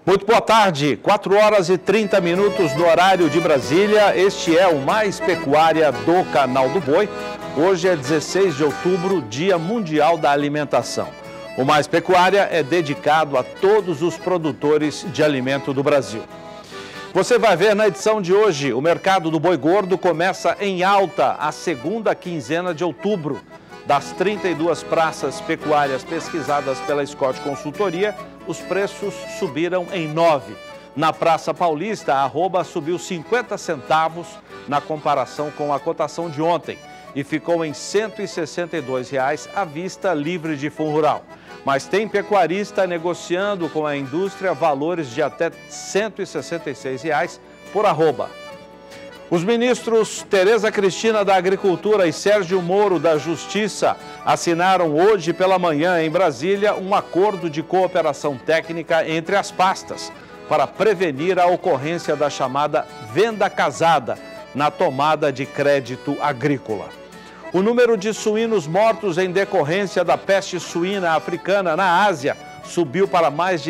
Muito boa tarde, 4 horas e 30 minutos no horário de Brasília. Este é o Mais Pecuária do Canal do Boi. Hoje é 16 de outubro, Dia Mundial da Alimentação. O Mais Pecuária é dedicado a todos os produtores de alimento do Brasil. Você vai ver na edição de hoje, o mercado do boi gordo começa em alta a segunda quinzena de outubro. Das 32 praças pecuárias pesquisadas pela Scott Consultoria, os preços subiram em 9. Na Praça Paulista, a arroba subiu 50 centavos na comparação com a cotação de ontem e ficou em R$ 162,00 à vista livre de fundo rural. Mas tem pecuarista negociando com a indústria valores de até R$ 166,00 por arroba. Os ministros Tereza Cristina da Agricultura e Sérgio Moro da Justiça assinaram hoje pela manhã em Brasília um acordo de cooperação técnica entre as pastas para prevenir a ocorrência da chamada venda casada na tomada de crédito agrícola. O número de suínos mortos em decorrência da peste suína africana na Ásia subiu para mais de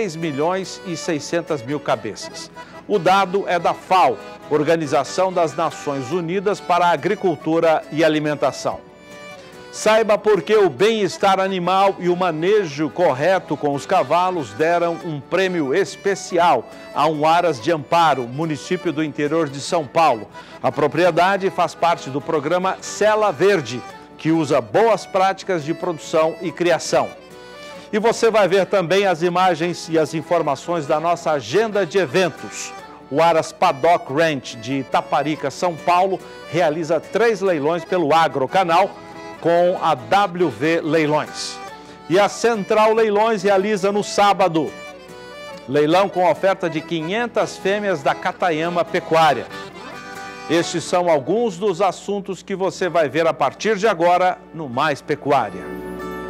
6.600.000 cabeças. O dado é da FAO, Organização das Nações Unidas para a Agricultura e Alimentação. Saiba por que o bem-estar animal e o manejo correto com os cavalos deram um prêmio especial a Aras de Amparo, município do interior de São Paulo. A propriedade faz parte do programa Sela Verde, que usa boas práticas de produção e criação. E você vai ver também as imagens e as informações da nossa agenda de eventos. O Aras Paddock Ranch de Itaparica, São Paulo, realiza 3 leilões pelo Agrocanal com a WV Leilões. E a Central Leilões realiza no sábado leilão com oferta de 500 fêmeas da Catayama Pecuária. Estes são alguns dos assuntos que você vai ver a partir de agora no Mais Pecuária.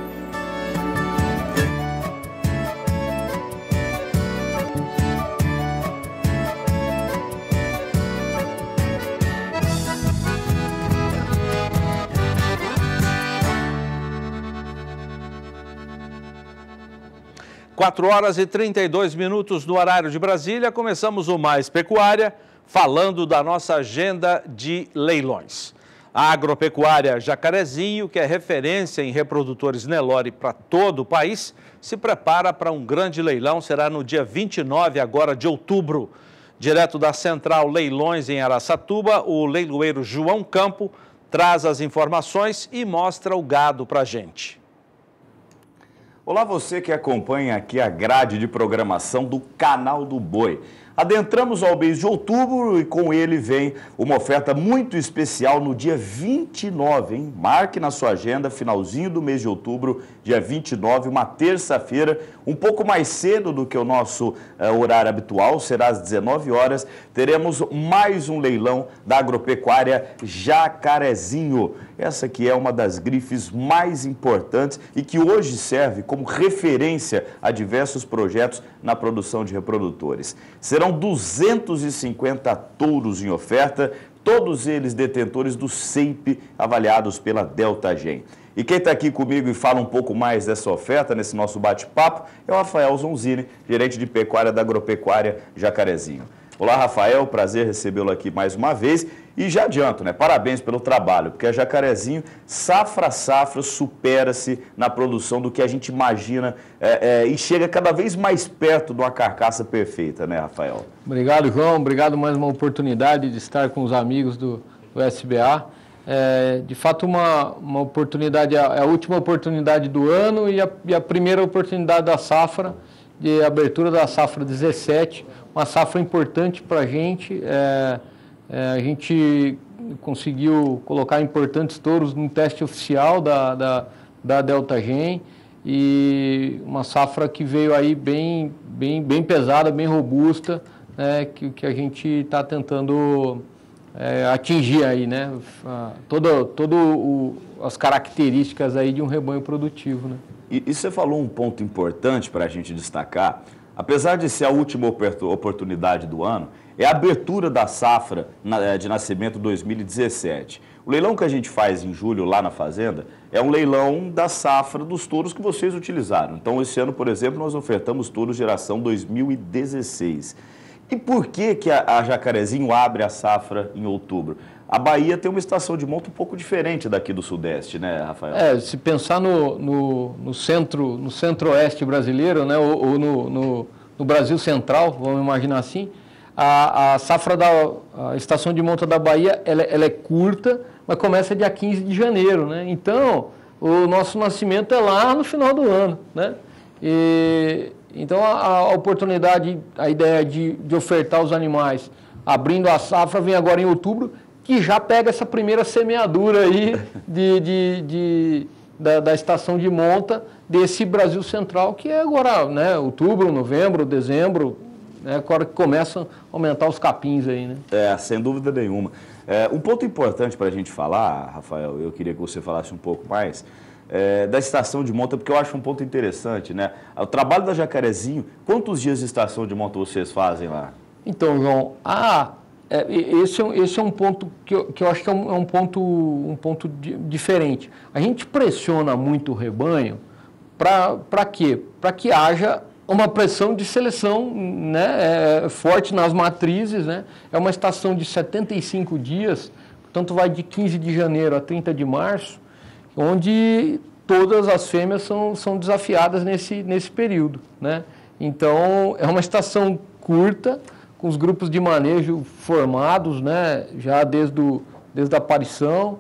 4 horas e 32 minutos no horário de Brasília. Começamos o Mais Pecuária falando da nossa agenda de leilões. A Agropecuária Jacarezinho, que é referência em reprodutores Nelore para todo o país, se prepara para um grande leilão. Será no dia 29 agora de outubro. Direto da Central Leilões em Araçatuba, o leiloeiro João Campo traz as informações e mostra o gado para a gente. Olá, você que acompanha aqui a grade de programação do Canal do Boi. Adentramos ao mês de outubro e com ele vem uma oferta muito especial no dia 29, hein? Marque na sua agenda, finalzinho do mês de outubro, dia 29, uma terça-feira, um pouco mais cedo do que o nosso horário habitual, será às 19 horas, teremos mais um leilão da Agropecuária Jacarezinho. Essa que é uma das grifes mais importantes e que hoje serve como referência a diversos projetos na produção de reprodutores. Serão 250 touros em oferta, todos eles detentores do CEIP, avaliados pela Delta Gen. E quem está aqui comigo e fala um pouco mais dessa oferta, nesse nosso bate-papo, é o Rafael Zonzini, gerente de pecuária da Agropecuária Jacarezinho. Olá, Rafael, prazer recebê-lo aqui mais uma vez. E já adianto, né? Parabéns pelo trabalho, porque a Jacarezinho, safra a safra, supera-se na produção do que a gente imagina e chega cada vez mais perto de uma carcaça perfeita, né, Rafael? Obrigado, João. Obrigado mais uma oportunidade de estar com os amigos do SBA. De fato, uma oportunidade, a última oportunidade do ano e a primeira oportunidade da safra, de abertura da safra 17, uma safra importante para a gente. A gente conseguiu colocar importantes touros no teste oficial da Delta Gen e uma safra que veio aí bem pesada, bem robusta, né, que a gente está tentando atingir aí, né, as características aí de um rebanho produtivo, né. E você falou um ponto importante para a gente destacar. apesar de ser a última oportunidade do ano, é a abertura da safra de nascimento 2017. O leilão que a gente faz em julho lá na fazenda é um leilão da safra dos touros que vocês utilizaram. Então, esse ano, por exemplo, nós ofertamos touros geração 2016. E por que a Jacarezinho abre a safra em outubro? A Bahia tem uma estação de monta um pouco diferente daqui do Sudeste, né, Rafael? Se pensar no centro-oeste brasileiro, né, ou no Brasil Central, vamos imaginar assim, a safra a estação de monta da Bahia, ela é curta, mas começa dia 15 de janeiro, né? Então, o nosso nascimento é lá no final do ano, né? Então, a oportunidade, a ideia de ofertar os animais abrindo a safra vem agora em outubro, que já pega essa primeira semeadura aí da estação de monta desse Brasil Central, que é agora, né? Outubro, novembro, dezembro, né? Agora que começam a aumentar os capins aí, né? Sem dúvida nenhuma. Um ponto importante para a gente falar, Rafael, eu queria que você falasse um pouco mais, da estação de monta, porque eu acho um ponto interessante, né? O trabalho da Jacarezinho, quantos dias de estação de monta vocês fazem lá? Então, João, esse é um ponto que eu acho que é um ponto diferente. A gente pressiona muito o rebanho para quê? Para que haja uma pressão de seleção, né, forte nas matrizes, né? É uma estação de 75 dias, portanto vai de 15 de janeiro a 30 de março, onde todas as fêmeas são desafiadas nesse período, né? Então, é uma estação curta, com os grupos de manejo formados, né, já desde a aparição,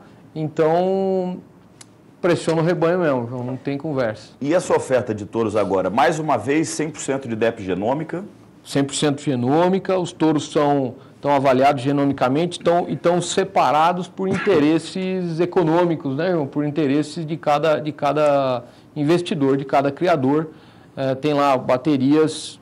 então pressiona o rebanho mesmo, não tem conversa. E essa oferta de touros agora, mais uma vez, 100% de DEP genômica? 100% genômica, os touros estão avaliados genomicamente e estão separados por interesses econômicos, né, por interesses de cada investidor, de cada criador. Tem lá baterias,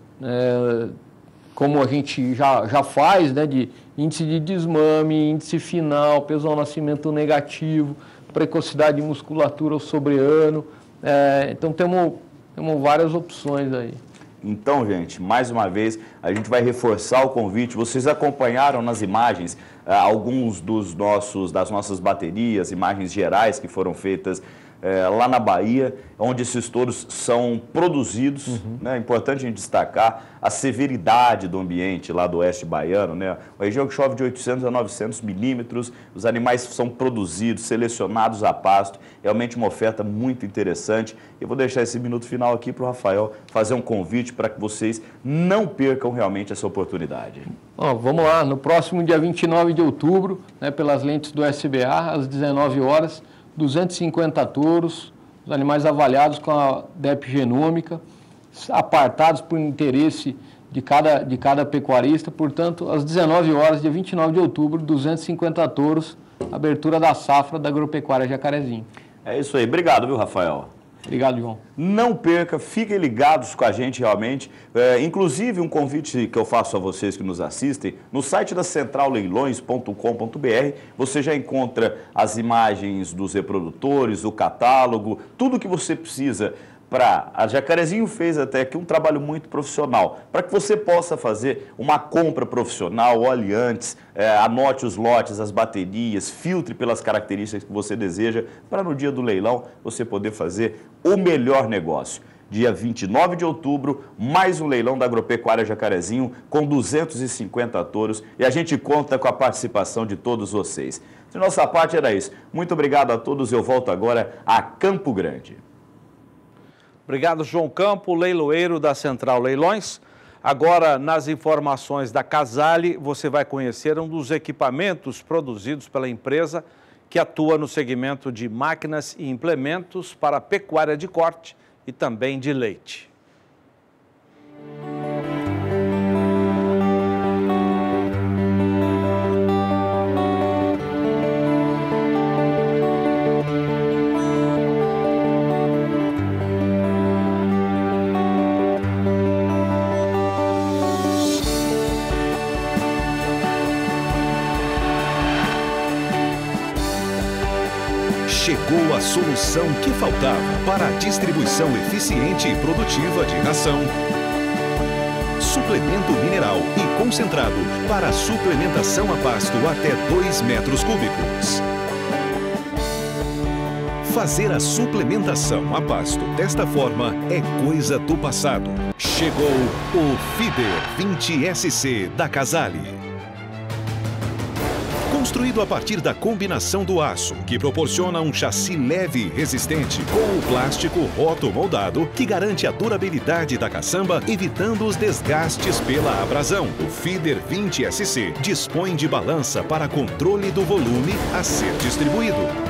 como a gente já faz, né, de índice de desmame, índice final, peso ao nascimento negativo, precocidade de musculatura ao sobreano. Então temos várias opções aí. Então, gente, mais uma vez, a gente vai reforçar o convite. Vocês acompanharam nas imagens alguns das nossas baterias, imagens gerais que foram feitas lá na Bahia, onde esses touros são produzidos, né? É importante a gente destacar a severidade do ambiente lá do oeste baiano, né? Uma região que chove de 800 a 900 milímetros, os animais são produzidos, selecionados a pasto, realmente uma oferta muito interessante. Eu vou deixar esse minuto final aqui para o Rafael fazer um convite para que vocês não percam realmente essa oportunidade. Vamos lá, no próximo dia 29 de outubro, né, pelas lentes do SBA, às 19 horas, 250 touros, os animais avaliados com a DEP genômica, apartados por interesse de cada pecuarista. Portanto, às 19 horas, dia 29 de outubro, 250 touros, abertura da safra da Agropecuária Jacarezinho. É isso aí. Obrigado, viu, Rafael? Obrigado, João. Não perca, fiquem ligados com a gente realmente. Inclusive, um convite que eu faço a vocês que nos assistem, no site da centralleilões.com.br, você já encontra as imagens dos reprodutores, o catálogo, tudo que você precisa A Jacarezinho fez até aqui um trabalho muito profissional, para que você possa fazer uma compra profissional, olhe antes, anote os lotes, as baterias, filtre pelas características que você deseja, para no dia do leilão você poder fazer o melhor negócio. Dia 29 de outubro, mais um leilão da Agropecuária Jacarezinho, com 250 touros, e a gente conta com a participação de todos vocês. De nossa parte era isso. Muito obrigado a todos, eu volto agora a Campo Grande. Obrigado, João Campo, leiloeiro da Central Leilões. Agora, nas informações da Casale, você vai conhecer um dos equipamentos produzidos pela empresa que atua no segmento de máquinas e implementos para pecuária de corte e também de leite. Chegou a solução que faltava para a distribuição eficiente e produtiva de ração. suplemento mineral e concentrado para suplementação a pasto até 2 metros cúbicos. Fazer a suplementação a pasto desta forma é coisa do passado. Chegou o Feeder 20SC da Casale. Construído a partir da combinação do aço, que proporciona um chassi leve e resistente, com o plástico roto-moldado, que garante a durabilidade da caçamba, evitando os desgastes pela abrasão. O Feeder 20SC dispõe de balança para controle do volume a ser distribuído.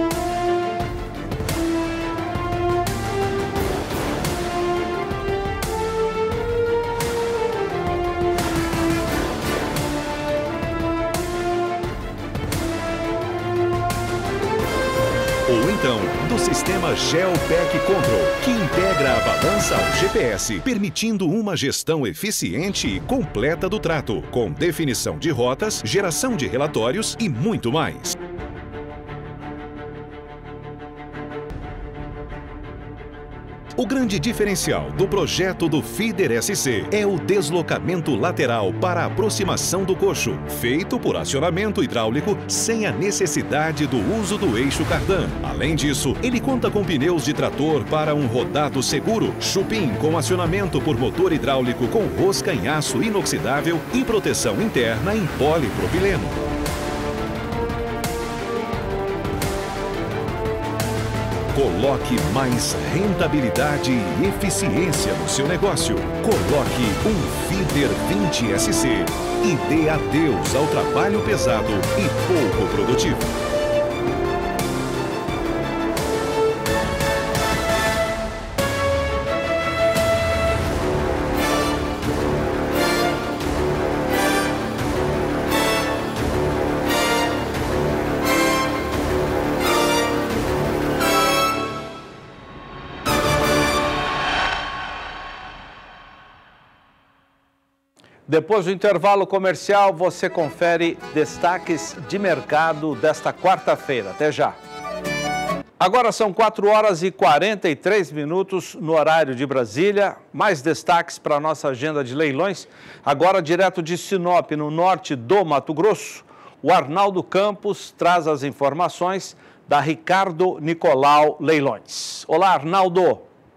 Ou então, do sistema GeoPack Control, que integra a balança ao GPS, permitindo uma gestão eficiente e completa do trato, com definição de rotas, geração de relatórios e muito mais. O grande diferencial do projeto do Feeder SC é o deslocamento lateral para aproximação do coxo, feito por acionamento hidráulico sem a necessidade do uso do eixo cardan. Além disso, ele conta com pneus de trator para um rodado seguro, chupim com acionamento por motor hidráulico com rosca em aço inoxidável e proteção interna em polipropileno. Coloque mais rentabilidade e eficiência no seu negócio. Coloque um Feeder 20SC e dê adeus ao trabalho pesado e pouco produtivo. Depois do intervalo comercial, você confere destaques de mercado desta quarta-feira. Até já. Agora são 4 horas e 43 minutos no horário de Brasília. Mais destaques para a nossa agenda de leilões. Agora direto de Sinop, no norte do Mato Grosso, o Arnaldo Campos traz as informações da Ricardo Nicolau Leilões. Olá, Arnaldo.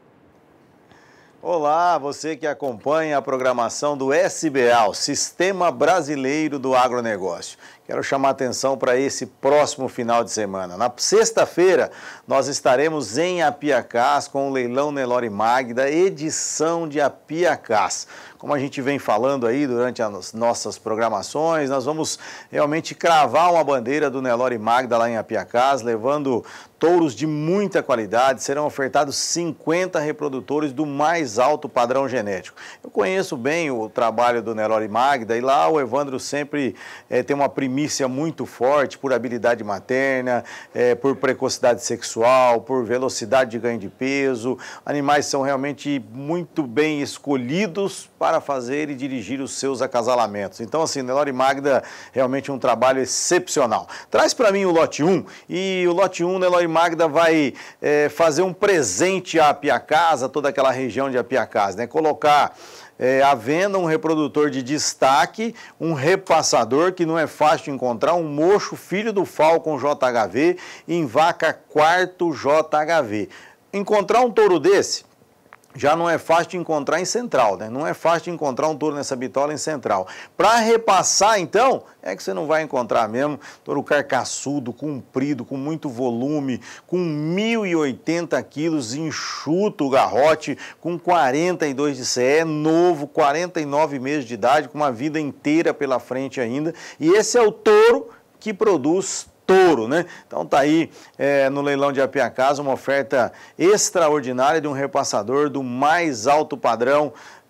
Olá, você que acompanha a programação do SBA, o Sistema Brasileiro do Agronegócio. Quero chamar a atenção para esse próximo final de semana. Na sexta-feira, nós estaremos em Apiacás com o leilão Nelore Magda, edição de Apiacás. Como a gente vem falando aí durante as nossas programações, nós vamos realmente cravar uma bandeira do Nelore Magda lá em Apiacás, levando touros de muita qualidade. Serão ofertados 50 reprodutores do mais alto padrão genético. Eu conheço bem o trabalho do Nelore Magda e lá o Evandro sempre tem uma primícia muito forte por habilidade materna, por precocidade sexual, por velocidade de ganho de peso. Animais são realmente muito bem escolhidos para fazer e dirigir os seus acasalamentos. Então, assim, Nelore Magda realmente um trabalho excepcional. Traz para mim o lote 1 e o lote 1, Nelore Magda vai fazer um presente a Apiacás, a toda aquela região de Apiacás, né? Colocar à venda um reprodutor de destaque, um repassador que não é fácil de encontrar, um mocho filho do Falcon JHV em vaca 4º JHV. Encontrar um touro desse já não é fácil de encontrar em Central, né? Não é fácil de encontrar um touro nessa bitola em Central. Para repassar, então, é que você não vai encontrar mesmo. Touro carcaçudo, comprido, com muito volume, com 1.080 quilos, enxuto o garrote, com 42 de CE, novo, 49 meses de idade, com uma vida inteira pela frente ainda. E esse é o touro que produz touro, né? Então tá aí no leilão de Apiacás uma oferta extraordinária de um repassador do mais alto padrão.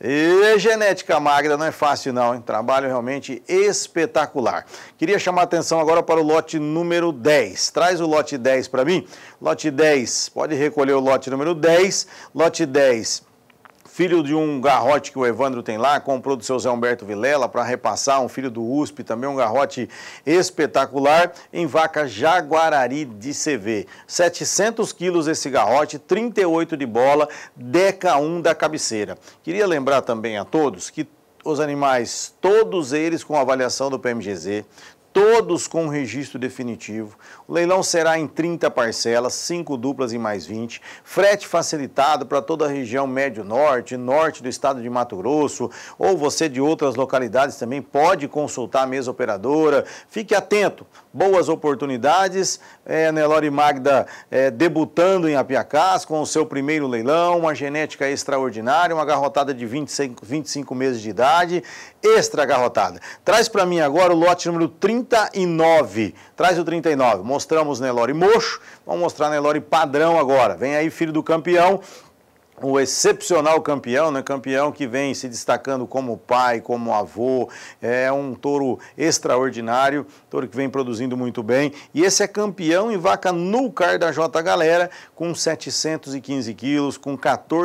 E genética Magda não é fácil não, hein? Trabalho realmente espetacular. Queria chamar a atenção agora para o lote número 10. Traz o lote 10 para mim. Lote 10, pode recolher o lote número 10. Lote 10. Filho de um garrote que o Evandro tem lá, comprou do seu Zé Humberto Vilela para repassar, um filho do USP, também um garrote espetacular, em vaca Jaguarari de CV. 700 quilos esse garrote, 38 de bola, Deca 1 da cabeceira. Queria lembrar também a todos que os animais, todos eles com avaliação do PMGZ, todos com registro definitivo. O leilão será em 30 parcelas, 5 duplas e mais 20. Frete facilitado para toda a região médio-norte, norte do estado de Mato Grosso, ou você de outras localidades também pode consultar a mesa operadora. Fique atento, boas oportunidades. Nelore Magda debutando em Apiacás com o seu primeiro leilão, uma genética extraordinária, uma garrotada de 25 meses de idade, extra garrotada. Traz para mim agora o lote número 39. Traz o 39. Mostramos Nelore mocho, vamos mostrar Nelore padrão agora. Vem aí, filho do campeão. O excepcional campeão, né? Campeão que vem se destacando como pai, como avô, é um touro extraordinário, touro que vem produzindo muito bem. E esse é campeão em vaca Nucar da J Galera, com 715 quilos, com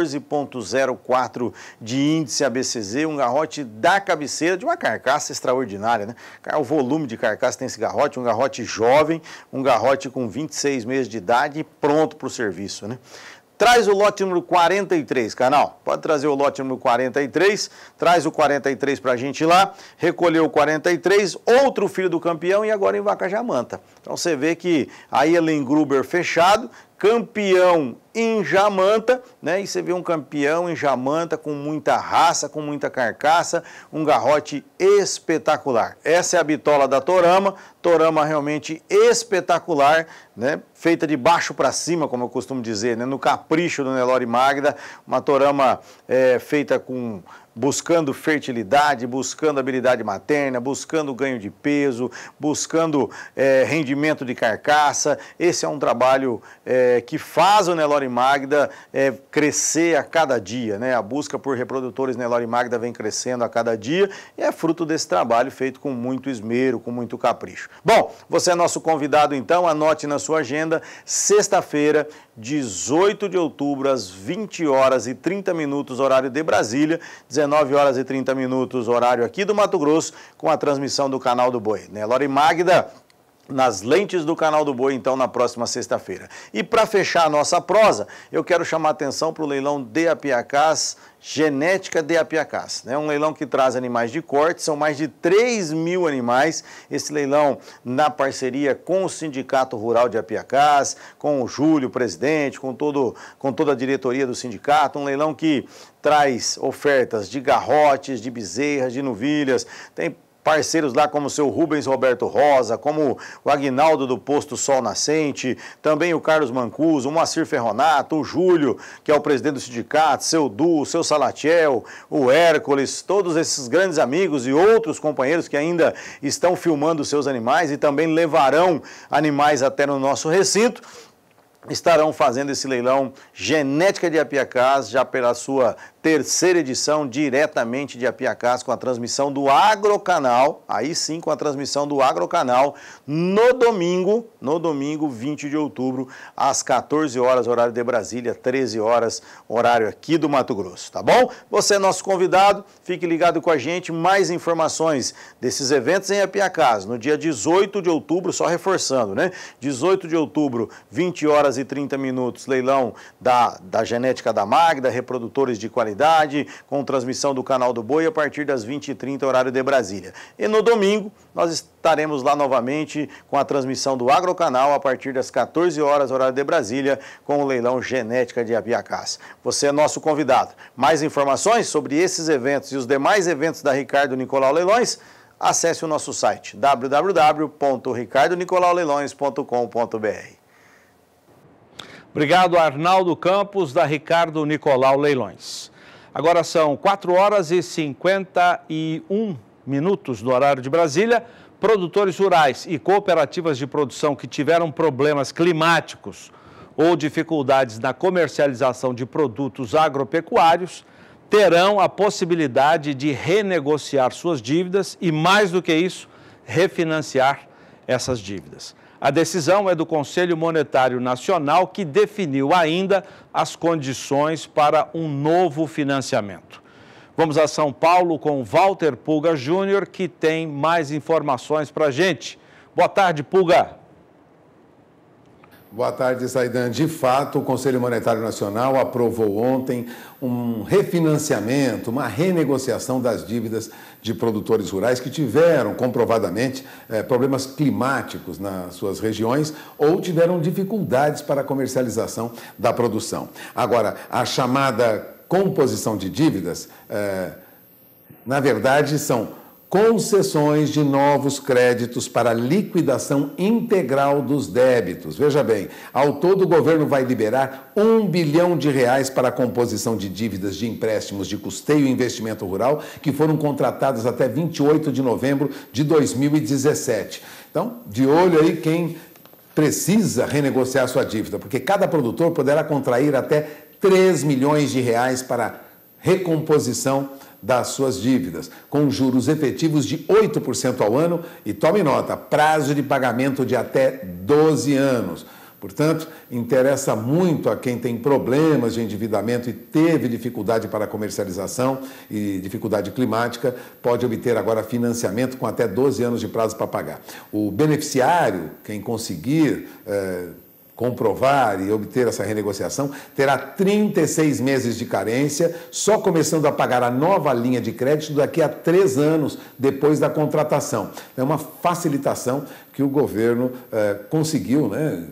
14,04 de índice ABCZ, um garrote da cabeceira, de uma carcaça extraordinária, né? O volume de carcaça tem esse garrote, um garrote jovem, um garrote com 26 meses de idade e pronto para o serviço, né? Traz o lote número 43, canal. Pode trazer o lote número 43. Traz o 43 para a gente lá. Recolheu o 43, outro filho do campeão e agora em vaca Jamanta. Então você vê que aí Ellen Gruber fechado, campeão em Jamanta, né? E você vê um campeão em Jamanta com muita raça, com muita carcaça, um garrote espetacular. Essa é a bitola da Torama, Torama realmente espetacular, né? Feita de baixo para cima, como eu costumo dizer, né? No capricho do Nelore Magda, uma Torama feita com... buscando fertilidade, buscando habilidade materna, buscando ganho de peso, buscando rendimento de carcaça. Esse é um trabalho que faz o Nelore Magda crescer a cada dia, né? A busca por reprodutores Nelore Magda vem crescendo a cada dia e é fruto desse trabalho feito com muito esmero, com muito capricho. Bom, você é nosso convidado então, anote na sua agenda, sexta-feira, 18 de outubro, às 20 horas e 30 minutos, horário de Brasília, 19 horas e 30 minutos, horário aqui do Mato Grosso, com a transmissão do Canal do Boi. Nelore Magda, nas lentes do Canal do Boi, então, na próxima sexta-feira. E para fechar a nossa prosa, eu quero chamar a atenção para o leilão de Apiacás, Genética de Apiacás. É um leilão que traz animais de corte, são mais de 3 mil animais. Esse leilão na parceria com o Sindicato Rural de Apiacás, com o Júlio, presidente, com toda a diretoria do sindicato. Um leilão que traz ofertas de garrotes, de bezerras, de novilhas, tem parceiros lá como o seu Rubens Roberto Rosa, como o Aguinaldo do Posto Sol Nascente, também o Carlos Mancuso, o Moacir Ferronato, o Júlio, que é o presidente do sindicato, seu Du, o seu Salatiel, o Hércules, todos esses grandes amigos e outros companheiros que ainda estão filmando seus animais e também levarão animais até no nosso recinto, estarão fazendo esse leilão Genética de Apiacás, já pela sua terceira edição, diretamente de Apiacás, com a transmissão do Agrocanal, aí sim com a transmissão do Agrocanal, no domingo 20 de outubro, às 14 horas, horário de Brasília, 13 horas, horário aqui do Mato Grosso, tá bom? Você é nosso convidado, fique ligado com a gente, mais informações desses eventos em Apiacás, no dia 18 de outubro, só reforçando, né? 18 de outubro, 20 horas e 30 minutos, leilão da Genética da Magda, reprodutores de qualidade, com transmissão do Canal do Boi a partir das 20h30, horário de Brasília. E no domingo, nós estaremos lá novamente com a transmissão do Agrocanal a partir das 14 horas, horário de Brasília, com o leilão Genética de Apiacás. Você é nosso convidado. Mais informações sobre esses eventos e os demais eventos da Ricardo Nicolau Leilões, acesse o nosso site www.ricardonicolauleilões.com.br. Obrigado, Arnaldo Campos, da Ricardo Nicolau Leilões. Agora são 4 horas e 51 minutos no horário de Brasília. Produtores rurais e cooperativas de produção que tiveram problemas climáticos ou dificuldades na comercialização de produtos agropecuários terão a possibilidade de renegociar suas dívidas e, mais do que isso, refinanciar essas dívidas. A decisão é do Conselho Monetário Nacional, que definiu ainda as condições para um novo financiamento. Vamos a São Paulo com Walter Pulga Júnior, que tem mais informações para a gente. Boa tarde, Pulga. Boa tarde, Zaidan. De fato, o Conselho Monetário Nacional aprovou ontem um refinanciamento, uma renegociação das dívidas de produtores rurais que tiveram, comprovadamente, problemas climáticos nas suas regiões ou tiveram dificuldades para a comercialização da produção. Agora, a chamada composição de dívidas, na verdade, são concessões de novos créditos para liquidação integral dos débitos. Veja bem, ao todo o governo vai liberar R$1 bilhão para a composição de dívidas de empréstimos de custeio e investimento rural que foram contratados até 28 de novembro de 2017. Então, de olho aí quem precisa renegociar sua dívida, porque cada produtor poderá contrair até R$3 milhões para recomposição das suas dívidas, com juros efetivos de 8% ao ano e, tome nota, prazo de pagamento de até 12 anos. Portanto, interessa muito a quem tem problemas de endividamento e teve dificuldade para a comercialização e dificuldade climática, pode obter agora financiamento com até 12 anos de prazo para pagar. O beneficiário, quem conseguir comprovar e obter essa renegociação, terá 36 meses de carência, só começando a pagar a nova linha de crédito daqui a 3 anos depois da contratação. É uma facilitação que o governo conseguiu, né?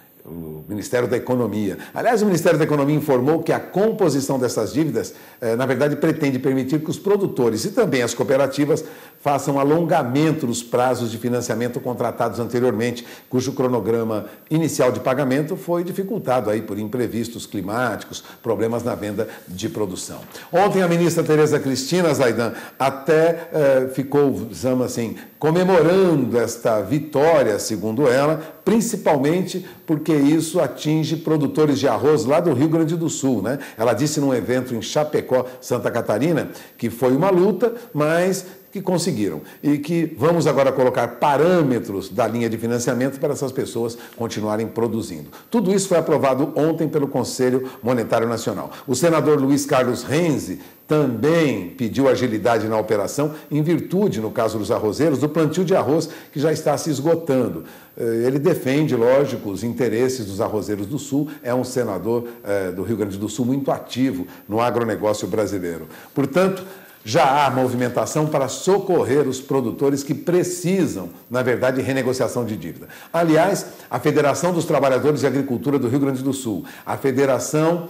O Ministério da Economia. Aliás, o Ministério da Economia informou que a composição dessas dívidas, na verdade, pretende permitir que os produtores e também as cooperativas façam alongamento dos prazos de financiamento contratados anteriormente, cujo cronograma inicial de pagamento foi dificultado aí por imprevistos climáticos, problemas na venda de produção. Ontem a ministra Tereza Cristina, Zaidan, até ficou, digamos assim, comemorando esta vitória, segundo ela, principalmente porque isso atinge produtores de arroz lá do Rio Grande do Sul, né? Ela disse num evento em Chapecó, Santa Catarina, que foi uma luta, mas que conseguiram e que vamos agora colocar parâmetros da linha de financiamento para essas pessoas continuarem produzindo. Tudo isso foi aprovado ontem pelo Conselho Monetário Nacional. O senador Luiz Carlos Renzi também pediu agilidade na operação em virtude, no caso dos arrozeiros, do plantio de arroz que já está se esgotando. Ele defende, lógico, os interesses dos arrozeiros do Sul, é um senador do Rio Grande do Sul muito ativo no agronegócio brasileiro. Portanto, já há movimentação para socorrer os produtores que precisam, na verdade, de renegociação de dívida. Aliás, a Federação dos Trabalhadores de Agricultura do Rio Grande do Sul, a Federação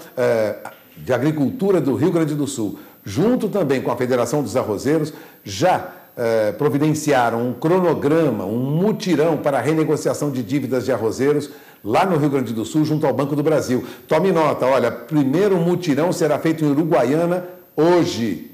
de Agricultura do Rio Grande do Sul, junto também com a Federação dos Arrozeiros, já providenciaram um cronograma, um mutirão para a renegociação de dívidas de arrozeiros lá no Rio Grande do Sul, junto ao Banco do Brasil. Tome nota, olha, primeiro mutirão será feito em Uruguaiana hoje,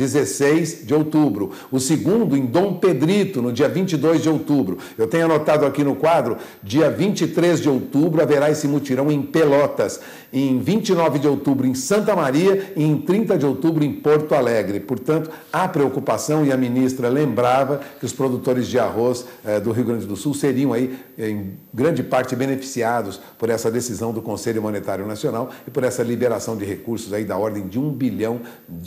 16 de outubro. O segundo em Dom Pedrito, no dia 22 de outubro. Eu tenho anotado aqui no quadro, dia 23 de outubro haverá esse mutirão em Pelotas, em 29 de outubro em Santa Maria e em 30 de outubro em Porto Alegre. Portanto, há preocupação e a ministra lembrava que os produtores de arroz do Rio Grande do Sul seriam aí, em grande parte, beneficiados por essa decisão do Conselho Monetário Nacional e por essa liberação de recursos aí da ordem de R$1 bilhão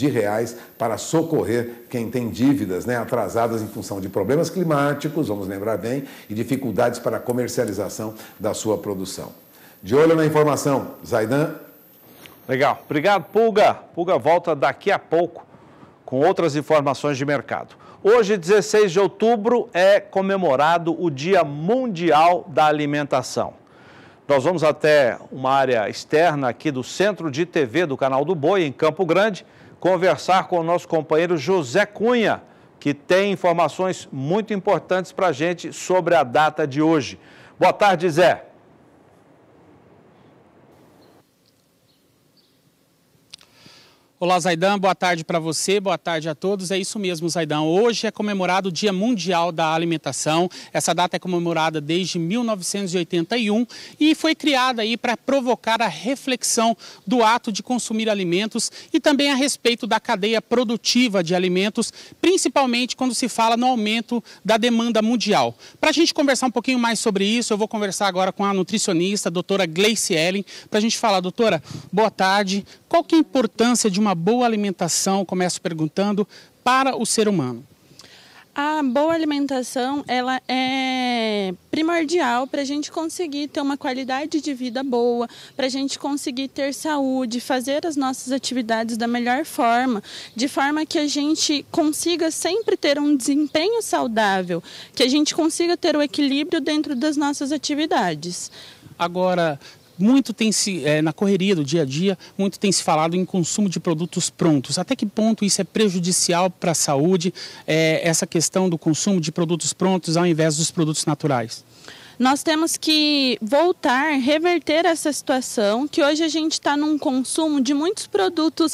para socorrer quem tem dívidas, né, atrasadas em função de problemas climáticos, vamos lembrar bem, e dificuldades para a comercialização da sua produção. De olho na informação, Zaidan. Legal. Obrigado, Pulga. Pulga volta daqui a pouco com outras informações de mercado. Hoje, 16 de outubro, é comemorado o Dia Mundial da Alimentação. Nós vamos até uma área externa aqui do Centro de TV do Canal do Boi, em Campo Grande, conversar com o nosso companheiro José Cunha, que tem informações muito importantes para a gente sobre a data de hoje. Boa tarde, Zé. Olá, Zaidan, boa tarde para você, boa tarde a todos. É isso mesmo, Zaidan. Hoje é comemorado o Dia Mundial da Alimentação. Essa data é comemorada desde 1981 e foi criada aí para provocar a reflexão do ato de consumir alimentos e também a respeito da cadeia produtiva de alimentos, principalmente quando se fala no aumento da demanda mundial. Para a gente conversar um pouquinho mais sobre isso, eu vou conversar agora com a nutricionista, a doutora Gleice Ellen, para a gente falar. Doutora, boa tarde. Qual que é a importância de uma boa alimentação, começo perguntando, para o ser humano? A boa alimentação, ela é primordial para a gente conseguir ter uma qualidade de vida boa, para a gente conseguir ter saúde, fazer as nossas atividades da melhor forma, de forma que a gente consiga sempre ter um desempenho saudável, que a gente consiga ter o equilíbrio dentro das nossas atividades. Agora, muito tem se, na correria do dia a dia, muito tem se falado em consumo de produtos prontos. Até que ponto isso é prejudicial para a saúde, essa questão do consumo de produtos prontos ao invés dos produtos naturais? Nós temos que voltar, reverter essa situação, que hoje a gente está num consumo de muitos produtos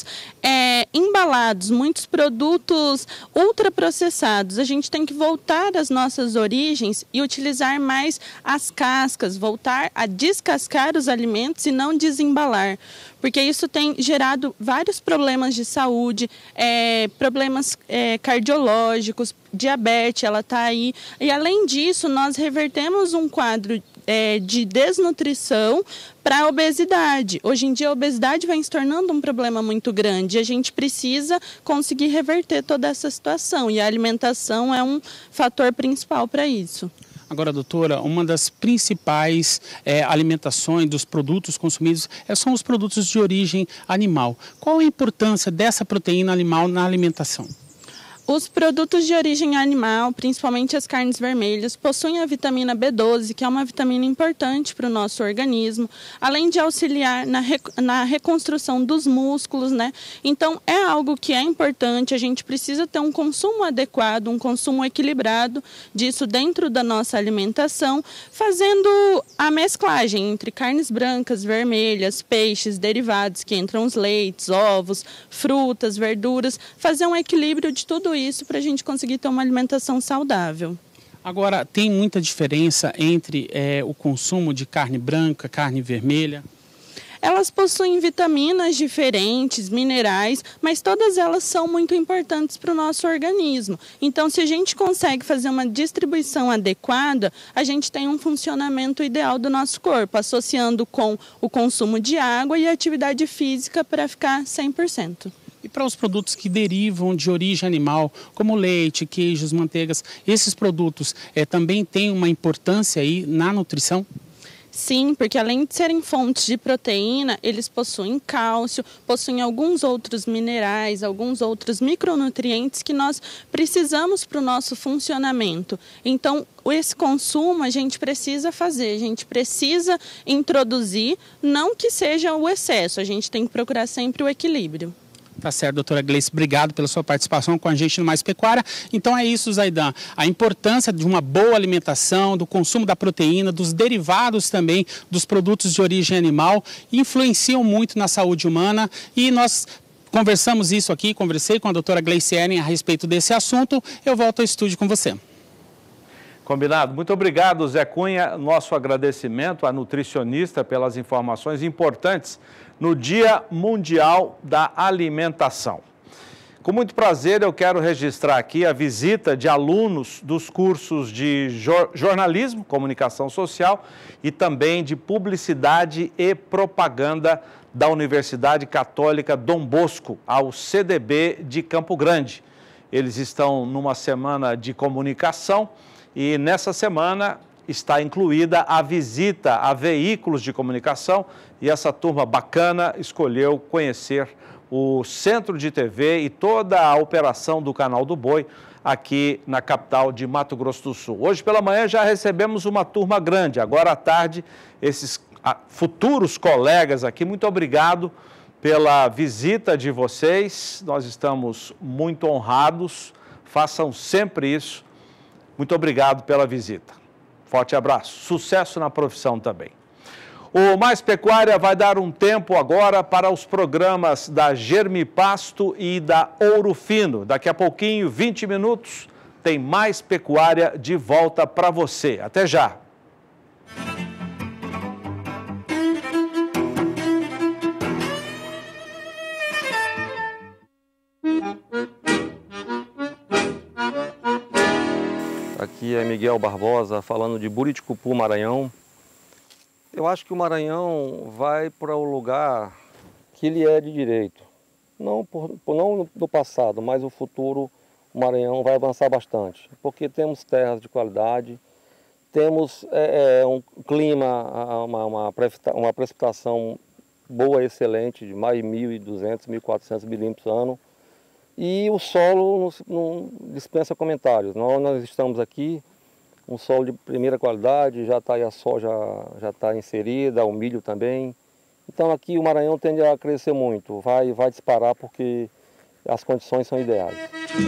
embalados, muitos produtos ultraprocessados. A gente tem que voltar às nossas origens e utilizar mais as cascas, voltar a descascar os alimentos e não desembalar. Porque isso tem gerado vários problemas de saúde, problemas cardiológicos, diabetes, ela está aí. E além disso, nós revertemos um quadro de desnutrição para a obesidade. Hoje em dia a obesidade vem se tornando um problema muito grande e a gente precisa conseguir reverter toda essa situação e a alimentação é um fator principal para isso. Agora, doutora, uma das principais alimentações dos produtos consumidos são os produtos de origem animal. Qual a importância dessa proteína animal na alimentação? Os produtos de origem animal, principalmente as carnes vermelhas, possuem a vitamina B12, que é uma vitamina importante para o nosso organismo, além de auxiliar na reconstrução dos músculos, né? Então, é algo que é importante, a gente precisa ter um consumo adequado, um consumo equilibrado disso dentro da nossa alimentação, fazendo a mesclagem entre carnes brancas, vermelhas, peixes, derivados, que entram os leites, ovos, frutas, verduras, fazer um equilíbrio de tudo isso para a gente conseguir ter uma alimentação saudável. Agora, tem muita diferença entre o consumo de carne branca, carne vermelha? Elas possuem vitaminas diferentes, minerais, mas todas elas são muito importantes para o nosso organismo. Então, se a gente consegue fazer uma distribuição adequada, a gente tem um funcionamento ideal do nosso corpo, associando com o consumo de água e atividade física para ficar 100%. E para os produtos que derivam de origem animal, como leite, queijos, manteigas, esses produtos também têm uma importância aí na nutrição? Sim, porque além de serem fontes de proteína, eles possuem cálcio, possuem alguns outros minerais, alguns outros micronutrientes que nós precisamos para o nosso funcionamento. Então, esse consumo a gente precisa fazer, a gente precisa introduzir, não que seja o excesso, a gente tem que procurar sempre o equilíbrio. Tá certo, doutora Gleice, obrigado pela sua participação com a gente no Mais Pecuária. Então é isso, Zaidan, a importância de uma boa alimentação, do consumo da proteína, dos derivados também, dos produtos de origem animal, influenciam muito na saúde humana e nós conversamos isso aqui, conversei com a doutora Gleice Eren a respeito desse assunto. Eu volto ao estúdio com você. Combinado. Muito obrigado, Zé Cunha. Nosso agradecimento à nutricionista pelas informações importantes no Dia Mundial da Alimentação. Com muito prazer, eu quero registrar aqui a visita de alunos dos cursos de jornalismo, comunicação social e também de publicidade e propaganda da Universidade Católica Dom Bosco, ao CDB de Campo Grande. Eles estão numa semana de comunicação e nessa semana está incluída a visita a veículos de comunicação e essa turma bacana escolheu conhecer o Centro de TV e toda a operação do Canal do Boi aqui na capital de Mato Grosso do Sul. Hoje pela manhã já recebemos uma turma grande, agora à tarde esses futuros colegas aqui, muito obrigado pela visita de vocês, nós estamos muito honrados, façam sempre isso, muito obrigado pela visita. Forte abraço, sucesso na profissão também. O Mais Pecuária vai dar um tempo agora para os programas da Germipasto e da Ouro Fino. Daqui a pouquinho, 20 minutos, tem Mais Pecuária de volta para você. Até já! Aqui é Miguel Barbosa, falando de Buriticupu, Maranhão. Eu acho que o Maranhão vai para o lugar que ele é de direito. Não no passado, mas no futuro o Maranhão vai avançar bastante. Porque temos terras de qualidade, temos um clima, uma precipitação boa, excelente, de mais de 1.200, 1.400 milímetros ano. E o solo não dispensa comentários. Nós estamos aqui, um solo de primeira qualidade, já está aí a soja já está inserida, o milho também. Então aqui o Maranhão tende a crescer muito, vai disparar porque as condições são ideais.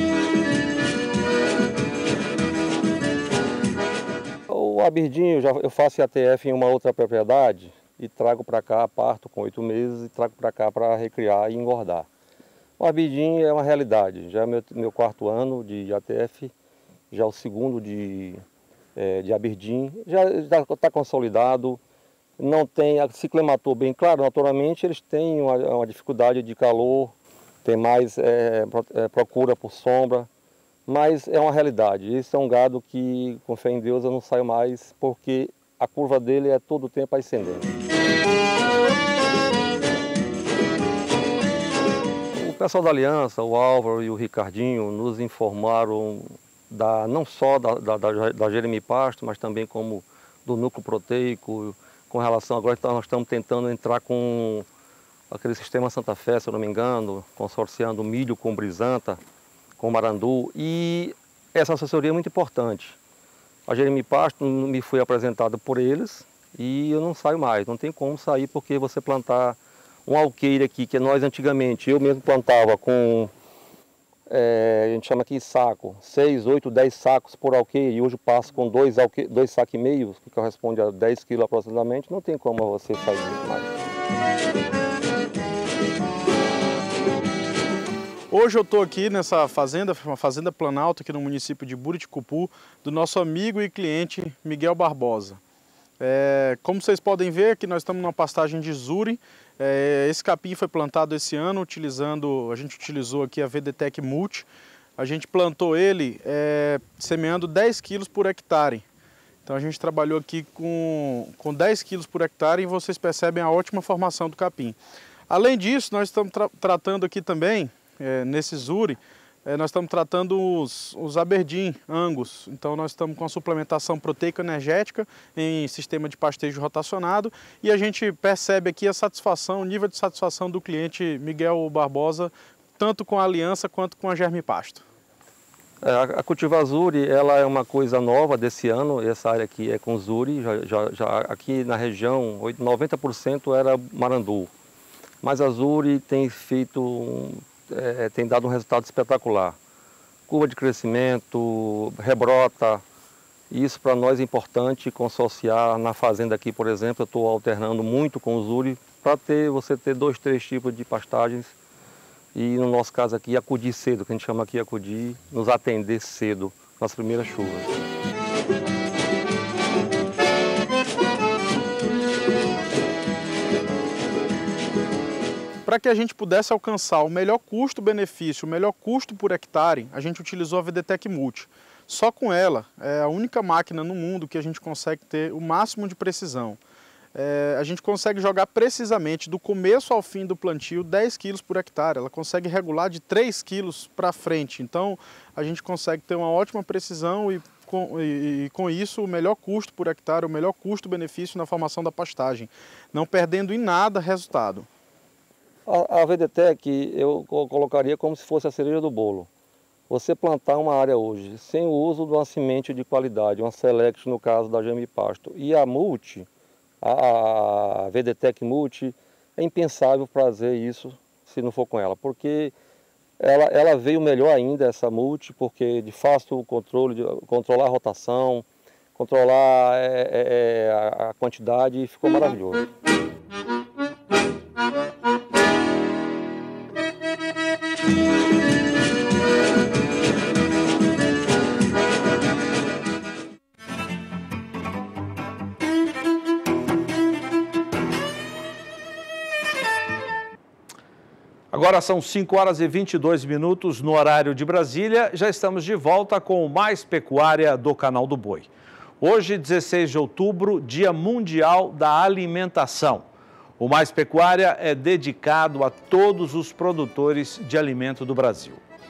O aberdeen, eu faço IATF em uma outra propriedade e trago para cá, parto com 8 meses e trago para cá para recriar e engordar. O aberdeen é uma realidade, já é meu 4º ano de IATF, já o 2º de aberdeen, já está consolidado, não tem, se climatou bem, claro, naturalmente eles têm uma dificuldade de calor, tem mais procura por sombra, mas é uma realidade. Esse é um gado que, com fé em Deus, eu não saio mais, porque a curva dele é todo o tempo ascendente. O pessoal da Aliança, o Álvaro e o Ricardinho, nos informaram não só da Jeremy Pasto, mas também como do núcleo proteico, com relação, agora nós estamos tentando entrar com aquele sistema Santa Fé, se eu não me engano, consorciando milho com brisanta, com marandu, e essa assessoria é muito importante. A Jeremy Pasto me foi apresentada por eles e eu não saio mais, não tem como sair, porque você plantar um alqueire aqui, que nós antigamente, eu mesmo plantava com, a gente chama aqui saco, 6, 8, 10 sacos por alqueire, e hoje passo com 2 sacos e meio, que corresponde a 10 quilos aproximadamente, não tem como você sair muito mais. Hoje eu estou aqui nessa fazenda, uma fazenda Planalto, aqui no município de Buriticupu, do nosso amigo e cliente Miguel Barbosa. Como vocês podem ver, aqui nós estamos numa pastagem de Zuri. Esse capim foi plantado esse ano, a gente utilizou aqui a VDTEC Multi. A gente plantou ele semeando 10 quilos por hectare. Então a gente trabalhou aqui com 10 quilos por hectare e vocês percebem a ótima formação do capim. Além disso, nós estamos tratando aqui também, nesse Zuri, nós estamos tratando os aberdeen Angus. Então nós estamos com a suplementação proteico-energética em sistema de pastejo rotacionado e a gente percebe aqui a satisfação, o nível de satisfação do cliente Miguel Barbosa, tanto com a Aliança quanto com a Jeremy Pasto. A cultivar Zuri, ela é uma coisa nova desse ano, essa área aqui é com Zuri, já aqui na região 90% era marandu, mas a Zuri tem tem dado um resultado espetacular. Curva de crescimento, rebrota, e isso para nós é importante consorciar na fazenda aqui, por exemplo, eu estou alternando muito com o Zuri para você ter 2, 3 tipos de pastagens e no nosso caso aqui acudir cedo, que a gente chama aqui acudir, nos atender cedo nas primeiras chuvas. Para que a gente pudesse alcançar o melhor custo-benefício, o melhor custo por hectare, a gente utilizou a VDTEC Multi. Só com ela, é a única máquina no mundo que a gente consegue ter o máximo de precisão. A gente consegue jogar precisamente do começo ao fim do plantio 10 quilos por hectare. Ela consegue regular de 3 quilos para frente. Então a gente consegue ter uma ótima precisão e com isso o melhor custo por hectare, o melhor custo-benefício na formação da pastagem, não perdendo em nada resultado. A VDTEC eu colocaria como se fosse a cereja do bolo. Você plantar uma área hoje sem o uso de uma semente de qualidade, uma Select no caso da Jeremy Pasto, e a Multi, a VDTEC Multi, é impensável fazer isso se não for com ela, porque ela veio melhor ainda, essa Multi, porque de fácil controle, controlar a rotação, controlar a quantidade, ficou maravilhoso. Agora são 5 horas e 22 minutos no horário de Brasília. Já estamos de volta com o Mais Pecuária do Canal do Boi. Hoje, 16 de outubro, Dia Mundial da Alimentação. O Mais Pecuária é dedicado a todos os produtores de alimento do Brasil.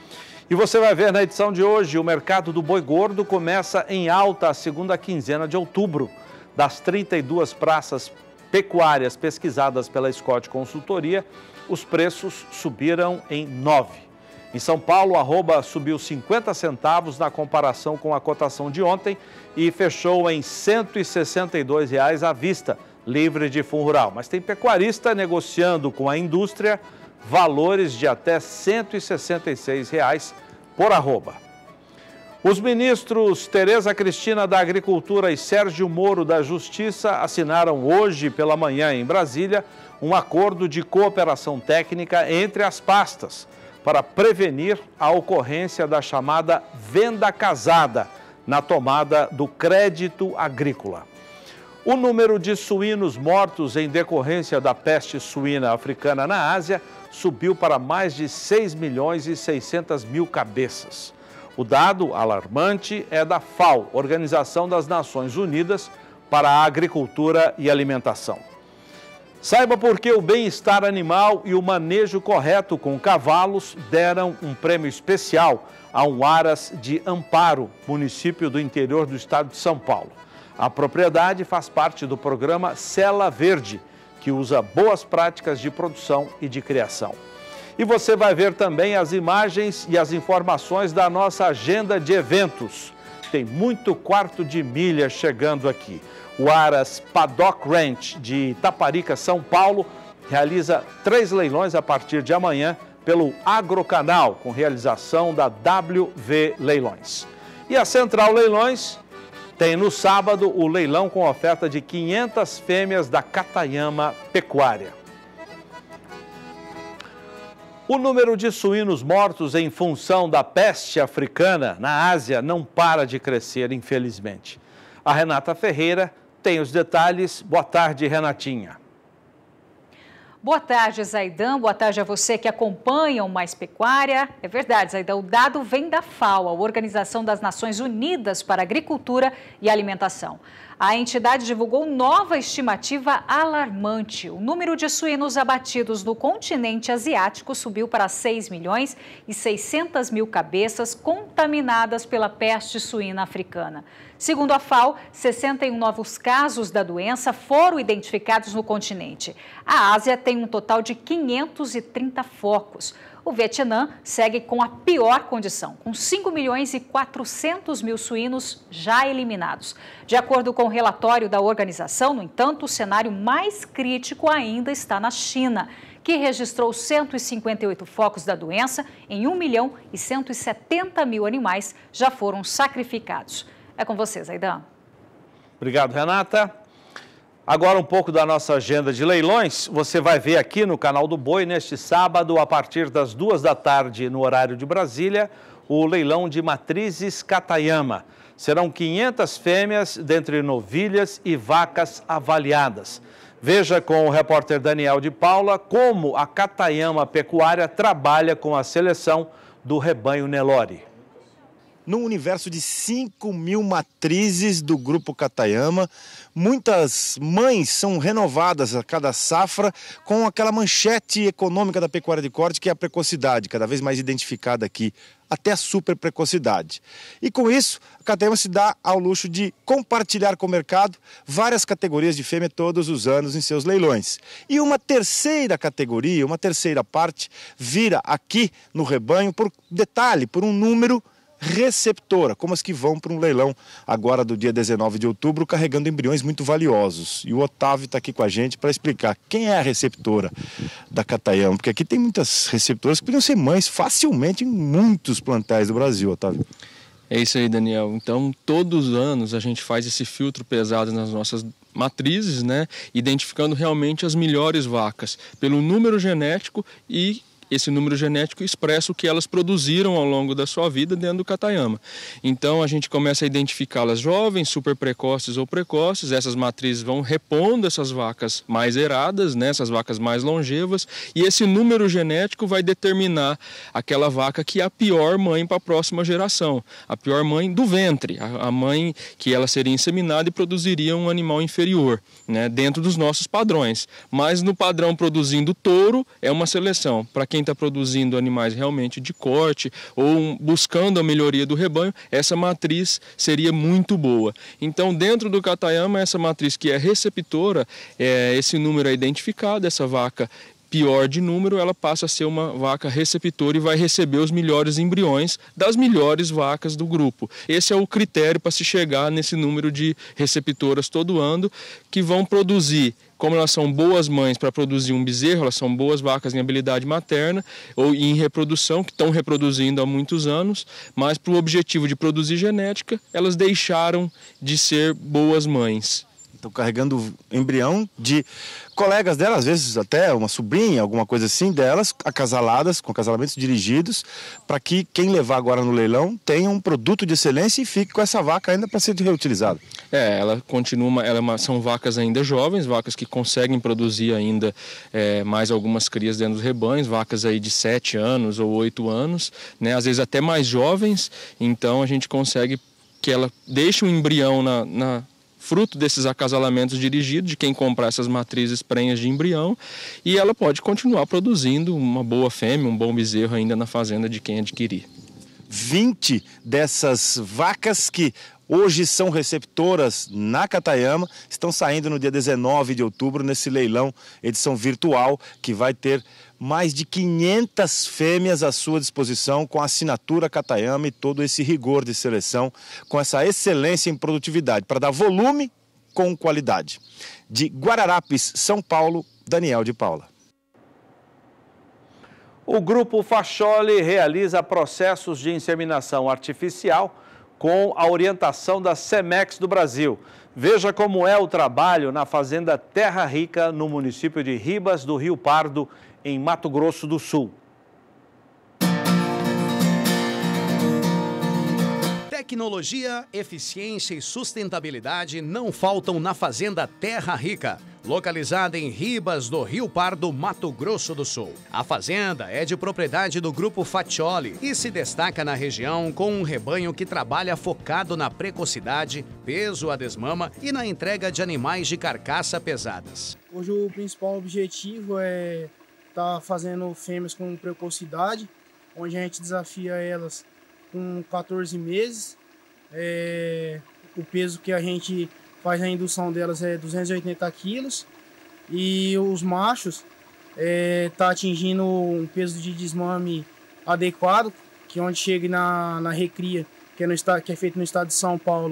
E você vai ver na edição de hoje, o mercado do boi gordo começa em alta a segunda quinzena de outubro. Das 32 praças pecuárias pesquisadas pela Scott Consultoria, os preços subiram em 9. Em São Paulo, a arroba subiu 50 centavos na comparação com a cotação de ontem e fechou em R$ 162 à vista, livre de fundo rural. Mas tem pecuarista negociando com a indústria valores de até R$ 166 por arroba. Os ministros Tereza Cristina da Agricultura e Sérgio Moro da Justiça assinaram hoje pela manhã em Brasília um acordo de cooperação técnica entre as pastas para prevenir a ocorrência da chamada venda casada na tomada do crédito agrícola. O número de suínos mortos em decorrência da peste suína africana na Ásia subiu para mais de 6.600.000 cabeças. O dado alarmante é da FAO, Organização das Nações Unidas para a Agricultura e Alimentação. Saiba por que o bem-estar animal e o manejo correto com cavalos deram um prêmio especial a um Aras de Amparo, município do interior do estado de São Paulo. A propriedade faz parte do programa Sela Verde, que usa boas práticas de produção e de criação. E você vai ver também as imagens e as informações da nossa agenda de eventos. Tem muito quarto de milha chegando aqui. O Aras Paddock Ranch de Itaparica, São Paulo, realiza 3 leilões a partir de amanhã pelo Agrocanal, com realização da WV Leilões. E a Central Leilões tem no sábado o leilão com oferta de 500 fêmeas da Katayama Pecuária. O número de suínos mortos em função da peste africana na Ásia não para de crescer, infelizmente. A Renata Ferreira tem os detalhes. Boa tarde, Renatinha. Boa tarde, Zaidan. Boa tarde a você que acompanha o Mais Pecuária. É verdade, Zaidan, o dado vem da FAO, a Organização das Nações Unidas para a Agricultura e Alimentação. A entidade divulgou nova estimativa alarmante. O número de suínos abatidos no continente asiático subiu para 6.600.000 cabeças contaminadas pela peste suína africana. Segundo a FAO, 61 novos casos da doença foram identificados no continente. A Ásia tem um total de 530 focos. O Vietnã segue com a pior condição, com 5.400.000 suínos já eliminados. De acordo com o relatório da organização, no entanto, o cenário mais crítico ainda está na China, que registrou 158 focos da doença em 1.170.000 animais já foram sacrificados. É com você, Zaidan. Obrigado, Renata. Agora um pouco da nossa agenda de leilões. Você vai ver aqui no Canal do Boi, neste sábado, a partir das 2 da tarde, no horário de Brasília, o leilão de matrizes Katayama. Serão 500 fêmeas dentre novilhas e vacas avaliadas. Veja com o repórter Daniel de Paula como a Katayama Pecuária trabalha com a seleção do rebanho Nelore. No universo de 5.000 matrizes do Grupo Katayama, muitas mães são renovadas a cada safra com aquela manchete econômica da pecuária de corte, que é a precocidade, cada vez mais identificada aqui, até a super precocidade. E com isso, a Katayama se dá ao luxo de compartilhar com o mercado várias categorias de fêmea todos os anos em seus leilões. E uma terceira categoria, uma terceira parte, vira aqui no rebanho por detalhe, por um número receptora, como as que vão para um leilão agora do dia 19 de outubro, carregando embriões muito valiosos. E o Otávio está aqui com a gente para explicar quem é a receptora da Katayama, porque aqui tem muitas receptoras que poderiam ser mães facilmente em muitos plantéis do Brasil, Otávio. É isso aí, Daniel. Então, todos os anos a gente faz esse filtro pesado nas nossas matrizes, né? Identificando realmente as melhores vacas, pelo número genético e esse número genético expressa o que elas produziram ao longo da sua vida dentro do Katayama. Então a gente começa a identificá-las jovens, super precoces ou precoces. Essas matrizes vão repondo essas vacas mais eradas, né, essas vacas mais longevas, e esse número genético vai determinar aquela vaca que é a pior mãe para a próxima geração, a pior mãe do ventre, a mãe que ela seria inseminada e produziria um animal inferior, né, dentro dos nossos padrões. Mas no padrão produzindo touro é uma seleção. Para quem quem está produzindo animais realmente de corte ou buscando a melhoria do rebanho, essa matriz seria muito boa. Então, dentro do Katayama, essa matriz que é receptora, esse número é identificado, essa vaca pior de número, ela passa a ser uma vaca receptora e vai receber os melhores embriões das melhores vacas do grupo. Esse é o critério para se chegar nesse número de receptoras todo ano, que vão produzir, como elas são boas mães para produzir um bezerro, elas são boas vacas em habilidade materna ou em reprodução, que estão reproduzindo há muitos anos, mas para o objetivo de produzir genética, elas deixaram de ser boas mães. Estão carregando embrião de colegas delas, às vezes até uma sobrinha, alguma coisa assim delas, acasaladas, com acasalamentos dirigidos, para que quem levar agora no leilão tenha um produto de excelência e fique com essa vaca ainda para ser reutilizada. Ela continua, são vacas ainda jovens, vacas que conseguem produzir ainda mais algumas crias dentro dos rebanhos, vacas aí de 7 anos ou 8 anos, né, às vezes até mais jovens, então a gente consegue que ela deixe um embrião fruto desses acasalamentos dirigidos, de quem comprar essas matrizes prenhas de embrião, e ela pode continuar produzindo uma boa fêmea, um bom bezerro ainda na fazenda de quem adquirir. 20 dessas vacas que hoje são receptoras na Katayama estão saindo no dia 19 de outubro nesse leilão, edição virtual, que vai ter mais de 500 fêmeas à sua disposição, com a assinatura Katayama e todo esse rigor de seleção, com essa excelência em produtividade, para dar volume com qualidade. De Guararapes, São Paulo, Daniel de Paula. O Grupo Facholi realiza processos de inseminação artificial com a orientação da Semex do Brasil. Veja como é o trabalho na fazenda Terra Rica, no município de Ribas do Rio Pardo, em Mato Grosso do Sul. Tecnologia, eficiência e sustentabilidade não faltam na fazenda Terra Rica, localizada em Ribas do Rio Pardo, Mato Grosso do Sul. A fazenda é de propriedade do Grupo Facholi e se destaca na região com um rebanho que trabalha focado na precocidade, peso a desmama e na entrega de animais de carcaça pesadas. Hoje o principal objetivo é estar fazendo fêmeas com precocidade, onde a gente desafia elas com 14 meses. O peso que a gente faz a indução delas é 280 quilos e os machos tá atingindo um peso de desmame adequado, que onde chega na recria, que é feito no estado de São Paulo,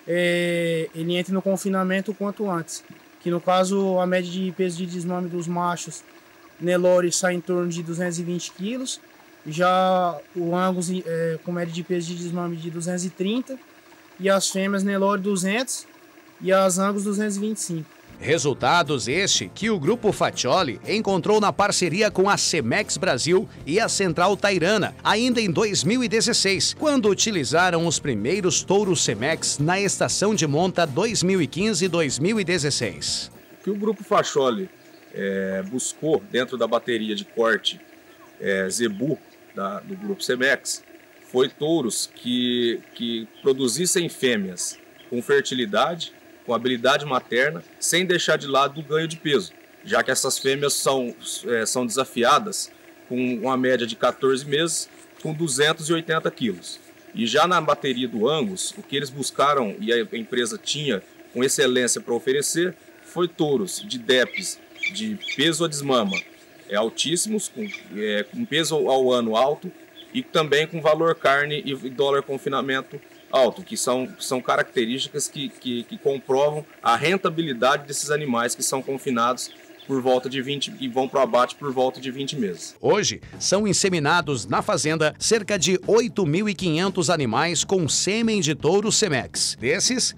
ele entra no confinamento o quanto antes, que no caso a média de peso de desmame dos machos Nelore sai em torno de 220 quilos, já o Angus com média de peso de desmame de 230 e as fêmeas Nelore 200 e as Angus 225. Resultados este que o Grupo Facholi encontrou na parceria com a Semex Brasil e a Central Tairana, ainda em 2016, quando utilizaram os primeiros touros Semex na estação de monta 2015-2016. O que o Grupo Facholi buscou dentro da bateria de corte Zebu do Grupo Semex foi touros que produzissem fêmeas com fertilidade, com habilidade materna, sem deixar de lado o ganho de peso, já que essas fêmeas são desafiadas com uma média de 14 meses, com 280 quilos. E já na bateria do Angus, o que eles buscaram e a empresa tinha com excelência para oferecer foi touros de DEPs, de peso a desmama, altíssimos, com peso ao ano alto e também com valor carne e dólar confinamento alto, que são características que comprovam a rentabilidade desses animais que são confinados por volta de 20 e vão para o abate por volta de 20 meses. Hoje, são inseminados na fazenda cerca de 8.500 animais com sêmen de touro Semex. Desses,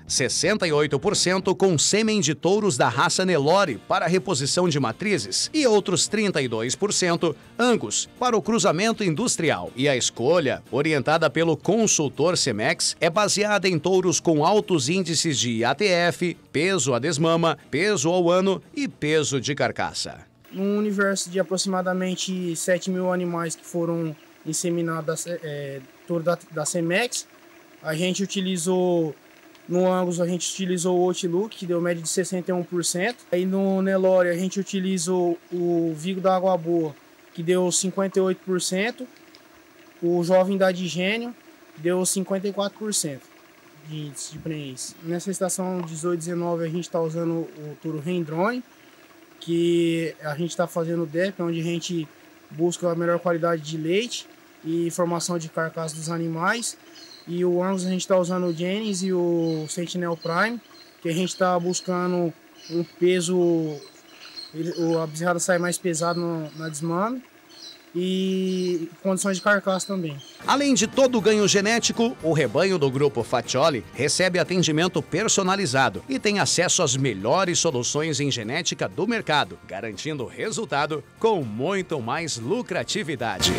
68% com sêmen de touros da raça Nelore para reposição de matrizes e outros 32% Angus para o cruzamento industrial. E a escolha, orientada pelo consultor Semex, é baseada em touros com altos índices de ATF, peso a desmama, peso ao ano e peso de carcaça. Num universo de aproximadamente 7 mil animais que foram inseminados da Semex, a gente utilizou, no Angus a gente utilizou o Outlook, que deu média de 61%. Aí no Nelore a gente utilizou o Vigo da Água Boa, que deu 58%. O jovem da Digênio deu 54% de índice de prenhez. Nessa estação 18-19 a gente está usando o touro Rendrone, que a gente está fazendo o DEP, onde a gente busca a melhor qualidade de leite e formação de carcaça dos animais. E o Angus a gente está usando o Jennings e o Sentinel Prime, que a gente está buscando um peso, a bezerrada sai mais pesada na desmame, e condições de carcaça também. Além de todo o ganho genético, o rebanho do Grupo Faccioli recebe atendimento personalizado e tem acesso às melhores soluções em genética do mercado, garantindo resultado com muito mais lucratividade.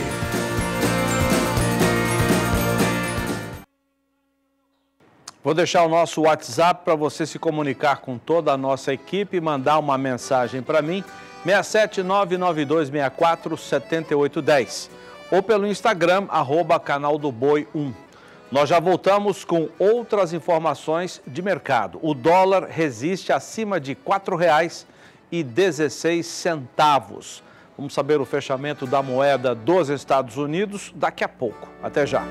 Vou deixar o nosso WhatsApp para você se comunicar com toda a nossa equipe e mandar uma mensagem para mim, 67992647810, ou pelo Instagram, @canaldoboi1. Nós já voltamos com outras informações de mercado. O dólar resiste acima de R$ 4,16. Vamos saber o fechamento da moeda dos Estados Unidos daqui a pouco. Até já.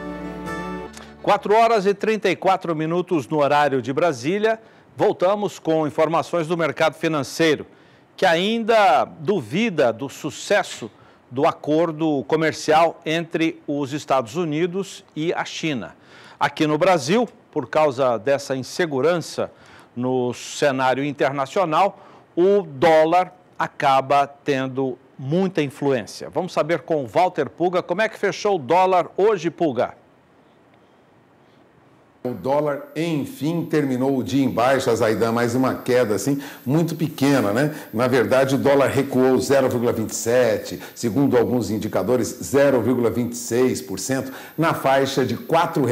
4h34 no horário de Brasília. Voltamos com informações do mercado financeiro, que ainda duvida do sucesso do acordo comercial entre os Estados Unidos e a China. Aqui no Brasil, por causa dessa insegurança no cenário internacional, o dólar acaba tendo muita influência. Vamos saber com o Walter Pulga como é que fechou o dólar hoje, Pulga. O dólar, enfim, terminou o dia em baixa, Zaidan, mas uma queda assim muito pequena, né? Na verdade, o dólar recuou 0,27%, segundo alguns indicadores, 0,26%, na faixa de R$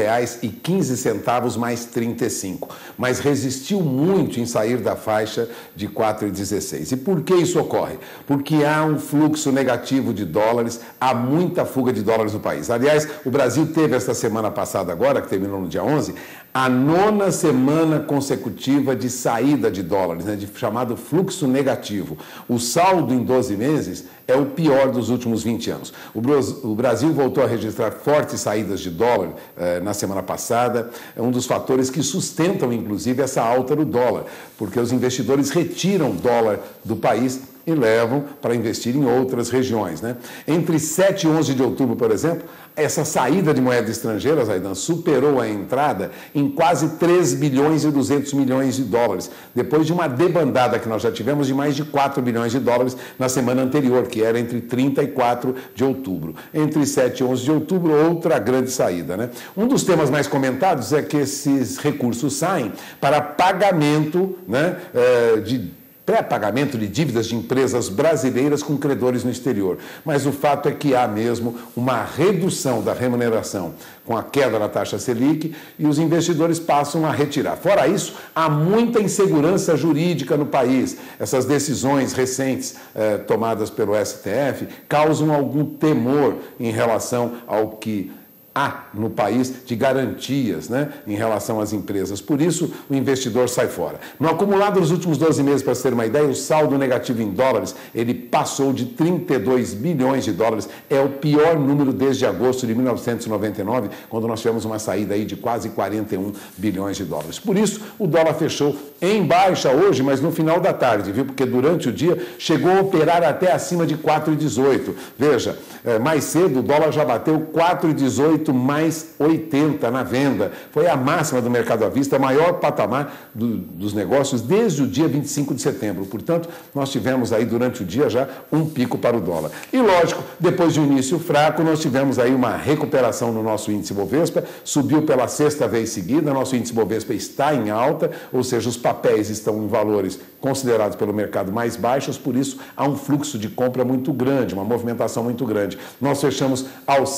4,15 mais 35. Mas resistiu muito em sair da faixa de R$ 4,16. E por que isso ocorre? Porque há um fluxo negativo de dólares, há muita fuga de dólares no país. Aliás, o Brasil teve esta semana passada agora, que terminou no dia 11, a 9ª semana consecutiva de saída de dólares, né, de chamado fluxo negativo. O saldo em 12 meses é o pior dos últimos 20 anos. O Brasil voltou a registrar fortes saídas de dólar na semana passada. É um dos fatores que sustentam, inclusive, essa alta do dólar, porque os investidores retiram dólar do país e levam para investir em outras regiões, né? Entre 7 e 11 de outubro, por exemplo, essa saída de moeda estrangeira, Zaidan, superou a entrada em quase 3 bilhões e 200 milhões de dólares, depois de uma debandada que nós já tivemos de mais de 4 bilhões de dólares na semana anterior, que era entre 30 e 4 de outubro. Entre 7 e 11 de outubro, outra grande saída, né? Um dos temas mais comentados é que esses recursos saem para pagamento, né, de pré-pagamento de dívidas de empresas brasileiras com credores no exterior. Mas o fato é que há mesmo uma redução da remuneração com a queda da taxa Selic e os investidores passam a retirar. Fora isso, há muita insegurança jurídica no país. Essas decisões recentes tomadas pelo STF causam algum temor em relação ao que há no país de garantias, né, em relação às empresas. Por isso, o investidor sai fora. No acumulado dos últimos 12 meses, para você ter uma ideia, o saldo negativo em dólares, ele passou de 32 bilhões de dólares. É o pior número desde agosto de 1999, quando nós tivemos uma saída aí de quase 41 bilhões de dólares. Por isso, o dólar fechou em baixa hoje, mas no final da tarde, viu? Porque durante o dia chegou a operar até acima de 4,18. Veja, mais cedo o dólar já bateu 4,18 mais 80 na venda. Foi a máxima do mercado à vista, maior patamar dos negócios desde o dia 25 de setembro. Portanto, nós tivemos aí durante o dia já um pico para o dólar. E lógico, depois de um início fraco, nós tivemos aí uma recuperação no nosso índice Bovespa, subiu pela 6ª vez seguida, nosso índice Bovespa está em alta, ou seja, os papéis estão em valores considerados pelo mercado mais baixos, por isso há um fluxo de compra muito grande, uma movimentação muito grande. Nós fechamos aos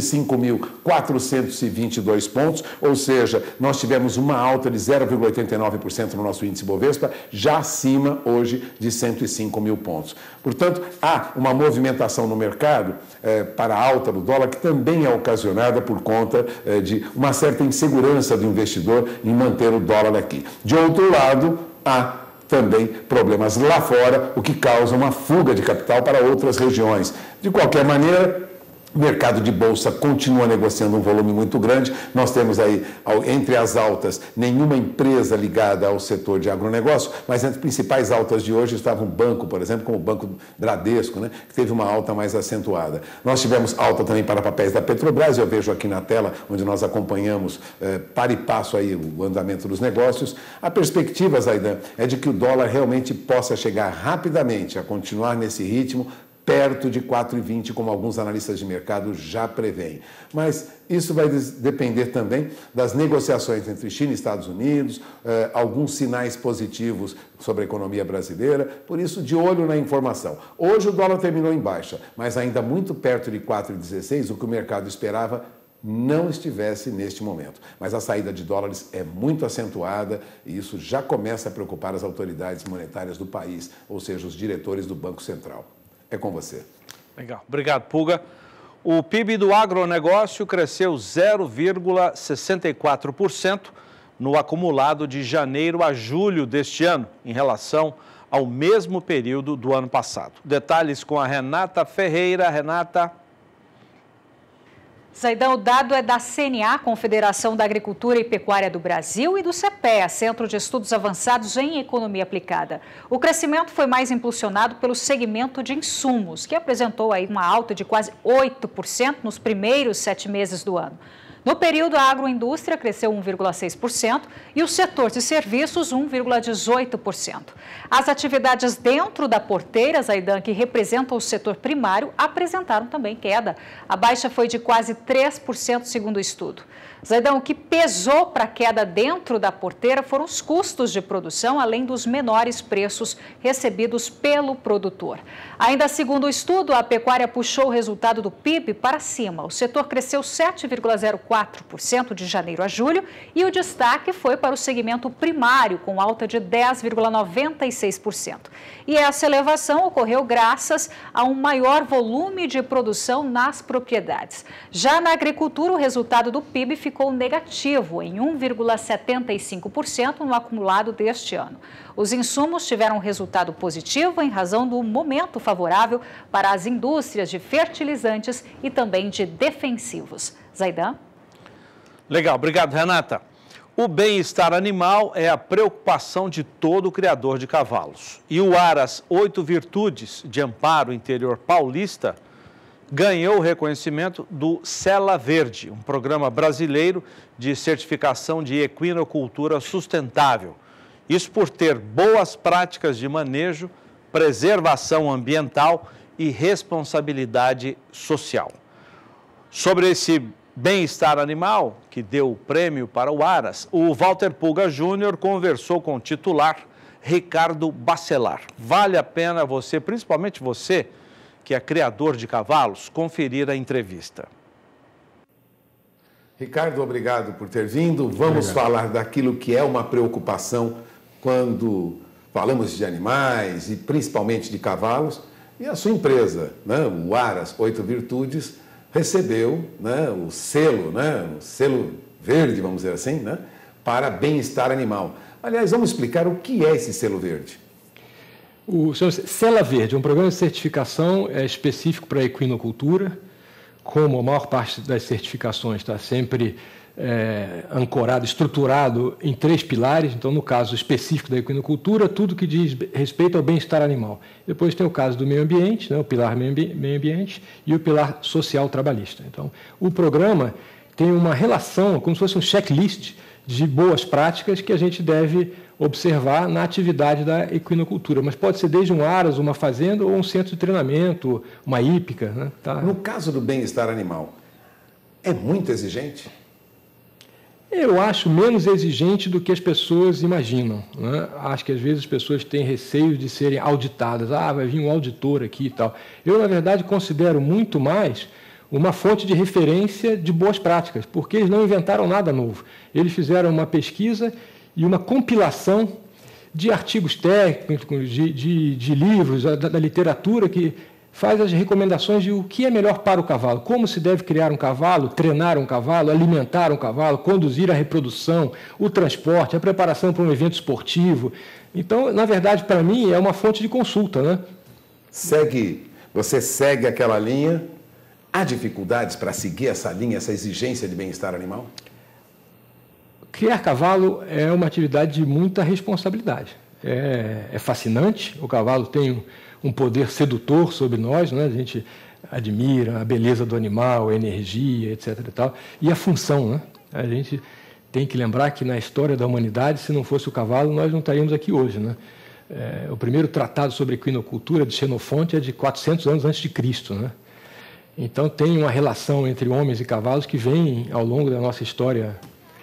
105.422 pontos, ou seja, nós tivemos uma alta de 0,89% no nosso índice Bovespa, já acima hoje de 105 mil pontos. Portanto, há uma movimentação no mercado para a alta do dólar que também é ocasionada por conta de uma certa insegurança do investidor em manter o dólar aqui. De outro lado, há também problemas lá fora, o que causa uma fuga de capital para outras regiões. De qualquer maneira, o mercado de bolsa continua negociando um volume muito grande. Nós temos aí, entre as altas, nenhuma empresa ligada ao setor de agronegócio, mas entre as principais altas de hoje estava um banco, por exemplo, como o Banco Bradesco, né, que teve uma alta mais acentuada. Nós tivemos alta também para papéis da Petrobras, eu vejo aqui na tela, onde nós acompanhamos para e passo aí o andamento dos negócios. A perspectiva, Zaidan, é de que o dólar realmente possa chegar rapidamente a continuar nesse ritmo, perto de 4,20, como alguns analistas de mercado já preveem. Mas isso vai depender também das negociações entre China e Estados Unidos, alguns sinais positivos sobre a economia brasileira, por isso, de olho na informação. Hoje o dólar terminou em baixa, mas ainda muito perto de 4,16, o que o mercado esperava não estivesse neste momento. Mas a saída de dólares é muito acentuada e isso já começa a preocupar as autoridades monetárias do país, ou seja, os diretores do Banco Central. É com você. Legal. Obrigado, Pulga. O PIB do agronegócio cresceu 0,64% no acumulado de janeiro a julho deste ano, em relação ao mesmo período do ano passado. Detalhes com a Renata Ferreira. Renata. Zaidan, o dado é da CNA, Confederação da Agricultura e Pecuária do Brasil, e do CEPEA, Centro de Estudos Avançados em Economia Aplicada. O crescimento foi mais impulsionado pelo segmento de insumos, que apresentou aí uma alta de quase 8% nos primeiros 7 meses do ano. No período, a agroindústria cresceu 1,6% e o setor de serviços 1,18%. As atividades dentro da porteira, Zaidan, que representam o setor primário, apresentaram também queda. A baixa foi de quase 3% segundo o estudo. Zaidan, o que pesou para a queda dentro da porteira foram os custos de produção, além dos menores preços recebidos pelo produtor. Ainda segundo o estudo, a pecuária puxou o resultado do PIB para cima. O setor cresceu 7,04% de janeiro a julho e o destaque foi para o segmento primário, com alta de 10,96%. E essa elevação ocorreu graças a um maior volume de produção nas propriedades. Já na agricultura, o resultado do PIB ficou negativo em 1,75% no acumulado deste ano. Os insumos tiveram um resultado positivo em razão do momento favorável para as indústrias de fertilizantes e também de defensivos. Zaidan? Legal, obrigado, Renata. O bem-estar animal é a preocupação de todo criador de cavalos. E o Aras 8 Virtudes de Amparo Interior Paulista ganhou o reconhecimento do Sela Verde, um programa brasileiro de certificação de equinocultura sustentável. Isso por ter boas práticas de manejo, preservação ambiental e responsabilidade social. Sobre esse bem-estar animal, que deu o prêmio para o Aras, o Walter Pulga Júnior conversou com o titular Ricardo Bacelar. Vale a pena você, principalmente você, que é criador de cavalos, conferir a entrevista. Ricardo, obrigado por ter vindo. Vamos falar daquilo que é uma preocupação quando falamos de animais e principalmente de cavalos. E a sua empresa, né, o Aras 8 Virtudes, recebeu, né, o selo verde, vamos dizer assim, né, para bem-estar animal. Aliás, vamos explicar o que é esse selo verde. O Sela Verde é um programa de certificação específico para a equinocultura. Como a maior parte das certificações está sempre ancorado, estruturado em 3 pilares. Então, no caso específico da equinocultura, tudo que diz respeito ao bem-estar animal. Depois tem o caso do meio ambiente, né, o pilar meio ambiente, e o pilar social trabalhista. Então, o programa tem uma relação, como se fosse um checklist de boas práticas que a gente deve observar na atividade da equinocultura, mas pode ser desde um aras, uma fazenda ou um centro de treinamento, uma hípica. Né? Tá. No caso do bem-estar animal, é muito exigente? Eu acho menos exigente do que as pessoas imaginam. Né? Acho que às vezes as pessoas têm receio de serem auditadas. Ah, vai vir um auditor aqui e tal. Eu, na verdade, considero muito mais uma fonte de referência de boas práticas, porque eles não inventaram nada novo. Eles fizeram uma pesquisa e uma compilação de artigos técnicos, de livros, da literatura que faz as recomendações de o que é melhor para o cavalo, como se deve criar um cavalo, treinar um cavalo, alimentar um cavalo, conduzir a reprodução, o transporte, a preparação para um evento esportivo. Então, na verdade, para mim, é uma fonte de consulta, né? Você segue aquela linha. Há dificuldades para seguir essa linha, essa exigência de bem-estar animal? Criar cavalo é uma atividade de muita responsabilidade. É fascinante, o cavalo tem um poder sedutor sobre nós, né? A gente admira a beleza do animal, a energia, etc. E tal, e a função, né? A gente tem que lembrar que na história da humanidade, se não fosse o cavalo, nós não estaríamos aqui hoje, né? O primeiro tratado sobre equinocultura de Xenofonte é de 400 anos antes de Cristo, né? Então tem uma relação entre homens e cavalos que vem ao longo da nossa história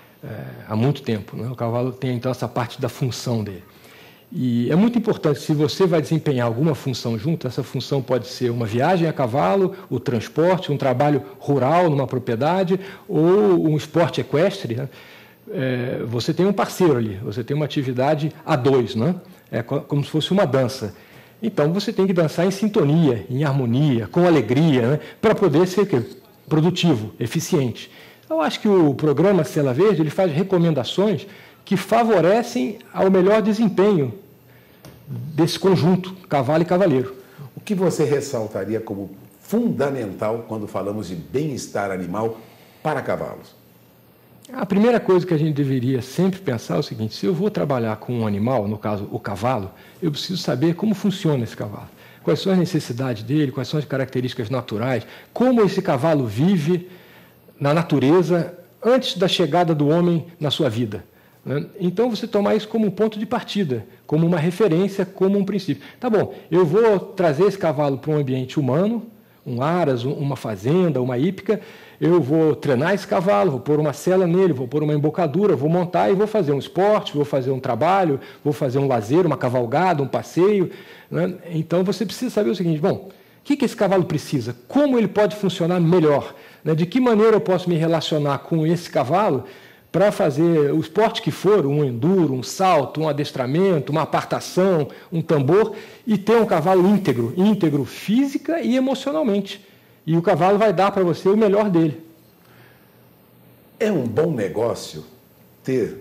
há muito tempo, né? O cavalo tem então essa parte da função dele. E é muito importante, se você vai desempenhar alguma função junto, essa função pode ser uma viagem a cavalo, o transporte, um trabalho rural numa propriedade ou um esporte equestre, né? Você tem um parceiro ali, você tem uma atividade a dois, né? É como se fosse uma dança. Então você tem que dançar em sintonia, em harmonia, com alegria, né? Para poder ser produtivo, eficiente. Eu acho que o programa Sela Verde ele faz recomendações que favorecem ao melhor desempenho desse conjunto, cavalo e cavaleiro. O que você ressaltaria como fundamental quando falamos de bem-estar animal para cavalos? A primeira coisa que a gente deveria sempre pensar é o seguinte: se eu vou trabalhar com um animal, no caso o cavalo, eu preciso saber como funciona esse cavalo. Quais são as necessidades dele, quais são as características naturais, como esse cavalo vive na natureza antes da chegada do homem na sua vida. Então, você tomar isso como um ponto de partida, como uma referência, como um princípio. Tá bom, eu vou trazer esse cavalo para um ambiente humano, um aras, uma fazenda, uma hípica, eu vou treinar esse cavalo, vou pôr uma sela nele, vou pôr uma embocadura, vou montar e vou fazer um esporte, vou fazer um trabalho, vou fazer um lazer, uma cavalgada, um passeio, né? Então, você precisa saber o seguinte: bom, o que esse cavalo precisa? Como ele pode funcionar melhor? Né? De que maneira eu posso me relacionar com esse cavalo para fazer o esporte que for, um enduro, um salto, um adestramento, uma apartação, um tambor, e ter um cavalo íntegro física e emocionalmente. E o cavalo vai dar para você o melhor dele. É um bom negócio ter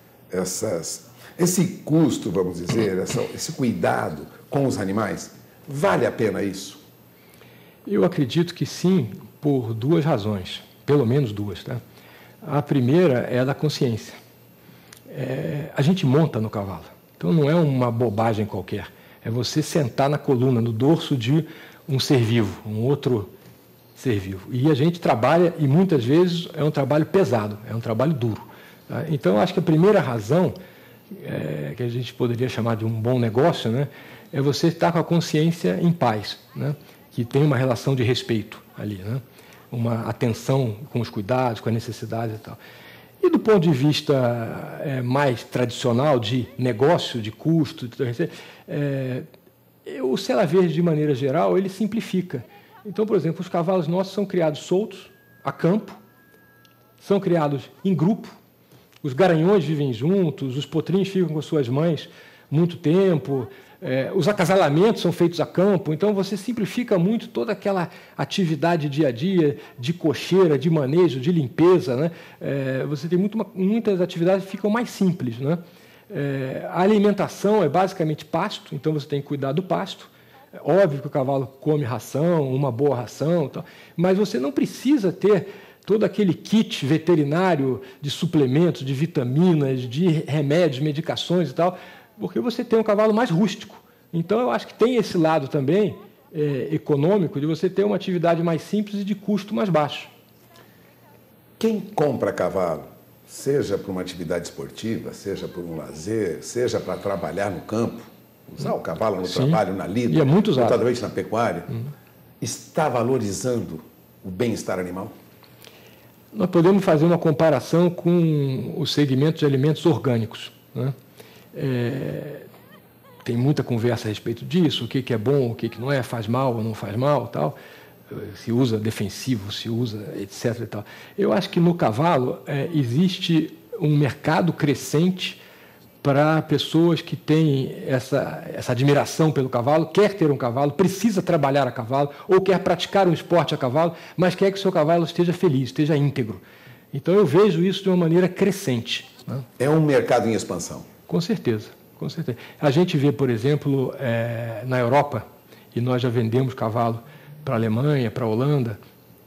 esse custo, vamos dizer, esse cuidado com os animais? Vale a pena isso? Eu acredito que sim, por duas razões, pelo menos duas, tá? A primeira é a da consciência. A gente monta no cavalo, então não é uma bobagem qualquer. É você sentar na coluna, no dorso de um ser vivo, um outro ser vivo. E a gente trabalha, e muitas vezes é um trabalho pesado, é um trabalho duro. Tá? Então, eu acho que a primeira razão, que a gente poderia chamar de um bom negócio, né, é você estar com a consciência em paz, né, que tem uma relação de respeito ali, né? Uma atenção com os cuidados, com as necessidades e tal. E do ponto de vista mais tradicional, de negócio, de custo, o Sela Verde, de maneira geral, ele simplifica. Então, por exemplo, os cavalos nossos são criados soltos, a campo, são criados em grupo, os garanhões vivem juntos, os potrinhos ficam com suas mães muito tempo, os acasalamentos são feitos a campo, então você simplifica muito toda aquela atividade dia a dia, de cocheira, de manejo, de limpeza, né? Você tem muitas atividades que ficam mais simples, né? A alimentação é basicamente pasto, então você tem que cuidar do pasto. É óbvio que o cavalo come ração, uma boa ração, tal, mas você não precisa ter todo aquele kit veterinário de suplementos, de vitaminas, de remédios, medicações e tal, porque você tem um cavalo mais rústico. Então, eu acho que tem esse lado também econômico de você ter uma atividade mais simples e de custo mais baixo. Quem compra cavalo, seja para uma atividade esportiva, seja por um lazer, seja para trabalhar no campo, usar o cavalo no trabalho, na lida, notadamente na pecuária, está valorizando o bem-estar animal? Nós podemos fazer uma comparação com os segmentos de alimentos orgânicos, né? Tem muita conversa a respeito disso, o que é bom, o que não é, faz mal ou não faz mal, tal. Se usa defensivo, se usa etc. E tal. Eu acho que no cavalo existe um mercado crescente para pessoas que têm essa admiração pelo cavalo, quer ter um cavalo, precisa trabalhar a cavalo, ou quer praticar um esporte a cavalo, mas quer que o seu cavalo esteja feliz, esteja íntegro. Então eu vejo isso de uma maneira crescente. Né? É um mercado em expansão. Com certeza, com certeza. A gente vê, por exemplo, na Europa, e nós já vendemos cavalo para a Alemanha, para a Holanda,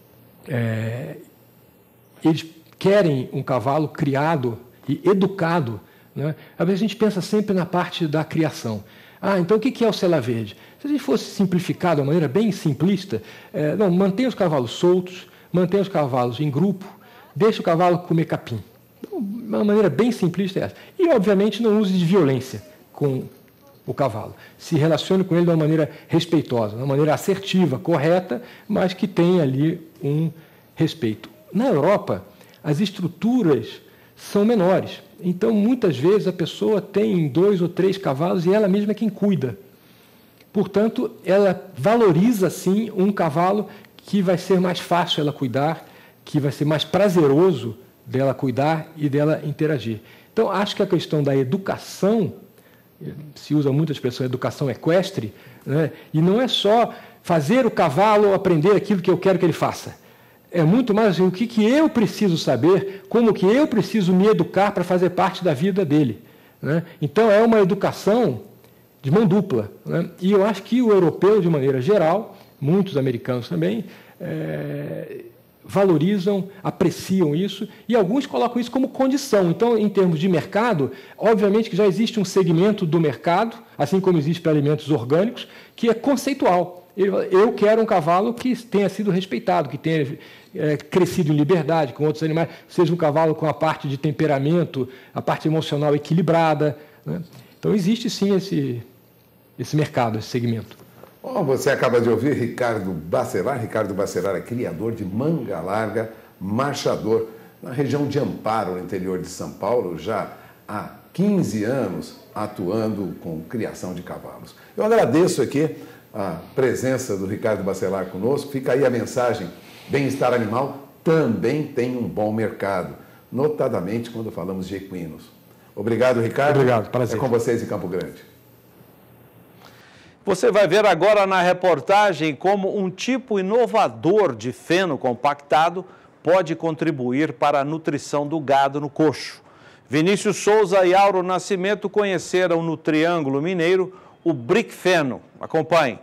eles querem um cavalo criado e educado. Né? Às vezes a gente pensa sempre na parte da criação. Então o que é o sela verde? Se a gente fosse simplificar de uma maneira bem simplista, mantenha os cavalos soltos, mantenha os cavalos em grupo, deixa o cavalo comer capim. Uma maneira bem simplista é essa. E, obviamente, não use de violência com o cavalo. Se relacione com ele de uma maneira respeitosa, de uma maneira assertiva, correta, mas que tenha ali um respeito. Na Europa, as estruturas são menores. Então, muitas vezes, a pessoa tem 2 ou 3 cavalos e ela mesma é quem cuida. Portanto, ela valoriza, sim, um cavalo que vai ser mais fácil ela cuidar, que vai ser mais prazeroso dela cuidar e dela interagir. Então, acho que a questão da educação, se usa muito a expressão educação equestre, né? E não é só fazer o cavalo aprender aquilo que eu quero que ele faça. É muito mais assim, o que eu preciso saber, como que eu preciso me educar para fazer parte da vida dele. Né? Então, é uma educação de mão dupla. Né? E eu acho que o europeu, de maneira geral, muitos americanos também, valorizam, apreciam isso, e alguns colocam isso como condição. Então, em termos de mercado, obviamente que já existe um segmento do mercado, assim como existe para alimentos orgânicos, que é conceitual. Eu quero um cavalo que tenha sido respeitado, que tenha crescido em liberdade com outros animais, seja um cavalo com a parte de temperamento, a parte emocional equilibrada. Né? Então, existe sim esse mercado, esse segmento. Você acaba de ouvir Ricardo Bacelar. Ricardo Bacelar é criador de manga larga, marchador, na região de Amparo, no interior de São Paulo, já há 15 anos atuando com criação de cavalos. Eu agradeço aqui a presença do Ricardo Bacelar conosco. Fica aí a mensagem: bem-estar animal também tem um bom mercado, notadamente quando falamos de equinos. Obrigado, Ricardo. Obrigado, prazer. É com vocês em Campo Grande. Você vai ver agora na reportagem como um tipo inovador de feno compactado pode contribuir para a nutrição do gado no coxo. Vinícius Souza e Auro Nascimento conheceram no Triângulo Mineiro o Bricfeno. Acompanhe.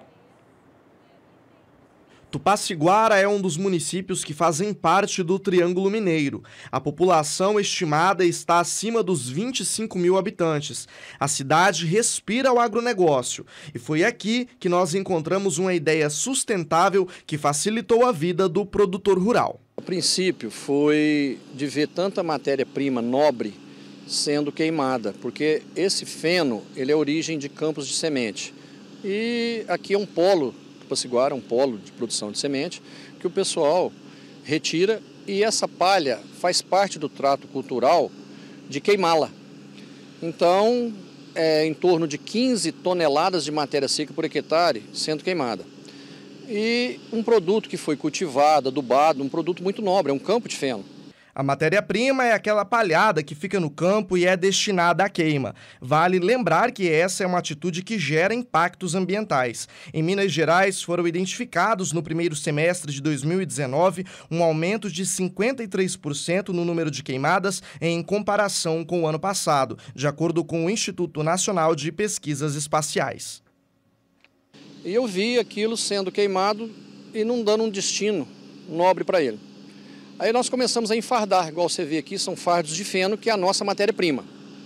Tupaciguara é um dos municípios que fazem parte do Triângulo Mineiro. A população estimada está acima dos 25 mil habitantes. A cidade respira o agronegócio e foi aqui que nós encontramos uma ideia sustentável que facilitou a vida do produtor rural. O princípio foi de ver tanta matéria-prima nobre sendo queimada, porque esse feno ele é origem de campos de semente. E aqui é um polo, Tupaciguara, um polo de produção de semente, que o pessoal retira e essa palha faz parte do trato cultural de queimá-la. Então, é em torno de 15 toneladas de matéria seca por hectare sendo queimada. E um produto que foi cultivado, adubado, um produto muito nobre, é um campo de feno. A matéria-prima é aquela palhada que fica no campo e é destinada à queima. Vale lembrar que essa é uma atitude que gera impactos ambientais. Em Minas Gerais, foram identificados no primeiro semestre de 2019 um aumento de 53% no número de queimadas em comparação com o ano passado, de acordo com o Instituto Nacional de Pesquisas Espaciais. E eu vi aquilo sendo queimado e não dando um destino nobre para ele. Aí nós começamos a enfardar, igual você vê aqui, são fardos de feno, que é a nossa matéria-prima.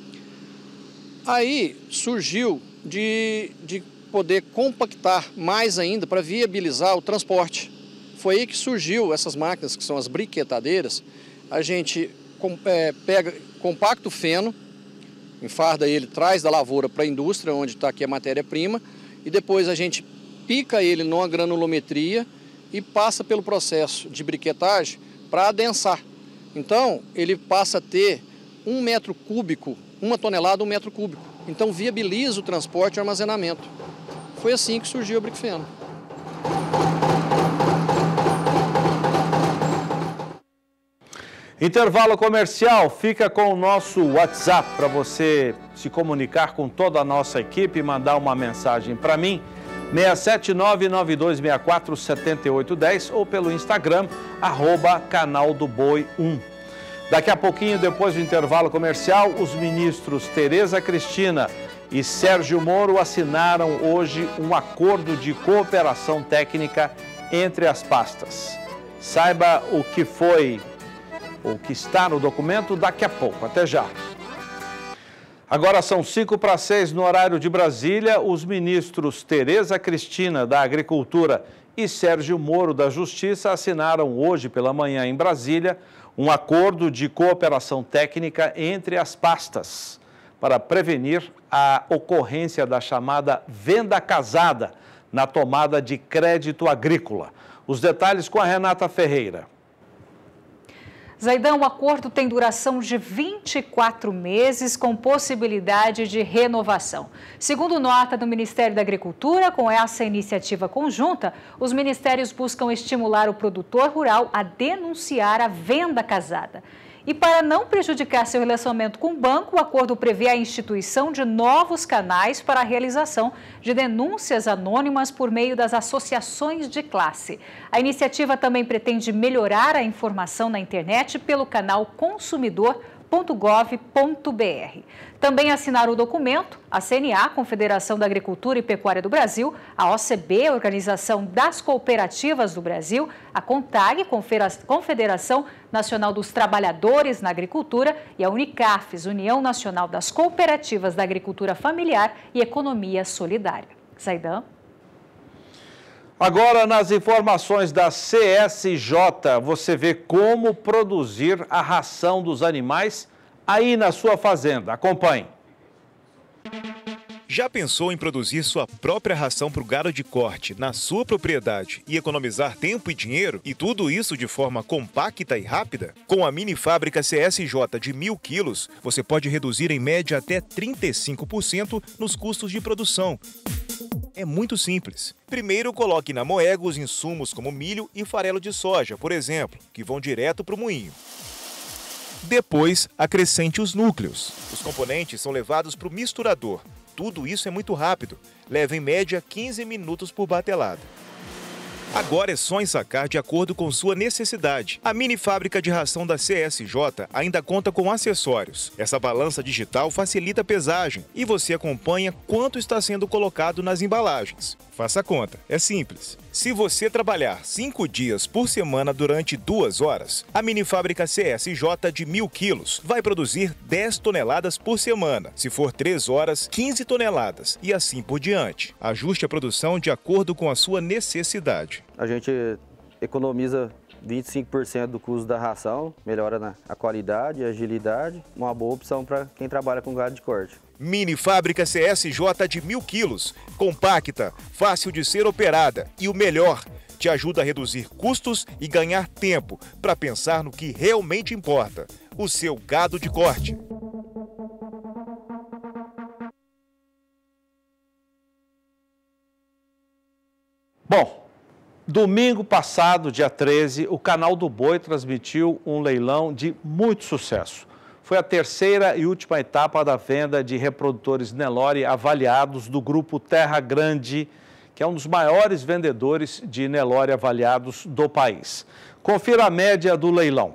Aí surgiu de poder compactar mais ainda para viabilizar o transporte. Foi aí que surgiu essas máquinas, que são as briquetadeiras. A gente compacta o feno, enfarda ele, traz da lavoura para a indústria, onde está aqui a matéria-prima, e depois a gente pica ele numa granulometria e passa pelo processo de briquetagem para adensar. Então, ele passa a ter 1 metro cúbico, 1 tonelada, 1 metro cúbico. Então, viabiliza o transporte e o armazenamento. Foi assim que surgiu o Bricfeno. Intervalo comercial, fica com o nosso WhatsApp para você se comunicar com toda a nossa equipe e mandar uma mensagem para mim, 679-9264-7810 ou pelo Instagram, @canaldoboi1. Daqui a pouquinho, depois do intervalo comercial, os ministros Tereza Cristina e Sérgio Moro assinaram hoje um acordo de cooperação técnica entre as pastas. Saiba o que está no documento daqui a pouco. Até já. Agora são 5:06 no horário de Brasília. Os ministros Tereza Cristina, da Agricultura, e Sérgio Moro, da Justiça, assinaram hoje pela manhã em Brasília um acordo de cooperação técnica entre as pastas para prevenir a ocorrência da chamada venda casada na tomada de crédito agrícola. Os detalhes com a Renata Ferreira. Zaidan, o acordo tem duração de 24 meses com possibilidade de renovação. Segundo nota do Ministério da Agricultura, com essa iniciativa conjunta, os ministérios buscam estimular o produtor rural a denunciar a venda casada. E para não prejudicar seu relacionamento com o banco, o acordo prevê a instituição de novos canais para a realização de denúncias anônimas por meio das associações de classe. A iniciativa também pretende melhorar a informação na internet pelo canal consumidor.gov.br. Também assinaram o documento a CNA, Confederação da Agricultura e Pecuária do Brasil, a OCB, Organização das Cooperativas do Brasil, a CONTAG, Confederação Nacional dos Trabalhadores na Agricultura, e a Unicafes, União Nacional das Cooperativas da Agricultura Familiar e Economia Solidária. Zaidan. Agora, nas informações da CSJ, você vê como produzir a ração dos animais aí na sua fazenda. Acompanhe. Já pensou em produzir sua própria ração para o gado de corte na sua propriedade e economizar tempo e dinheiro? E tudo isso de forma compacta e rápida? Com a mini fábrica CSJ de 1.000 quilos, você pode reduzir em média até 35% nos custos de produção. É muito simples. Primeiro, coloque na moega os insumos como milho e farelo de soja, por exemplo, que vão direto para o moinho. Depois, acrescente os núcleos. Os componentes são levados para o misturador. Tudo isso é muito rápido. Leva em média 15 minutos por batelada. Agora é só ensacar de acordo com sua necessidade. A mini fábrica de ração da CSJ ainda conta com acessórios. Essa balança digital facilita a pesagem e você acompanha quanto está sendo colocado nas embalagens. Faça a conta, é simples. Se você trabalhar 5 dias por semana durante 2 horas, a mini fábrica CSJ de 1.000 quilos vai produzir 10 toneladas por semana. Se for 3 horas, 15 toneladas e assim por diante. Ajuste a produção de acordo com a sua necessidade. A gente economiza 25% do custo da ração, melhora a qualidade e a agilidade, uma boa opção para quem trabalha com gado de corte. Mini fábrica CSJ de 1.000 quilos, compacta, fácil de ser operada e o melhor, te ajuda a reduzir custos e ganhar tempo para pensar no que realmente importa, o seu gado de corte. Bom, domingo passado, dia 13, o Canal do Boi transmitiu um leilão de muito sucesso. Foi a terceira e última etapa da venda de reprodutores Nelore avaliados do grupo Terra Grande, que é um dos maiores vendedores de Nelore avaliados do país. Confira a média do leilão.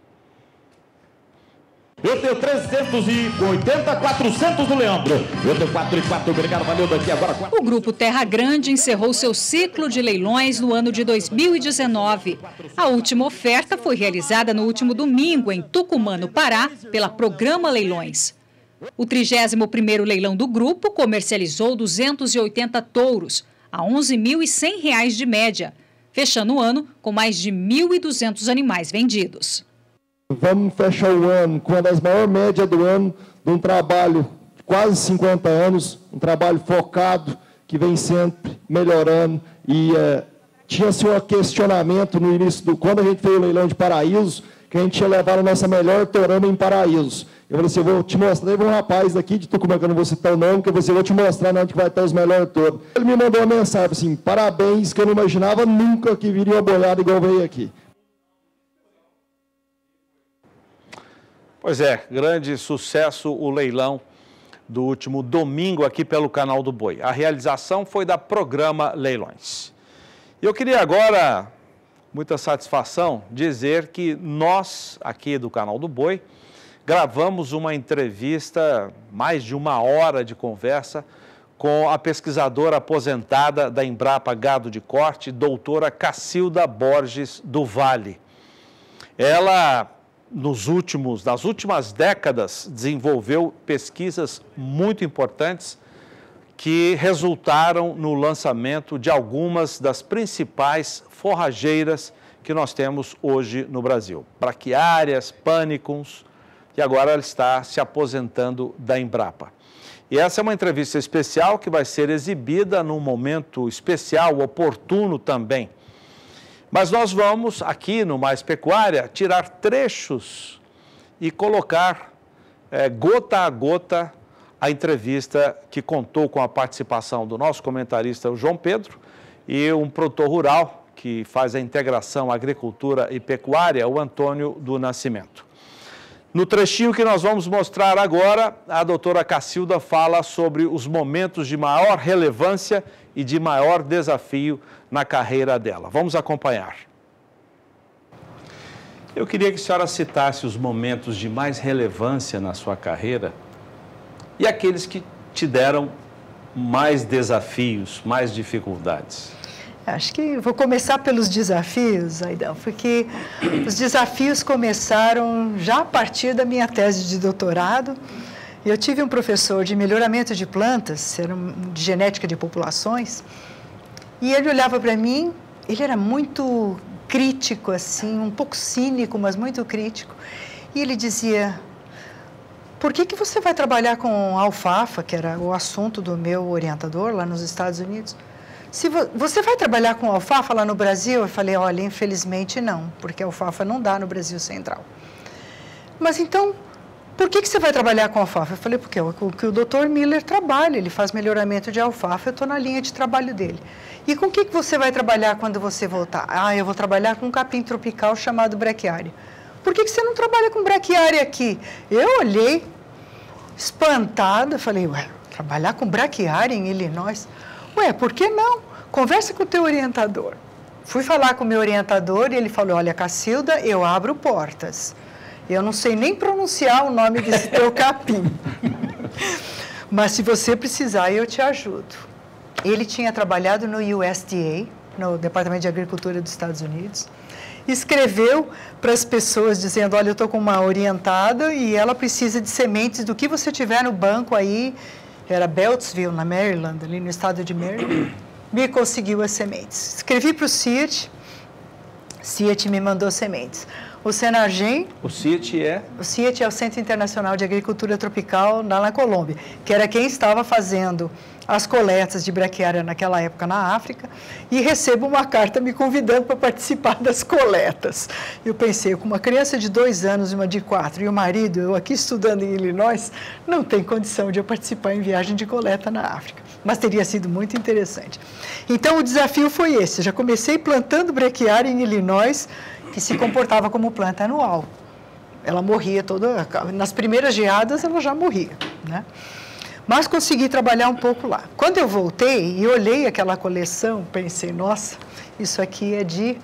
Eu tenho 380, 400 do Leandro. Eu tenho 4 e 4, obrigado, valeu, daqui agora 4. O Grupo Terra Grande encerrou seu ciclo de leilões no ano de 2019. A última oferta foi realizada no último domingo em Tucumã, no Pará, pela Programa Leilões. O 31º leilão do grupo comercializou 280 touros, a R$ 11.100 de média, fechando o ano com mais de 1.200 animais vendidos. Vamos fechar o ano com uma das maiores médias do ano, de um trabalho de quase 50 anos, um trabalho focado, que vem sempre melhorando. E tinha-se um questionamento no início, quando a gente fez o leilão de Paraíso, que a gente ia levar a nossa melhor tourama em Paraíso. Eu falei assim, eu vou te mostrar, teve um rapaz daqui de Tucumã, que eu não vou citar o nome, que eu vou te mostrar onde vai estar os melhores touros. Ele me mandou uma mensagem assim, parabéns, que eu não imaginava nunca que viria uma boiada igual veio aqui. Pois é, grande sucesso o leilão do último domingo aqui pelo Canal do Boi. A realização foi da Programa Leilões. E eu queria agora, muita satisfação, dizer que nós, aqui do Canal do Boi, gravamos uma entrevista, mais de 1 hora de conversa, com a pesquisadora aposentada da Embrapa Gado de Corte, doutora Cacilda Borges do Vale. Ela, nas últimas décadas, desenvolveu pesquisas muito importantes que resultaram no lançamento de algumas das principais forrageiras que nós temos hoje no Brasil. Braquiárias, Panicums, e agora ela está se aposentando da Embrapa. E essa é uma entrevista especial que vai ser exibida num momento especial, oportuno também. Mas nós vamos, aqui no Mais Pecuária, tirar trechos e colocar gota a gota a entrevista que contou com a participação do nosso comentarista, o João Pedro, e um produtor rural que faz a integração agricultura e pecuária, o Antônio do Nascimento. No trechinho que nós vamos mostrar agora, a doutora Cacilda fala sobre os momentos de maior relevância e de maior desafio na carreira dela. Vamos acompanhar. Eu queria que a senhora citasse os momentos de mais relevância na sua carreira e aqueles que te deram mais desafios, mais dificuldades. Acho que vou começar pelos desafios, Aidão, porque os desafios começaram já a partir da minha tese de doutorado. Eu tive um professor de melhoramento de plantas, de genética de populações, e ele olhava para mim, ele era muito crítico, assim, um pouco cínico, mas muito crítico, e ele dizia: por que você vai trabalhar com alfafa, que era o assunto do meu orientador lá nos Estados Unidos? Se você vai trabalhar com alfafa lá no Brasil? Eu falei: olha, infelizmente não, porque alfafa não dá no Brasil Central. Mas então, por que você vai trabalhar com alfafa? Eu falei: porque é o que o Dr. Miller trabalha, ele faz melhoramento de alfafa, eu estou na linha de trabalho dele. E com o que você vai trabalhar quando você voltar? Ah, eu vou trabalhar com um capim tropical chamado braquiária. Por que você não trabalha com braquiária aqui? Eu olhei, espantada, falei: ué, trabalhar com braquiária em Illinois? Ué, por que não? Conversa com o teu orientador. Fui falar com o meu orientador e ele falou: olha, Cacilda, eu abro portas. Eu não sei nem pronunciar o nome desse teu capim. Mas se você precisar, eu te ajudo. Ele tinha trabalhado no USDA, no Departamento de Agricultura dos Estados Unidos. Escreveu para as pessoas dizendo: olha, eu estou com uma orientada e ela precisa de sementes do que você tiver no banco aí. Era Beltsville, na Maryland, ali no estado de Maryland, me conseguiu as sementes. Escrevi para o CIAT me mandou sementes. O Senargem... O CIAT é? O CIAT é o Centro Internacional de Agricultura Tropical na Colômbia, que era quem estava fazendo as coletas de braquiária naquela época na África, e recebo uma carta me convidando para participar das coletas. Eu pensei, com uma criança de 2 anos e uma de 4, e o marido, eu aqui estudando em Illinois, não tem condição de eu participar em viagem de coleta na África. Mas teria sido muito interessante. Então, o desafio foi esse. Eu já comecei plantando braquiária em Illinois, que se comportava como planta anual. Ela morria toda... Nas primeiras geadas, ela já morria, né? Mas consegui trabalhar um pouco lá. Quando eu voltei e olhei aquela coleção, pensei: nossa, isso aqui é de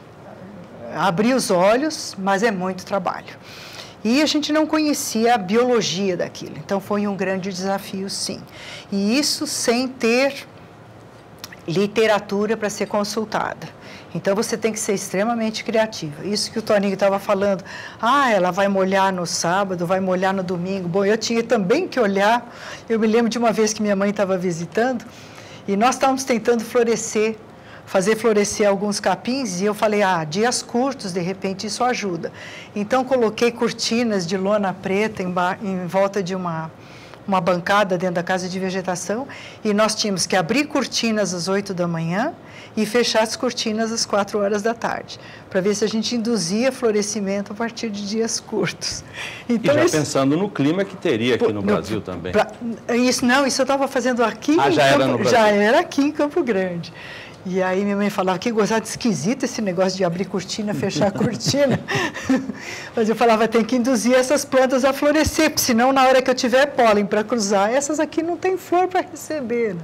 abrir os olhos, mas é muito trabalho. E a gente não conhecia a biologia daquilo, então foi um grande desafio, sim. E isso sem ter literatura para ser consultada. Então, você tem que ser extremamente criativa. Isso que o Toninho estava falando. Ah, ela vai molhar no sábado, vai molhar no domingo. Bom, eu tinha também que olhar. Eu me lembro de uma vez que minha mãe estava visitando e nós estávamos tentando fazer florescer alguns capins, e eu falei: dias curtos, de repente isso ajuda. Então, coloquei cortinas de lona preta em volta de uma bancada dentro da casa de vegetação, e nós tínhamos que abrir cortinas às 8 da manhã e fechar as cortinas às 4 horas da tarde, para ver se a gente induzia florescimento a partir de dias curtos. Então, e já pensando no clima que teria aqui no Brasil também. Isso eu estava fazendo aqui já era no Brasil. Já era aqui em Campo Grande. E aí minha mãe falava que gostava esquisito esse negócio de abrir cortina, fechar a cortina. Mas eu falava, tem que induzir essas plantas a florescer, porque senão na hora que eu tiver pólen para cruzar, essas aqui não tem flor para receber. Né?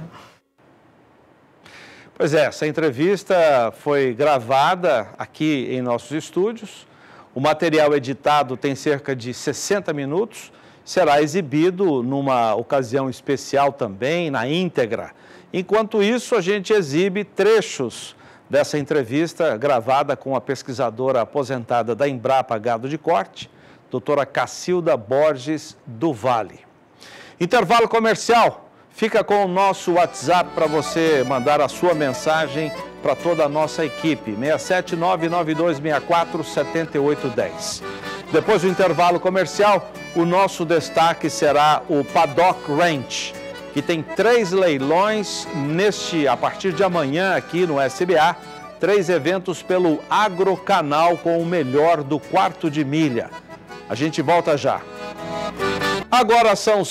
Pois é, essa entrevista foi gravada aqui em nossos estúdios. O material editado tem cerca de 60 minutos, será exibido numa ocasião especial também, na íntegra. Enquanto isso, a gente exibe trechos dessa entrevista gravada com a pesquisadora aposentada da Embrapa Gado de Corte, doutora Cacilda Borges do Vale. Intervalo comercial. Fica com o nosso WhatsApp para você mandar a sua mensagem para toda a nossa equipe, 67992647810. Depois do intervalo comercial, o nosso destaque será o Paddock Ranch, que tem 3 leilões a partir de amanhã aqui no SBA, 3 eventos pelo Agrocanal com o melhor do quarto de milha. A gente volta já. Agora são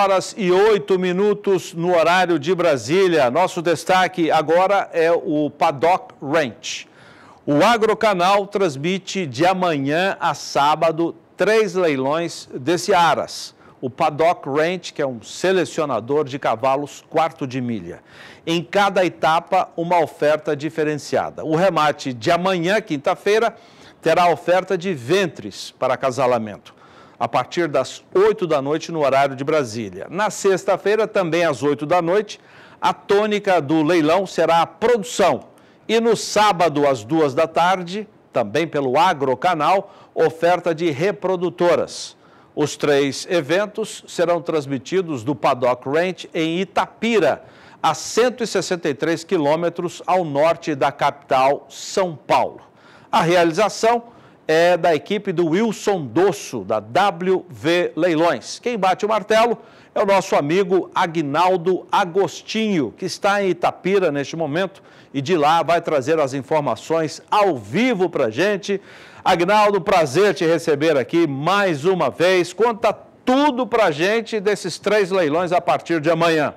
6h08 no horário de Brasília. Nosso destaque agora é o Paddock Ranch. O Agrocanal transmite de amanhã a sábado 3 leilões desse aras. O Paddock Ranch, que é um selecionador de cavalos quarto de milha. Em cada etapa, uma oferta diferenciada. O remate de amanhã, quinta-feira, terá oferta de ventres para acasalamento, a partir das 8 da noite no horário de Brasília. Na sexta-feira, também às 8 da noite, a tônica do leilão será a produção. E no sábado, às 2 da tarde, também pelo Agrocanal, oferta de reprodutoras. Os 3 eventos serão transmitidos do Paddock Ranch em Itapira, a 163 quilômetros ao norte da capital, São Paulo. A realização é da equipe do Wilson Dosso, da WV Leilões. Quem bate o martelo é o nosso amigo Agnaldo Agostinho, que está em Itapira neste momento e de lá vai trazer as informações ao vivo para a gente. Agnaldo, prazer te receber aqui mais uma vez. Conta tudo para a gente desses 3 leilões a partir de amanhã.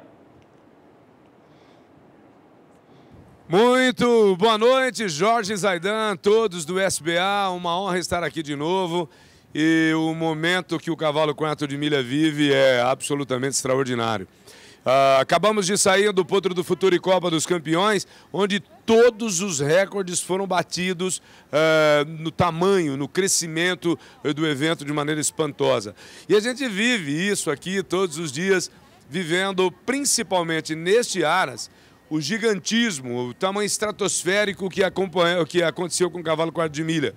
Muito boa noite, Jorge Zaidan, todos do SBA, uma honra estar aqui de novo e o momento que o cavalo quarto de milha vive é absolutamente extraordinário. Acabamos de sair do Potro do Futuro e Copa dos Campeões, onde todos os recordes foram batidos no tamanho, no crescimento do evento de maneira espantosa. E a gente vive isso aqui todos os dias, vivendo principalmente neste aras, o gigantismo, o tamanho estratosférico que aconteceu com o cavalo quarto de milha.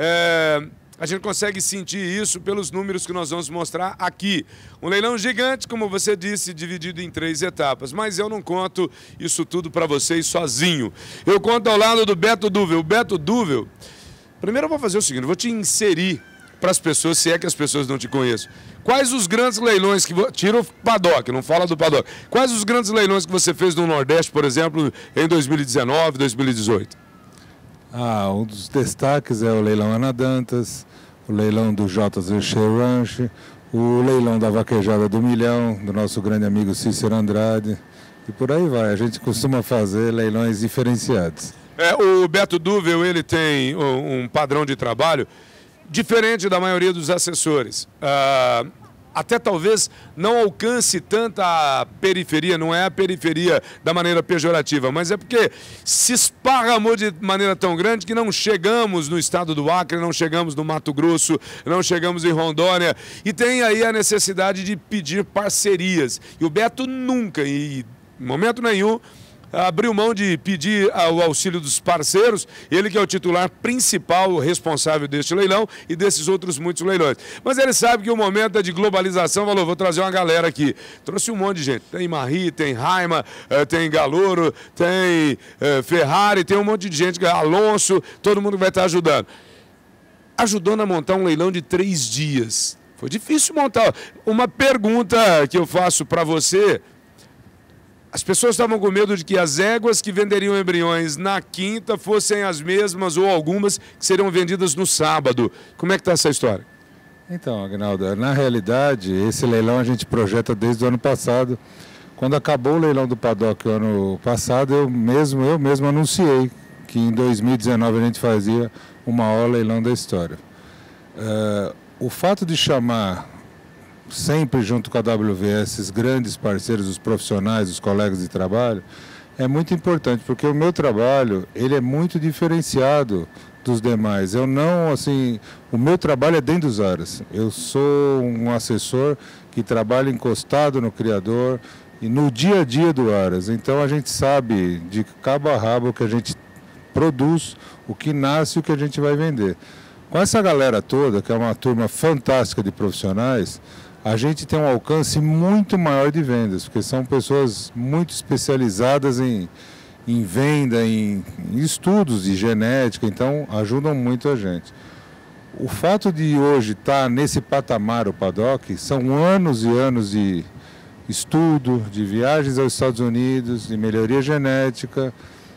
A gente consegue sentir isso pelos números que nós vamos mostrar aqui. Um leilão gigante, como você disse, dividido em 3 etapas. Mas eu não conto isso tudo para vocês sozinho. Eu conto ao lado do Beto Duvel. O Beto Duvel, primeiro eu vou fazer o seguinte, eu vou te inserir para as pessoas, se é que as pessoas não te conheçam. Quais os grandes leilões que... Tira o Paddock, não fala do Paddock. Quais os grandes leilões que você fez no Nordeste, por exemplo, em 2019, 2018? Um dos destaques é o leilão Ana Dantas, o leilão do JZX Ranch, o leilão da vaquejada do milhão, do nosso grande amigo Cícero Andrade, e por aí vai. A gente costuma fazer leilões diferenciados. O Beto Duvel, ele tem um padrão de trabalho diferente da maioria dos assessores. Até talvez não alcance tanta periferia, não é a periferia da maneira pejorativa, mas é porque se esparramou de maneira tão grande que não chegamos no estado do Acre, não chegamos no Mato Grosso, não chegamos em Rondônia, e tem aí a necessidade de pedir parcerias. E o Beto nunca, em momento nenhum, abriu mão de pedir o auxílio dos parceiros, ele que é o titular principal, o responsável deste leilão e desses outros muitos leilões. Mas ele sabe que o momento é de globalização, falou, vou trazer uma galera aqui. Trouxe um monte de gente, tem Marri, tem Raima, tem Galouro, tem Ferrari, tem um monte de gente, Alonso, todo mundo vai estar ajudando. Ajudando a montar um leilão de 3 dias. Foi difícil montar. Uma pergunta que eu faço para você... As pessoas estavam com medo de que as éguas que venderiam embriões na quinta fossem as mesmas ou algumas que seriam vendidas no sábado. Como é que está essa história? Então, Agnaldo, na realidade, esse leilão a gente projeta desde o ano passado, Quando acabou o leilão do paddock ano passado, eu mesmo anunciei que em 2019 a gente fazia o maior leilão da história. O fato de chamar sempre junto com a WVS esses grandes parceiros, os profissionais, os colegas de trabalho, é muito importante, porque o meu trabalho ele é muito diferenciado dos demais. Eu não, assim, o meu trabalho é dentro dos aras. Eu sou um assessor que trabalha encostado no criador e no dia a dia do aras. Então a gente sabe de cabo a rabo o que a gente produz, o que nasce e o que a gente vai vender. Com essa galera toda, que é uma turma fantástica de profissionais, a gente tem um alcance muito maior de vendas, porque são pessoas muito especializadas em venda, em estudos de genética, então ajudam muito a gente. O fato de hoje estar nesse patamar, o paddock, são anos e anos de estudo, de viagens aos Estados Unidos, de melhoria genética,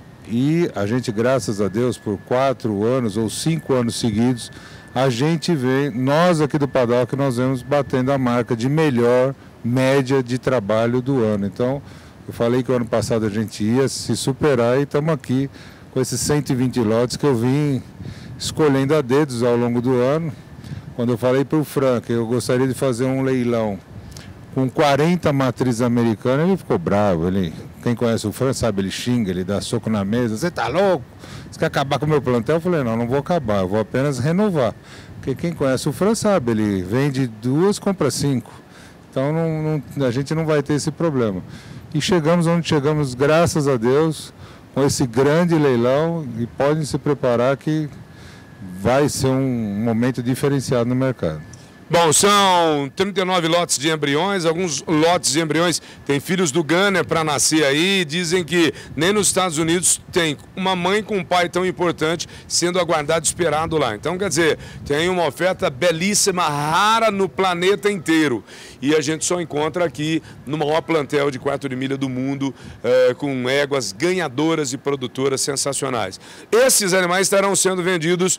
e a gente, graças a Deus, por 4 anos ou 5 anos seguidos, a gente vem, nós aqui do paddock, nós vemos batendo a marca de melhor média de trabalho do ano. Então, eu falei que o ano passado a gente ia se superar e estamos aqui com esses 120 lotes que eu vim escolhendo a dedos ao longo do ano. Quando eu falei para o Frank que eu gostaria de fazer um leilão com 40 matrizes americanas, ele ficou bravo. Quem conhece o Frank sabe, ele xinga, ele dá soco na mesa. Você tá louco? Você quer acabar com o meu plantel? Eu falei, não vou acabar, eu vou apenas renovar. Porque quem conhece o Frank sabe, ele vende 2, compra 5. Então a gente não vai ter esse problema. E chegamos onde chegamos, graças a Deus, com esse grande leilão, e podem se preparar que vai ser um momento diferenciado no mercado. Bom, são 39 lotes de embriões, alguns lotes de embriões têm filhos do Gunner para nascer aí, dizem que nem nos Estados Unidos tem uma mãe com um pai tão importante sendo aguardado, esperado lá. Então, quer dizer, tem uma oferta belíssima, rara no planeta inteiro. E a gente só encontra aqui no maior plantel de quarto de milha do mundo, com éguas ganhadoras e produtoras sensacionais. Esses animais estarão sendo vendidos,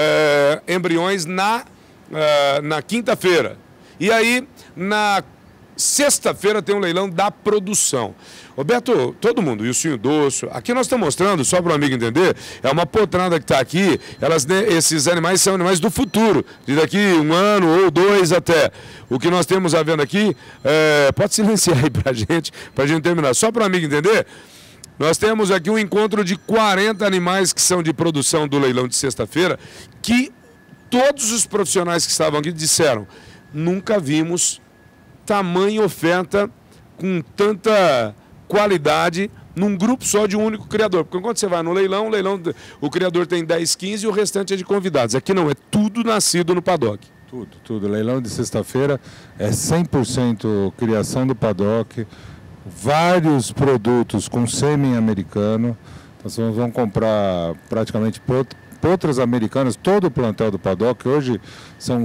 embriões na quinta-feira. E aí, na sexta-feira, tem um leilão da produção. Roberto, todo mundo, e o Silvio Dosso, aqui nós estamos mostrando, só para o amigo entender, é uma potrada que está aqui, esses animais são animais do futuro, de daqui 1 ano ou 2 até. O que nós temos a vendo aqui, pode silenciar aí para a gente terminar, só para o amigo entender. Nós temos aqui um encontro de 40 animais que são de produção do leilão de sexta-feira, que todos os profissionais que estavam aqui disseram, nunca vimos tamanha oferta com tanta qualidade num grupo só de um único criador. Porque quando você vai no leilão, o criador tem 10, 15 e o restante é de convidados. Aqui não, é tudo nascido no paddock. Tudo. O leilão de sexta-feira é 100% criação do paddock, vários produtos com sêmen americano. Então, vocês vão comprar praticamente potras americanas, todo o plantel do paddock. Hoje são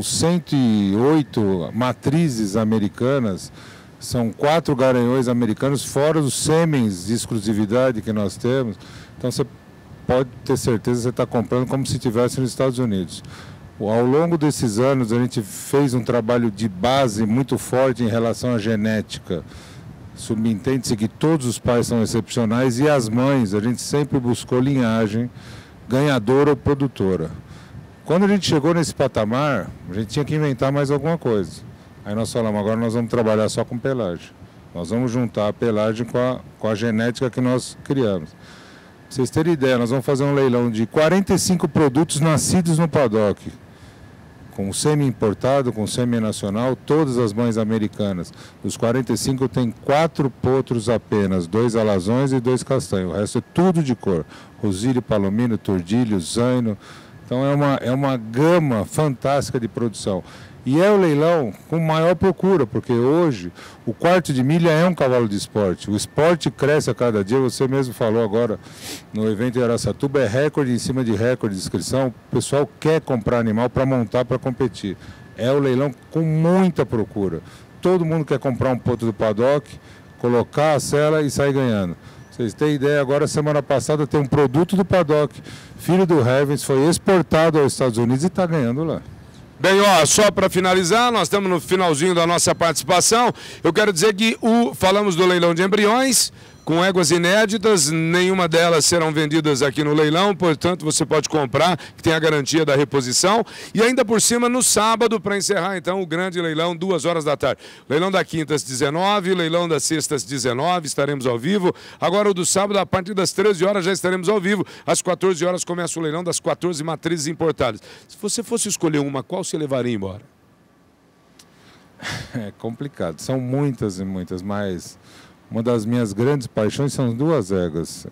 108 matrizes americanas, são 4 garanhões americanos, fora os sêmens de exclusividade que nós temos. Então você pode ter certeza que você está comprando como se estivesse nos Estados Unidos. Ao longo desses anos a gente fez um trabalho de base muito forte em relação à genética. Subentende-se que todos os pais são excepcionais e as mães, a gente sempre buscou linhagem ganhadora ou produtora. Quando a gente chegou nesse patamar, a gente tinha que inventar mais alguma coisa. Aí nós falamos, agora nós vamos trabalhar só com pelagem. Nós vamos juntar a pelagem com a genética que nós criamos. Pra vocês terem ideia, nós vamos fazer um leilão de 45 produtos nascidos no paddock, com sêmen importado, com sêmen nacional, todas as mães americanas. Dos 45 tem 4 potros apenas, 2 alazões e 2 castanhos. O resto é tudo de cor. Rosílio, palomino, tordilho, zaino. Então é uma gama fantástica de produção. E é o leilão com maior procura, porque hoje o quarto de milha é um cavalo de esporte. O esporte cresce a cada dia, você mesmo falou agora no evento em Araçatuba, é recorde em cima de recorde de inscrição. O pessoal quer comprar animal para montar, para competir. É o leilão com muita procura. Todo mundo quer comprar um potro do paddock, colocar a sela e sair ganhando. Vocês têm ideia, agora semana passada tem um produto do paddock, filho do Heavens, foi exportado aos Estados Unidos e está ganhando lá. Bem, ó, só para finalizar, nós estamos no finalzinho da nossa participação. Eu quero dizer que falamos do leilão de embriões, com éguas inéditas, nenhuma delas serão vendidas aqui no leilão, portanto você pode comprar, que tem a garantia da reposição. E ainda por cima, no sábado, para encerrar então o grande leilão, 2 horas da tarde. Leilão da quinta às 19, leilão das sextas às 19, estaremos ao vivo. Agora o do sábado, a partir das 13 horas já estaremos ao vivo. Às 14 horas começa o leilão das 14 matrizes importadas. Se você fosse escolher uma, qual você levaria embora? É complicado, são muitas e muitas, mas... Uma das minhas grandes paixões são 2 éguas.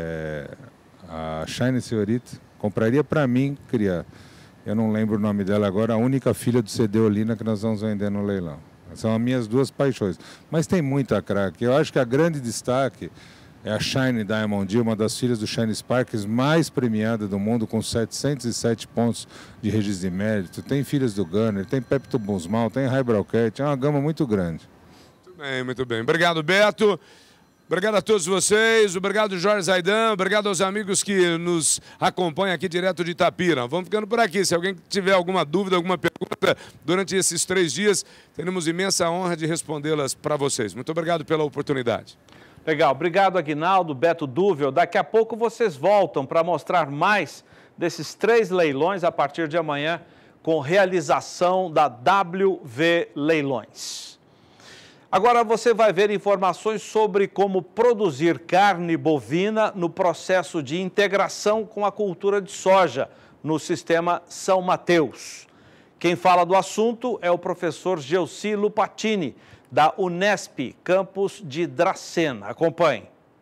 A Shine Senhorita, compraria para mim criar. Eu não lembro o nome dela agora, a única filha do CD Olina que nós vamos vender no leilão. São as minhas 2 paixões. Mas tem muita craque. Eu acho que a grande destaque é a Shine Diamond D, uma das filhas do Shine Sparks mais premiada do mundo, com 707 pontos de registro de mérito. Tem filhas do Gunner, tem Pepto Bismol, tem Highbrow Cat, é uma gama muito grande. Muito bem. Obrigado, Beto. Obrigado a todos vocês. Obrigado, Jorge Zaidan. Obrigado aos amigos que nos acompanham aqui direto de Itapira. Vamos ficando por aqui. Se alguém tiver alguma dúvida, alguma pergunta durante esses 3 dias, teremos imensa honra de respondê-las para vocês. Muito obrigado pela oportunidade. Legal. Obrigado, Aguinaldo, Beto Duvel. Daqui a pouco vocês voltam para mostrar mais desses 3 leilões a partir de amanhã, com realização da WV Leilões. Agora você vai ver informações sobre como produzir carne bovina no processo de integração com a cultura de soja no sistema São Mateus. Quem fala do assunto é o professor Gelsi Lupatini, da Unesp, campus de Dracena. Acompanhe.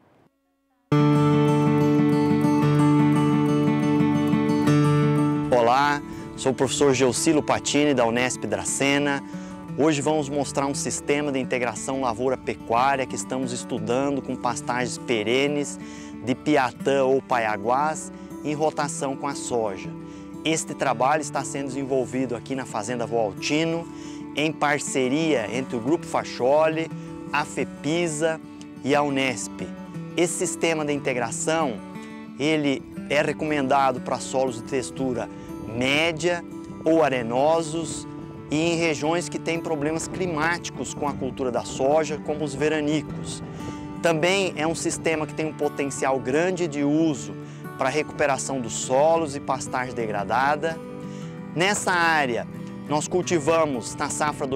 Olá, sou o professor Gelsi Lupatini, da Unesp Dracena. Hoje vamos mostrar um sistema de integração lavoura-pecuária que estamos estudando com pastagens perenes de piatã ou paiaguás em rotação com a soja. Este trabalho está sendo desenvolvido aqui na Fazenda Voaltino, em parceria entre o Grupo Facholi, a FEPISA e a Unesp. Esse sistema de integração, ele é recomendado para solos de textura média ou arenosos, e em regiões que têm problemas climáticos com a cultura da soja, como os veranicos. Também é um sistema que tem um potencial grande de uso para a recuperação dos solos e pastagem degradada. Nessa área, nós cultivamos na safra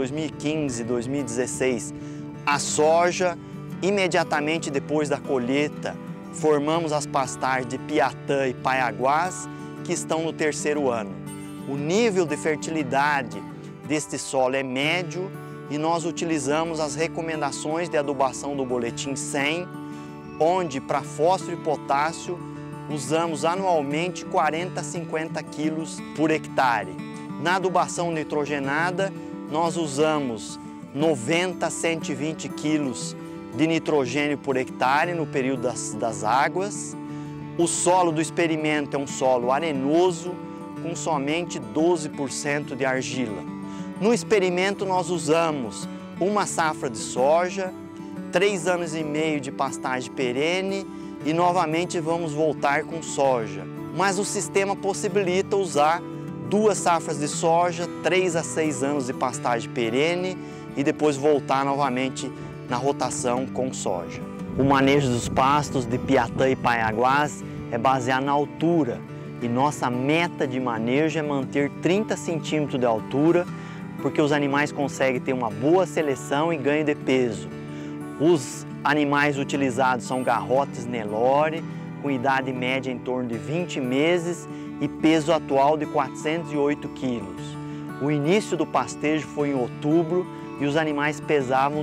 2015-2016 a soja. Imediatamente depois da colheita, formamos as pastagens de piatã e paiaguás, que estão no 3º ano. O nível de fertilidade deste solo é médio e nós utilizamos as recomendações de adubação do boletim 100, onde para fósforo e potássio usamos anualmente 40 a 50 quilos por hectare. Na adubação nitrogenada, nós usamos 90 a 120 quilos de nitrogênio por hectare no período das águas. O solo do experimento é um solo arenoso, com somente 12% de argila. No experimento nós usamos uma safra de soja, 3 anos e meio de pastagem perene e novamente vamos voltar com soja. Mas o sistema possibilita usar 2 safras de soja, 3 a 6 anos de pastagem perene e depois voltar novamente na rotação com soja. O manejo dos pastos de piatã e paiaguás é baseado na altura e nossa meta de manejo é manter 30 centímetros de altura, porque os animais conseguem ter uma boa seleção e ganho de peso. Os animais utilizados são garrotes Nelore, com idade média em torno de 20 meses e peso atual de 408 quilos. O início do pastejo foi em outubro e os animais pesavam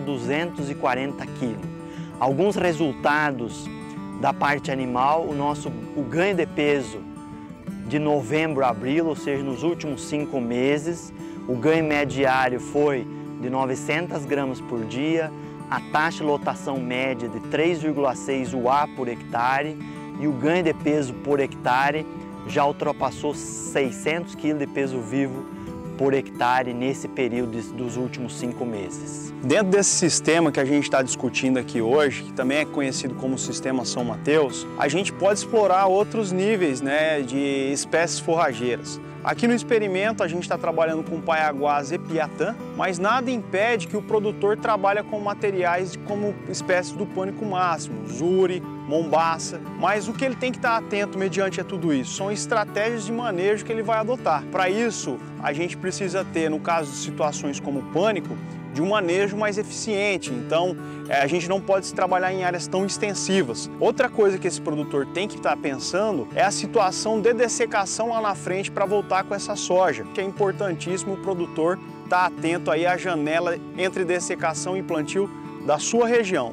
240 quilos. Alguns resultados da parte animal, o ganho de peso de novembro a abril, ou seja, nos últimos 5 meses, o ganho médio diário foi de 900 gramas por dia, a taxa de lotação média de 3,6 UA por hectare e o ganho de peso por hectare já ultrapassou 600 kg de peso vivo por hectare nesse período dos últimos 5 meses. Dentro desse sistema que a gente está discutindo aqui hoje, que também é conhecido como Sistema São Mateus, a gente pode explorar outros níveis, de espécies forrageiras. Aqui no experimento a gente está trabalhando com paiaguás e piatã, mas nada impede que o produtor trabalhe com materiais como espécies do pânico máximo, zuri, mombaça, mas o que ele tem que estar atento mediante a tudo isso são estratégias de manejo que ele vai adotar. Para isso, a gente precisa ter, no caso de situações como o pânico, de um manejo mais eficiente, então a gente não pode se trabalhar em áreas tão extensivas. Outra coisa que esse produtor tem que estar pensando é a situação de dessecação lá na frente para voltar com essa soja, que é importantíssimo o produtor estar atento aí à janela entre dessecação e plantio da sua região.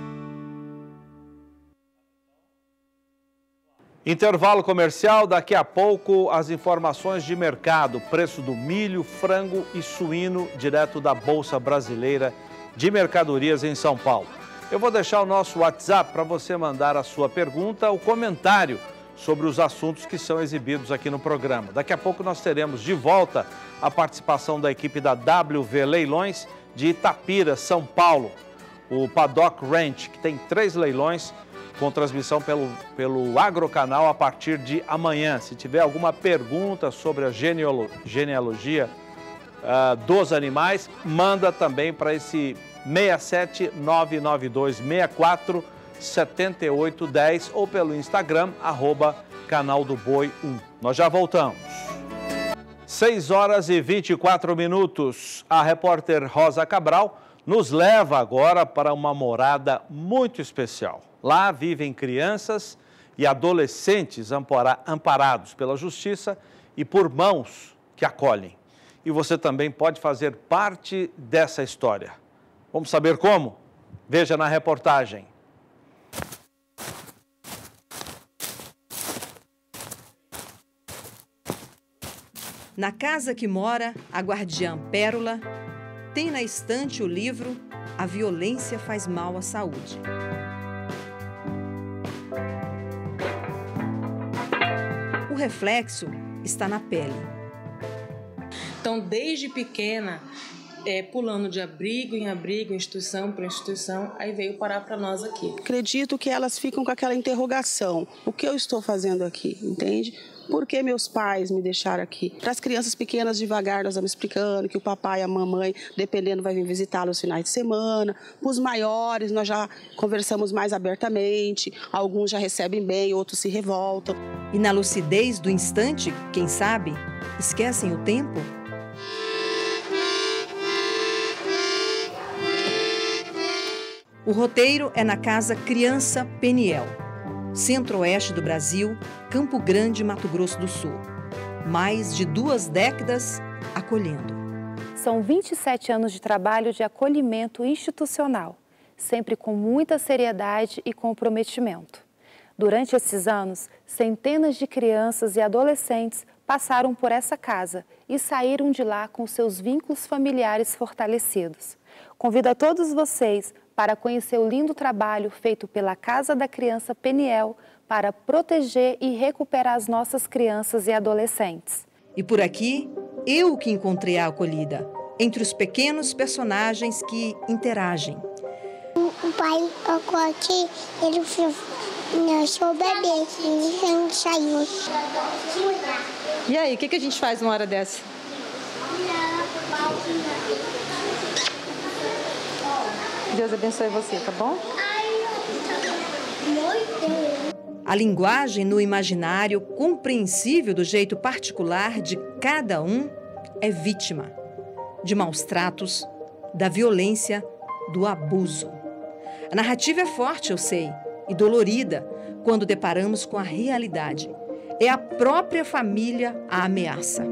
Intervalo comercial, daqui a pouco as informações de mercado, preço do milho, frango e suíno direto da Bolsa Brasileira de Mercadorias em São Paulo. Eu vou deixar o nosso WhatsApp para você mandar a sua pergunta, o comentário sobre os assuntos que são exibidos aqui no programa. Daqui a pouco nós teremos de volta a participação da equipe da WV Leilões de Itapira, São Paulo, o Paddock Ranch, que tem 3 leilões com transmissão pelo Agrocanal a partir de amanhã. Se tiver alguma pergunta sobre a genealogia dos animais, manda também para esse 67992647810 ou pelo Instagram, @canaldoboi1. Nós já voltamos. 6h24. A repórter Rosa Cabral nos leva agora para uma morada muito especial. Lá vivem crianças e adolescentes amparados pela justiça e por mãos que acolhem. E você também pode fazer parte dessa história. Vamos saber como? Veja na reportagem. Na casa que mora a guardiã Pérola, tem na estante o livro A Violência Faz Mal à Saúde. O reflexo está na pele. Então, desde pequena, pulando de abrigo em abrigo, instituição para instituição, aí veio parar para nós aqui. Acredito que elas ficam com aquela interrogação. O que eu estou fazendo aqui, entende? Por que meus pais me deixaram aqui? Para as crianças pequenas, devagar, nós vamos explicando que o papai e a mamãe, dependendo, vai vir visitá-los nos finais de semana. Para os maiores, nós já conversamos mais abertamente. Alguns já recebem bem, outros se revoltam. E na lucidez do instante, quem sabe, esquecem o tempo? O roteiro é na Casa Criança Peniel, centro-oeste do Brasil, Campo Grande, Mato Grosso do Sul. Mais de 2 décadas acolhendo. São 27 anos de trabalho de acolhimento institucional, sempre com muita seriedade e comprometimento. Durante esses anos, centenas de crianças e adolescentes passaram por essa casa e saíram de lá com seus vínculos familiares fortalecidos. Convido a todos vocês para conhecer o lindo trabalho feito pela Casa da Criança Peniel para proteger e recuperar as nossas crianças e adolescentes. E por aqui, eu que encontrei a acolhida, entre os pequenos personagens que interagem. O pai, aqui, ele nasceu o bebê, ele saiu. E aí, o que a gente faz numa hora dessa? Deus abençoe você, tá bom? A linguagem no imaginário, compreensível do jeito particular de cada um, é vítima de maus tratos, da violência, do abuso. A narrativa é forte, eu sei, e dolorida quando deparamos com a realidade. É a própria família a ameaça.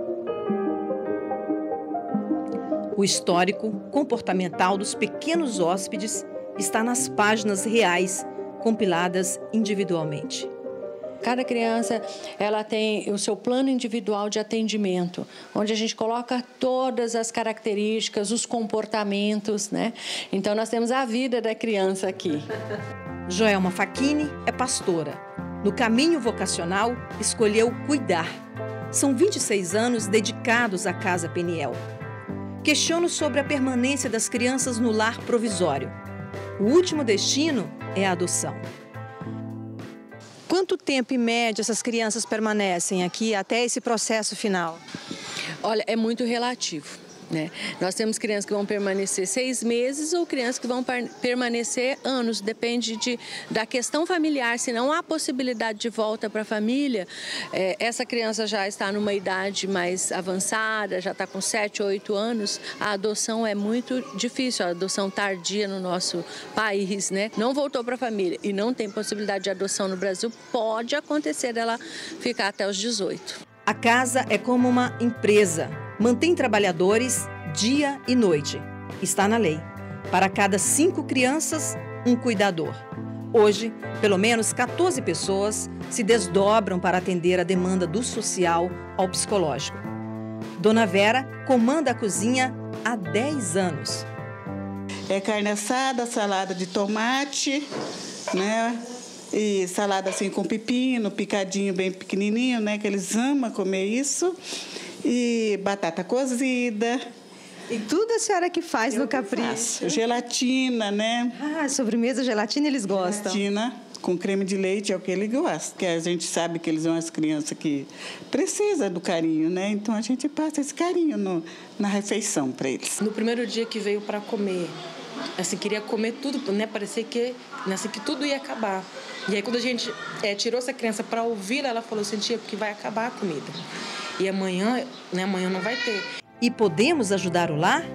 O histórico comportamental dos pequenos hóspedes está nas páginas reais, compiladas individualmente. Cada criança, ela tem o seu plano individual de atendimento, onde a gente coloca todas as características, os comportamentos, né? Então, nós temos a vida da criança aqui. Joelma Facchini é pastora. No caminho vocacional, escolheu cuidar. São 26 anos dedicados à Casa Peniel. Questiono sobre a permanência das crianças no lar provisório. O último destino é a adoção. Quanto tempo, em média, essas crianças permanecem aqui até esse processo final? Olha, é muito relativo, né? Nós temos crianças que vão permanecer 6 meses ou crianças que vão permanecer anos, depende da questão familiar. Se não há possibilidade de volta para a família, essa criança já está numa idade mais avançada, já está com 7, 8 anos, a adoção é muito difícil, a adoção tardia no nosso país, né? Não voltou para a família e não tem possibilidade de adoção no Brasil, pode acontecer dela ficar até os 18. A casa é como uma empresa. Mantém trabalhadores dia e noite. Está na lei. Para cada 5 crianças, um cuidador. Hoje, pelo menos 14 pessoas se desdobram para atender a demanda do social ao psicológico. Dona Vera comanda a cozinha há 10 anos. É carne assada, salada de tomate, né? E salada assim com pepino, picadinho bem pequenininho, né? Que eles amam comer isso. E batata cozida. E tudo a senhora que faz no Capricho? Gelatina, né? Ah, sobremesa, gelatina eles gostam? Gelatina com creme de leite é o que ele gosta. Porque a gente sabe que eles são as crianças que precisam do carinho, né? Então a gente passa esse carinho na refeição para eles. No primeiro dia que veio para comer, assim, queria comer tudo, né? Parecia que tudo ia acabar. E aí, quando a gente tirou essa criança para ouvi-la, ela falou, sentia que vai acabar a comida. E amanhã, né? Amanhã não vai ter. E podemos ajudar o lar?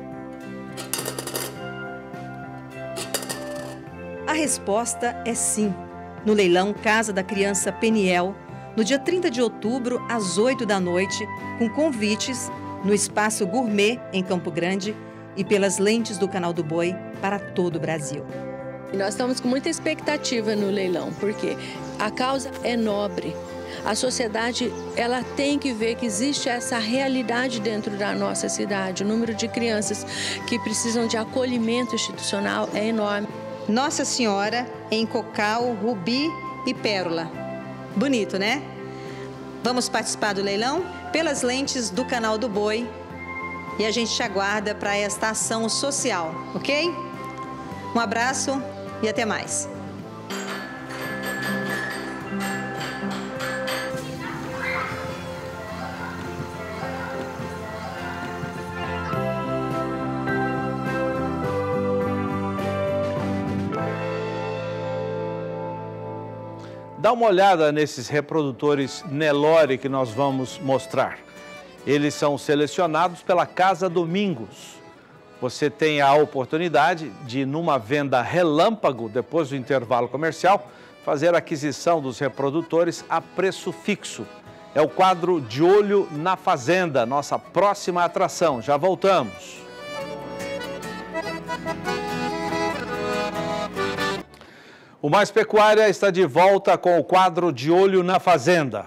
A resposta é sim. No leilão Casa da Criança Peniel, no dia 30 de outubro, às 8 da noite, com convites no Espaço Gourmet, em Campo Grande, e pelas lentes do Canal do Boi para todo o Brasil. Nós estamos com muita expectativa no leilão, porque a causa é nobre. A sociedade, ela tem que ver que existe essa realidade dentro da nossa cidade. O número de crianças que precisam de acolhimento institucional é enorme. Nossa Senhora em Cocal, Rubi e Pérola. Bonito, né? Vamos participar do leilão pelas lentes do Canal do Boi e a gente te aguarda para esta ação social, ok? Um abraço e até mais. Dá uma olhada nesses reprodutores Nelore que nós vamos mostrar. Eles são selecionados pela Casa Domingos. Você tem a oportunidade de, numa venda relâmpago, depois do intervalo comercial, fazer a aquisição dos reprodutores a preço fixo. É o quadro De Olho na Fazenda, nossa próxima atração. Já voltamos. O Mais Pecuária está de volta com o quadro De Olho na Fazenda.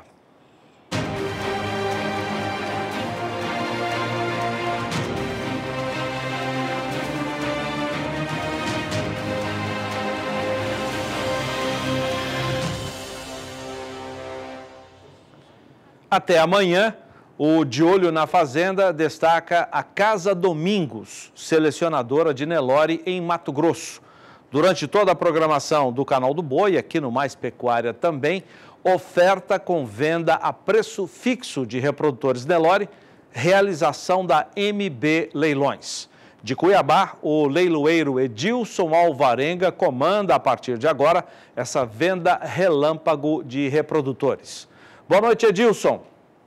Até amanhã, o De Olho na Fazenda destaca a Casa Domingos, selecionadora de Nelore em Mato Grosso. Durante toda a programação do Canal do Boi, aqui no Mais Pecuária também, oferta com venda a preço fixo de reprodutores Nelore, realização da MB Leilões. De Cuiabá, o leiloeiro Edilson Alvarenga comanda a partir de agora essa venda relâmpago de reprodutores. Boa noite, Edilson.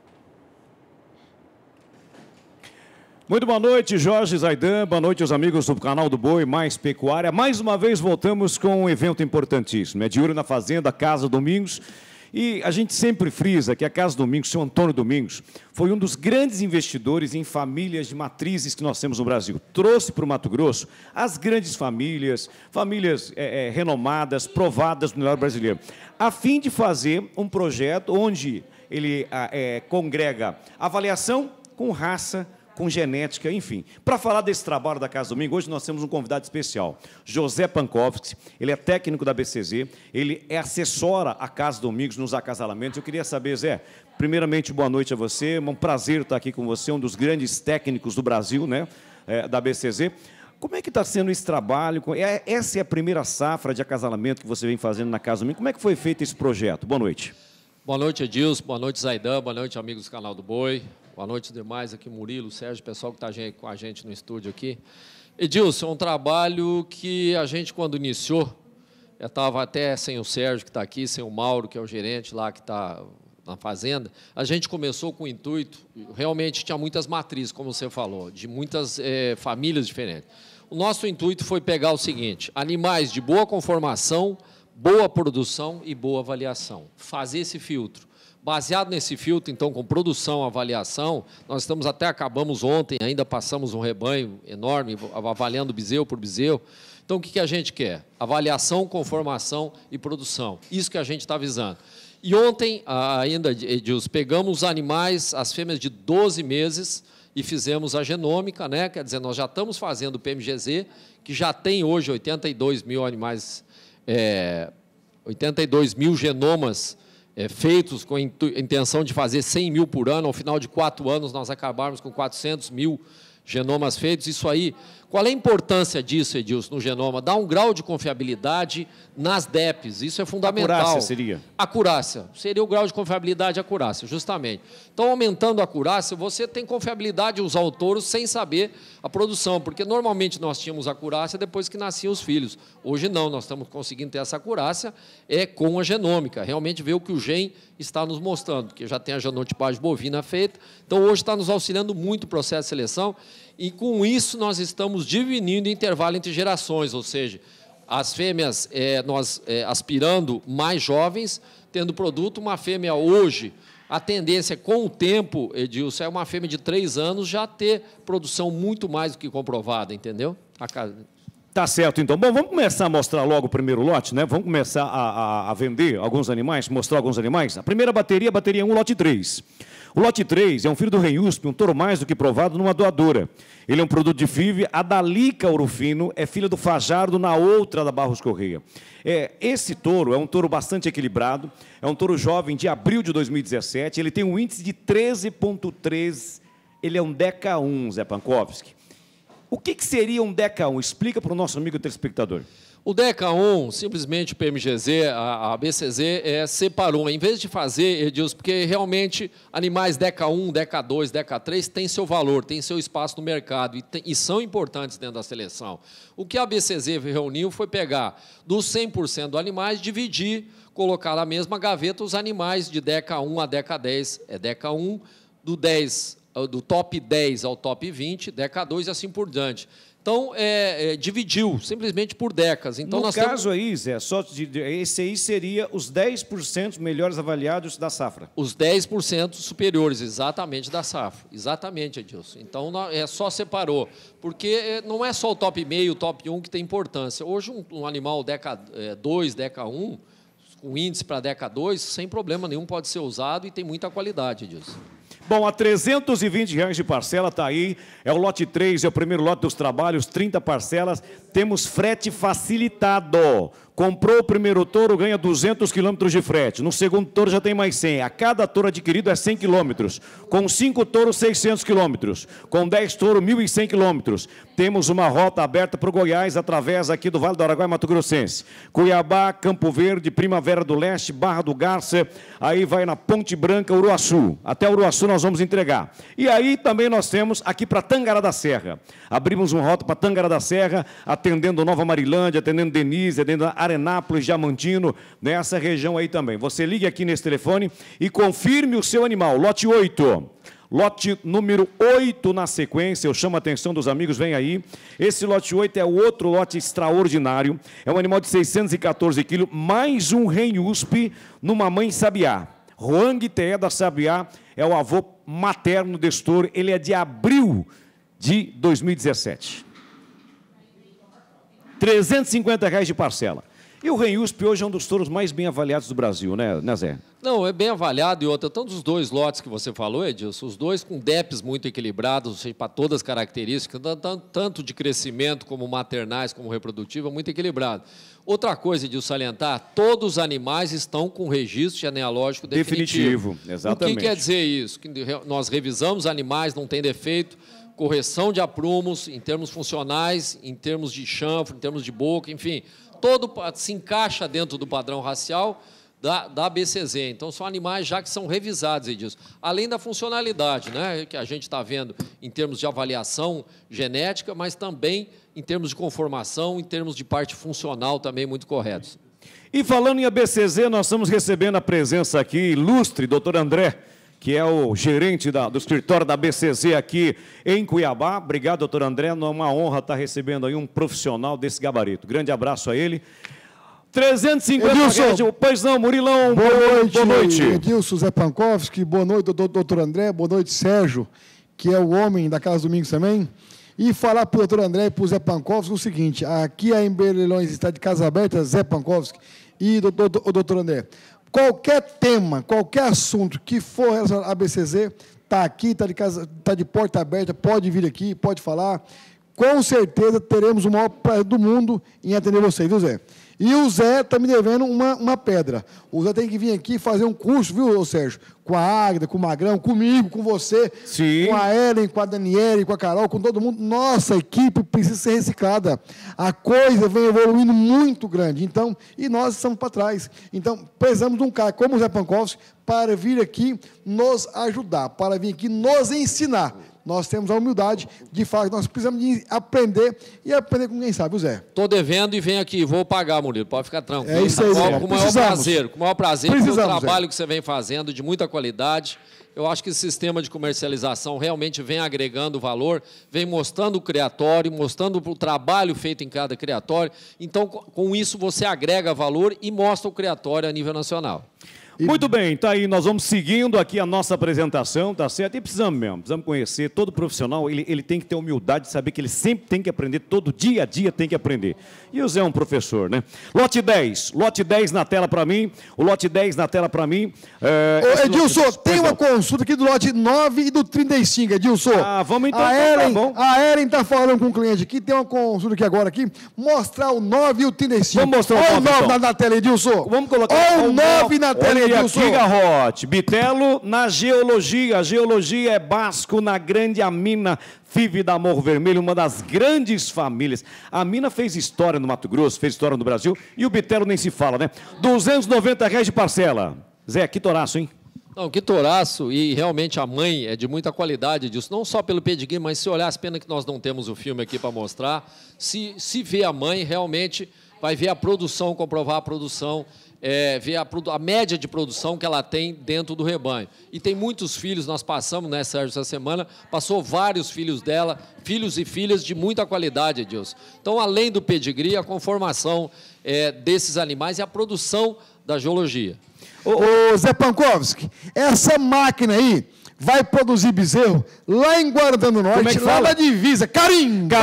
Muito boa noite, Jorge Zaidan. Boa noite aos amigos do Canal do Boi, Mais Pecuária. Mais uma vez voltamos com um evento importantíssimo. É De Olho na Fazenda, Casa Domingos. E a gente sempre frisa que a Casa Domingos, seu Antônio Domingos, foi um dos grandes investidores em famílias de matrizes que nós temos no Brasil. Trouxe para o Mato Grosso as grandes famílias, renomadas, provadas no melhor brasileiro, a fim de fazer um projeto onde ele congrega avaliação com raça, com genética, enfim. Para falar desse trabalho da Casa Domingos, hoje nós temos um convidado especial, José Pankowski. Ele é técnico da BCZ, ele assessora a Casa Domingos nos acasalamentos. Eu queria saber, Zé, primeiramente, boa noite a você, é um prazer estar aqui com você, um dos grandes técnicos do Brasil, né, da BCZ. Como é que está sendo esse trabalho? Essa é a primeira safra de acasalamento que você vem fazendo na Casa do Milho. Como é que foi feito esse projeto? Boa noite. Boa noite, Edilson. Boa noite, Zaidan. Boa noite, amigos do Canal do Boi. Boa noite demais aqui, Murilo, Sérgio, pessoal que está com a gente no estúdio aqui. Edilson, é um trabalho que a gente, quando iniciou, eu estava até sem o Sérgio, que está aqui, sem o Mauro, que é o gerente lá, que está na fazenda. A gente começou com o intuito, realmente tinha muitas matrizes, como você falou, de muitas famílias diferentes. O nosso intuito foi pegar o seguinte: animais de boa conformação, boa produção e boa avaliação. Fazer esse filtro. Baseado nesse filtro, então, com produção, avaliação, nós acabamos ontem, ainda passamos um rebanho enorme, avaliando bezerro por bezerro. Então, o que a gente quer? Avaliação, conformação e produção. Isso que a gente está visando. E ontem, ainda, Edilson, pegamos os animais, as fêmeas de 12 meses, e fizemos a genômica, né? Quer dizer, nós já estamos fazendo o PMGZ, que já tem hoje 82 mil animais, 82 mil genomas feitos com a intenção de fazer 100 mil por ano. Ao final de 4 anos, nós acabarmos com 400 mil genomas feitos. Isso aí, qual é a importância disso, Edilson, no genoma? Dá um grau de confiabilidade nas DEPs, isso é fundamental. Acurácia seria? Acurácia, seria o grau de confiabilidade e acurácia, justamente. Então, aumentando a acurácia, você tem confiabilidade em usar o touro sem saber a produção, porque normalmente nós tínhamos acurácia depois que nasciam os filhos. Hoje não, nós estamos conseguindo ter essa acurácia com a genômica, realmente ver o que o gen está nos mostrando, porque já tem a genotipagem bovina feita. Então, hoje está nos auxiliando muito o processo de seleção, e com isso nós estamos diminuindo o intervalo entre gerações, ou seja, as fêmeas, nós aspirando mais jovens, tendo produto. Uma fêmea hoje, a tendência com o tempo, Edilson, é uma fêmea de 3 anos já ter produção muito mais do que comprovada, entendeu? Tá certo, então. Bom, vamos começar a mostrar logo o primeiro lote, né? Vamos começar a vender alguns animais, mostrar alguns animais. A primeira bateria 1, lote 3. O lote 3 é um filho do Rei USP, um touro mais do que provado numa doadora. Ele é um produto de FIV. A Dalica Ouro Fino é filha do Fajardo, na outra da Barros Correia. Esse touro é um touro bastante equilibrado, é um touro jovem de abril de 2017, ele tem um índice de 13,3, ele é um DECA 1, Zé Pankowski. O que seria um DECA 1? Explica para o nosso amigo telespectador. O DECA 1, simplesmente o PMGZ, a BCZ, separou. Em vez de fazer, Edilson, porque realmente animais DECA 1, DECA 2, DECA 3 têm seu valor, têm seu espaço no mercado e são importantes dentro da seleção. O que a BCZ reuniu foi pegar dos 100% dos animais, dividir, colocar na mesma gaveta os animais de DECA 1 a DECA 10. É DECA 1, do top 10 ao top 20, DECA 2 e assim por diante. Então, dividiu, simplesmente por DECAs. Então, no caso aí, Zé, esse aí seria os 10% melhores avaliados da safra. Os 10% superiores, exatamente, da safra. Exatamente, Edilson. Então, só separou. Porque não é só o top meio, o top 1 que tem importância. Hoje, um animal DECA 2, DECA 1, com índice para DECA 2, sem problema nenhum, pode ser usado e tem muita qualidade, Edilson. Bom, a R$ 320 de parcela está aí, é o lote 3, é o primeiro lote dos trabalhos, 30 parcelas, temos frete facilitado. Comprou o primeiro touro, ganha 200 quilômetros de frete. No segundo touro já tem mais 100. A cada touro adquirido é 100 quilômetros. Com 5 touros, 600 quilômetros. Com 10 touros, 1.100 quilômetros. Temos uma rota aberta para o Goiás, através aqui do Vale do Araguaia, Mato Grossense. Cuiabá, Campo Verde, Primavera do Leste, Barra do Garça, aí vai na Ponte Branca, Uruaçu. Até Uruaçu nós vamos entregar. E aí também nós temos aqui para Tangará da Serra. Abrimos uma rota para Tangará da Serra, atendendo Nova Marilândia, atendendo Denise, atendendo Arenápolis, Diamantino, nessa região aí também. Você ligue aqui nesse telefone e confirme o seu animal. Lote 8. Lote número 8 na sequência, eu chamo a atenção dos amigos, vem aí. Esse lote 8 é o outro lote extraordinário. É um animal de 614 quilos, mais um Rei USP numa mãe sabiá. Huang Té da Sabiá é o avô materno desse touro. Ele é de abril de 2017. R$ 350 de parcela. E o Rei USP hoje é um dos touros mais bem avaliados do Brasil, né, Zé? Não, é bem avaliado. E outra, tanto os dois lotes que você falou, Edilson, os dois com DEPs muito equilibrados, ou seja, para todas as características, tanto de crescimento como maternais, como reprodutiva, muito equilibrado. Outra coisa de salientar, todos os animais estão com registro genealógico definitivo. Exatamente. O que quer dizer isso? Que nós revisamos animais, não tem defeito. correção de aprumos, em termos funcionais, em termos de chanfro, em termos de boca, enfim, todo se encaixa dentro do padrão racial da BCZ. Então, são animais já que são revisados, Edilson. Além da funcionalidade, né, que a gente está vendo em termos de avaliação genética, mas também em termos de conformação, em termos de parte funcional também muito corretos. E falando em ABCZ, nós estamos recebendo a presença aqui ilustre, doutor André, que é o gerente do escritório da BCZ aqui em Cuiabá. Obrigado, doutor André. É uma honra estar recebendo aí um profissional desse gabarito. Grande abraço a ele. 350 reais. Pois não, Murilão. Boa noite. Edilson, Zé Pankowski. Boa noite, doutor André. Boa noite, Sérgio, que é o homem da Casa Domingos também. E falar para o doutor André e para o Zé Pankowski o seguinte: aqui a Ember Leilões está de casa aberta, Zé Pankowski e o doutor André. Qualquer tema, qualquer assunto que for relacionado à BCZ, está aqui, está de porta aberta, pode vir aqui, pode falar. Com certeza teremos o maior prazer do mundo em atender vocês, viu, Zé? E o Zé está me devendo uma pedra. O Zé tem que vir aqui fazer um curso, viu, Sérgio? Com a Águida, com o Magrão, comigo, com você, sim, com a Ellen, com a Daniele, com a Carol, com todo mundo. Nossa equipe precisa ser reciclada. A coisa vem evoluindo muito grande. Então, e nós estamos para trás. Então, precisamos de um cara como o Zé Pankowski para vir aqui nos ajudar, para vir aqui nos ensinar. Nós temos a humildade de falar que nós precisamos de aprender e aprender com quem sabe, o Zé. Estou devendo e venho aqui, vou pagar, Murilo, pode ficar tranquilo. É isso aí, Zé. Com o maior prazer, pelo trabalho que você vem fazendo, de muita qualidade. Eu acho que esse sistema de comercialização realmente vem agregando valor, vem mostrando o criatório, mostrando o trabalho feito em cada criatório. Então, com isso, você agrega valor e mostra o criatório a nível nacional. Muito bem, tá aí, nós vamos seguindo aqui a nossa apresentação, tá certo? E precisamos mesmo, precisamos conhecer, todo profissional, ele tem que ter humildade de saber que ele sempre tem que aprender, todo dia a dia tem que aprender. E o Zé é um professor, né? Lote 10 na tela para mim, o lote 10 na tela para mim. Edilson, tem uma consulta aqui do lote 9 e do 35, Edilson. Vamos então, tá bom. A Ellen está falando com o cliente aqui, tem uma consulta aqui agora, mostrar o 9 e o 35. Vamos mostrar o 9 então. Na tela, Edilson. Vamos colocar o 9 na tela. E aqui, Garrote, Bitelo na geologia. A geologia é basco na grande Amina Five da Morro Vermelho, uma das grandes famílias. A Amina fez história no Mato Grosso, fez história no Brasil, e o Bitelo nem se fala, né? R$290 de parcela. Zé, que toraço, hein? Não, que toraço, e realmente a mãe é de muita qualidade disso, não só pelo pedigree, mas se olhar, as pena que nós não temos o filme aqui para mostrar, se vê a mãe, realmente vai ver a produção, comprovar a produção, ver a média de produção que ela tem dentro do rebanho. E tem muitos filhos, nós passamos, né, Sérgio, essa semana, passou vários filhos dela, filhos e filhas de muita qualidade, Edilson. Então, além do pedigree, a conformação desses animais e a produção da geologia. Ô Zé Pankowski, essa máquina aí vai produzir bezerro lá em Guarantã do Norte, lá na divisa, Carimba,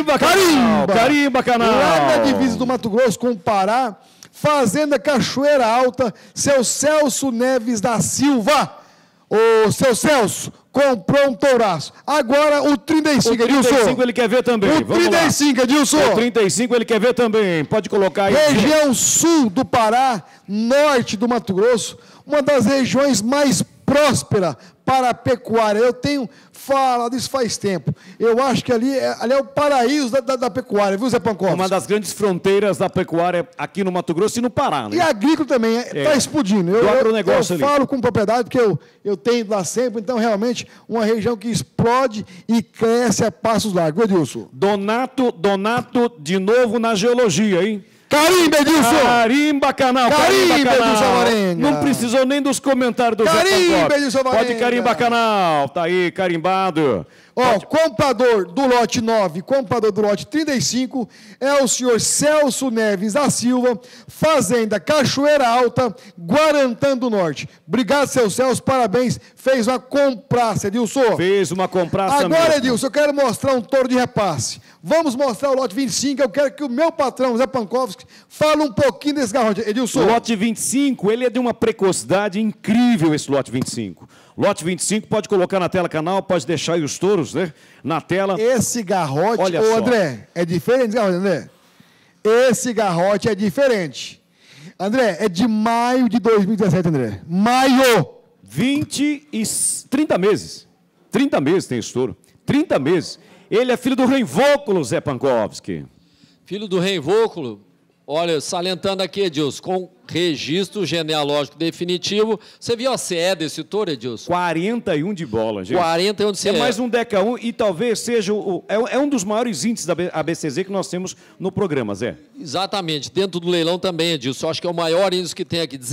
Canal. Lá na divisa do Mato Grosso com o Pará, Fazenda Cachoeira Alta, seu Celso Neves da Silva. O seu Celso comprou um touraço. Agora o 35, Edilson. O 35 ele quer ver também. O 35, Edilson. O 35 ele quer ver também. Pode colocar aí. Região sul do Pará, norte do Mato Grosso, uma das regiões mais próspera para a pecuária. Eu tenho falado isso faz tempo. Eu acho que ali é o paraíso da pecuária, viu, Zé Pankowski? Uma das grandes fronteiras da pecuária aqui no Mato Grosso e no Pará, né? E agrícola também, está explodindo. Eu falo com propriedade, porque eu tenho lá sempre, então realmente uma região que explode e cresce a passos largos. Edilson. Donato de novo na geologia, hein? Carimba, Edilson! Carimba, Canal! Carimba, Edilson Varenga! Não precisou nem dos comentários do Carimba, Edilson Varenga! Pode carimbar, Canal! Tá aí, carimbado! Ó, comprador do lote 9, comprador do lote 35, é o senhor Celso Neves da Silva, Fazenda Cachoeira Alta, Guarantã do Norte. Obrigado, seu Celso, parabéns. Fez uma compraça, Edilson. Fez uma compraça Agora, mesmo. Edilson, eu quero mostrar um touro de repasse. Vamos mostrar o lote 25, eu quero que o meu patrão, Zé Pankowski, fale um pouquinho desse garrote. Edilson. O lote 25, ele é de uma precocidade incrível, esse lote 25. Lote 25, pode colocar na tela, Canal, pode deixar aí os touros, né, na tela. Esse garrote, André, é diferente, garrote, André? Esse garrote é diferente. André, é de maio de 2017, André. Maio! 30 meses. 30 meses tem esse touro. 30 meses. Ele é filho do Reinvóculo, Zé Pankowski. Filho do Reinvóculo, olha, salientando aqui, Edilson, com registro genealógico definitivo. Você viu a CE desse touro, Edilson? 41 de bola, gente. 41 de CE. É mais um Deca 1 e talvez seja é um dos maiores índices da ABCZ que nós temos no programa, Zé. Exatamente. Dentro do leilão também, Edilson. Acho que é o maior índice que tem aqui,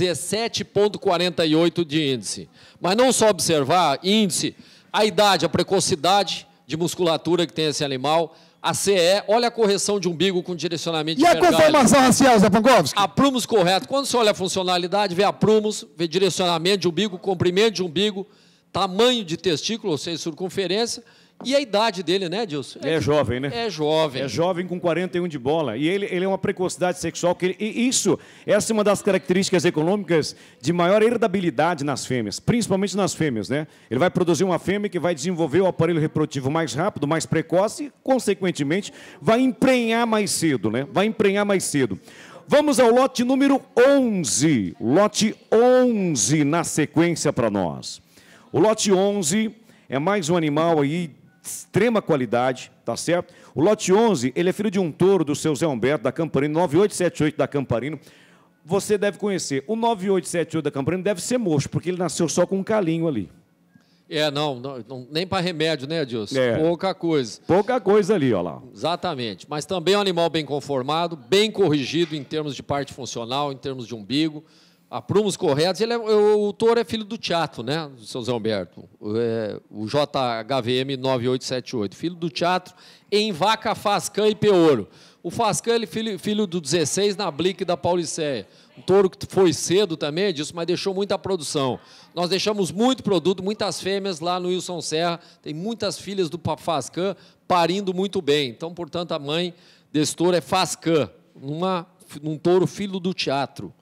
17,48 de índice. Mas não só observar índice, a idade, a precocidade de musculatura que tem esse animal, a CE, olha a correção de umbigo com direcionamento de E a conformação racial, Zé Pankowski? Aprumos correto. Quando você olha a funcionalidade, vê aprumos, vê direcionamento de umbigo, comprimento de umbigo, tamanho de testículo, ou seja, circunferência, e a idade dele, né, Dilson? É jovem, né? É jovem. É jovem com 41 de bola. E ele é uma precocidade sexual. Essa é uma das características econômicas de maior herdabilidade nas fêmeas, principalmente nas fêmeas, né? Ele vai produzir uma fêmea que vai desenvolver o aparelho reprodutivo mais rápido, mais precoce e, consequentemente, vai emprenhar mais cedo, né? Vai emprenhar mais cedo. Vamos ao lote número 11. Lote 11 na sequência para nós. O lote 11 é mais um animal aí extrema qualidade, tá certo? O lote 11, ele é filho de um touro do seu Zé Humberto, da Camparino, 9878 da Camparino. Você deve conhecer. O 9878 da Camparino deve ser mocho, porque ele nasceu só com um calinho ali. Não, nem para remédio, né, Edilson? Pouca coisa. Pouca coisa ali, ó lá. Exatamente. Mas também é um animal bem conformado, bem corrigido em termos de parte funcional, em termos de umbigo. Aprumos corretos. O touro é filho do teatro, né, do seu Zé Humberto, o JHVM 9878, filho do teatro em vaca Fascan e Peouro. O Fascan, ele filho do 16 na Blick da Pauliceia. Um touro que foi cedo também, disso, mas deixou muita produção. Nós deixamos muito produto, muitas fêmeas lá no Wilson Serra, tem muitas filhas do Fascan parindo muito bem. Então, portanto, a mãe desse touro é Fascan, um touro filho do teatro.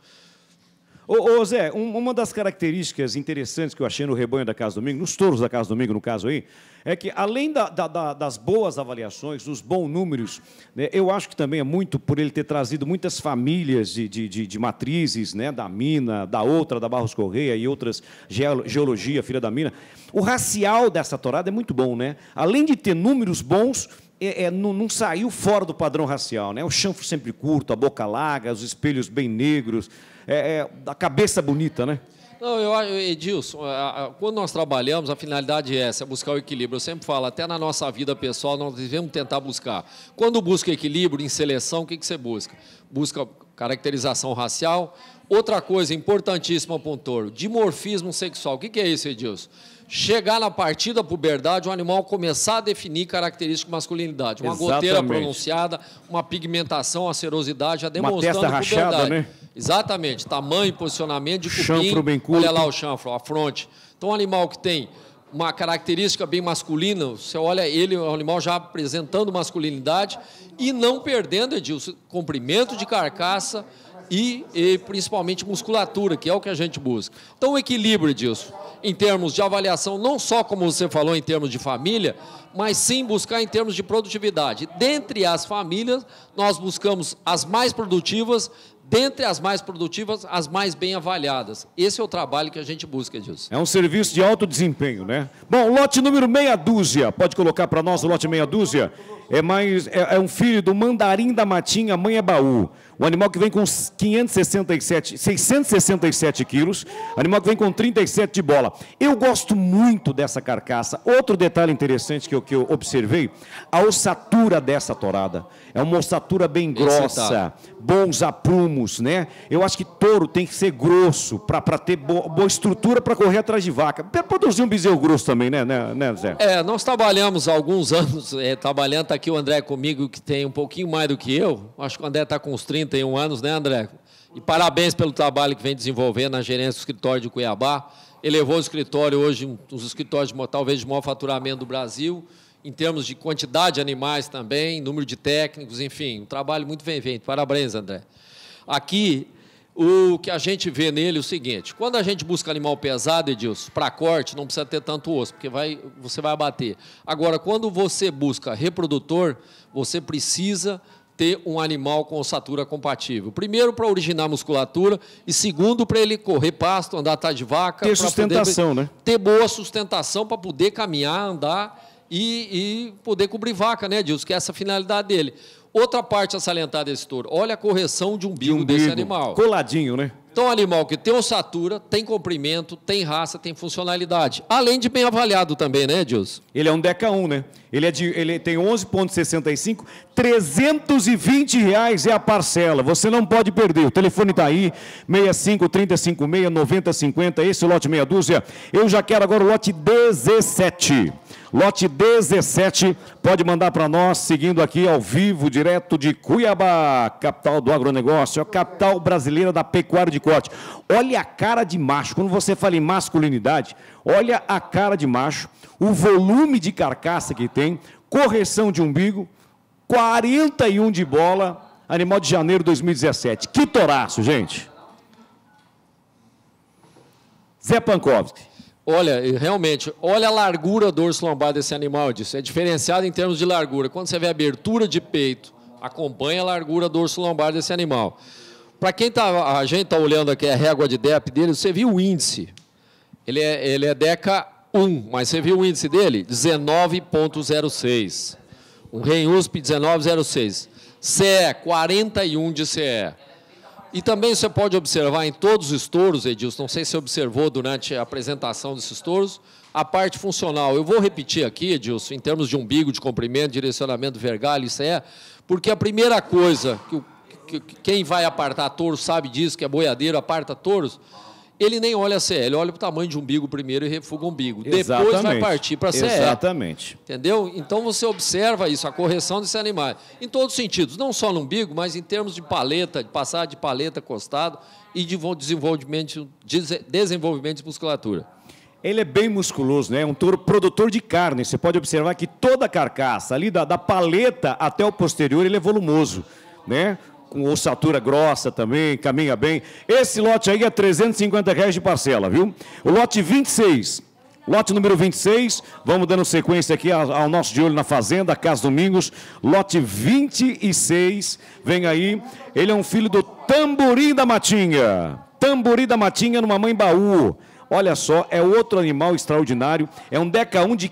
Ô Zé, uma das características interessantes que eu achei no rebanho da Casa Domingo, nos touros da Casa Domingo, no caso aí, é que, além das boas avaliações, dos bons números, né, eu acho que também é muito por ele ter trazido muitas famílias de matrizes, né, da Mina, da Barros Correia e outras, Geologia, Filha da Mina. O racial dessa tourada é muito bom, né? Além de ter números bons, não saiu fora do padrão racial, né? O chanfro sempre curto, a boca larga, os espelhos bem negros, a cabeça bonita, né? Não, Edilson, quando nós trabalhamos, a finalidade é essa, é buscar o equilíbrio. Eu sempre falo, até na nossa vida pessoal, nós devemos tentar buscar. Quando busca equilíbrio em seleção, o que você busca? Busca caracterização racial. Outra coisa importantíssima para um touro, dimorfismo sexual. O que é isso, Edilson? Chegar na partida puberdade, o animal começar a definir características de masculinidade. Uma goteira pronunciada, uma pigmentação, uma serosidade, já demonstrando uma testa puberdade. Rachada, né? Exatamente. Tamanho, posicionamento de cupim. Chanfro bem curto. Olha lá o chanfro, a fronte. Então, um animal que tem uma característica bem masculina, você olha ele, o animal já apresentando masculinidade e não perdendo, Edilson, comprimento de carcaça e principalmente musculatura, que é o que a gente busca. Então, o equilíbrio disso, em termos de avaliação, não só, como você falou, em termos de família, mas sim buscar em termos de produtividade. Dentre as famílias, nós buscamos as mais produtivas, dentre as mais produtivas, as mais bem avaliadas. Esse é o trabalho que a gente busca, Edilson. É um serviço de alto desempenho, né? Bom, lote número meia dúzia, pode colocar para nós o lote meia dúzia? É um filho do Mandarim da Matinha, mãe é baú. Um animal que vem com 667 quilos, animal que vem com 37 de bola. Eu gosto muito dessa carcaça. Outro detalhe interessante que eu observei, a ossatura dessa tourada. É uma ossatura bem grossa, bons aprumos, né? Eu acho que touro tem que ser grosso para ter boa estrutura para correr atrás de vaca. Para produzir um bezerro grosso também, né, Zé? Nós trabalhamos há alguns anos, trabalhando, está aqui o André comigo, que tem um pouquinho mais do que eu. Acho que o André está com uns 31 anos, né, André? E parabéns pelo trabalho que vem desenvolvendo na gerência do escritório de Cuiabá. Elevou o escritório hoje, um dos escritórios talvez de maior faturamento do Brasil, em termos de quantidade de animais também, número de técnicos, enfim, um trabalho muito bem feito. Parabéns, André. Aqui, o que a gente vê nele é o seguinte, quando a gente busca animal pesado, Edilson, para corte, não precisa ter tanto osso, porque você vai abater. Agora, quando você busca reprodutor, você precisa ter um animal com ossatura compatível. Primeiro, para originar musculatura, e segundo, para ele correr pasto, andar atrás de vaca. Ter sustentação, né? Ter boa sustentação para poder caminhar, andar e poder cobrir vaca, né, Edilson? Que é essa a finalidade dele. Outra parte a salientar desse touro, olha a correção de umbigo desse animal. Coladinho, né? Então, um animal que tem ossatura, tem comprimento, tem raça, tem funcionalidade. Além de bem avaliado também, né, Edilson? Ele é um Deca 1, né? Ele tem 11,65, R$320 é a parcela. Você não pode perder. O telefone está aí, 65 356 9050. Esse é o lote meia dúzia. Eu já quero agora o lote 17. Lote 17, pode mandar para nós, seguindo aqui ao vivo, direto de Cuiabá, capital do agronegócio, a capital brasileira da pecuária de corte. Olha a cara de macho, quando você fala em masculinidade, olha a cara de macho, o volume de carcaça que tem, correção de umbigo, 41 de bola, animal de janeiro de 2017. Que touraço, gente! Zé Pankowski. Olha, realmente, olha a largura do dorso lombar desse animal, disso. É diferenciado em termos de largura. Quando você vê a abertura de peito, acompanha a largura do dorso lombar desse animal. Para quem a gente está olhando aqui a régua de DEP dele, você viu o índice. Ele é Deca 1, mas você viu o índice dele? 19,06. Um REINUSP 19,06. CE, 41 de CE. E também você pode observar em todos os touros, Edilson, não sei se você observou durante a apresentação desses touros, a parte funcional. Eu vou repetir aqui, Edilson, em termos de umbigo, de comprimento, direcionamento vergalho, isso é, porque a primeira coisa que quem vai apartar touros sabe disso, que é boiadeiro, aparta touros, ele nem olha a CE, ele olha para o tamanho de umbigo primeiro e refuga o umbigo. Exatamente. Depois vai partir para a CE. Exatamente. Entendeu? Então você observa isso, a correção desse animal, em todos os sentidos, não só no umbigo, mas em termos de paleta, de passar de paleta costado e de desenvolvimento de musculatura. Ele é bem musculoso, né? É um touro produtor de carne. Você pode observar que toda a carcaça, ali da paleta até o posterior, ele é volumoso, né? Com ossatura grossa também, caminha bem. Esse lote aí é R$350 de parcela, viu? O lote 26, lote número 26, vamos dando sequência aqui ao nosso De Olho na Fazenda, Casa Domingos, lote 26, vem aí, ele é um filho do Tamborim da Matinha no Mamãe Baú. Olha só, é outro animal extraordinário, é um Deca 1 de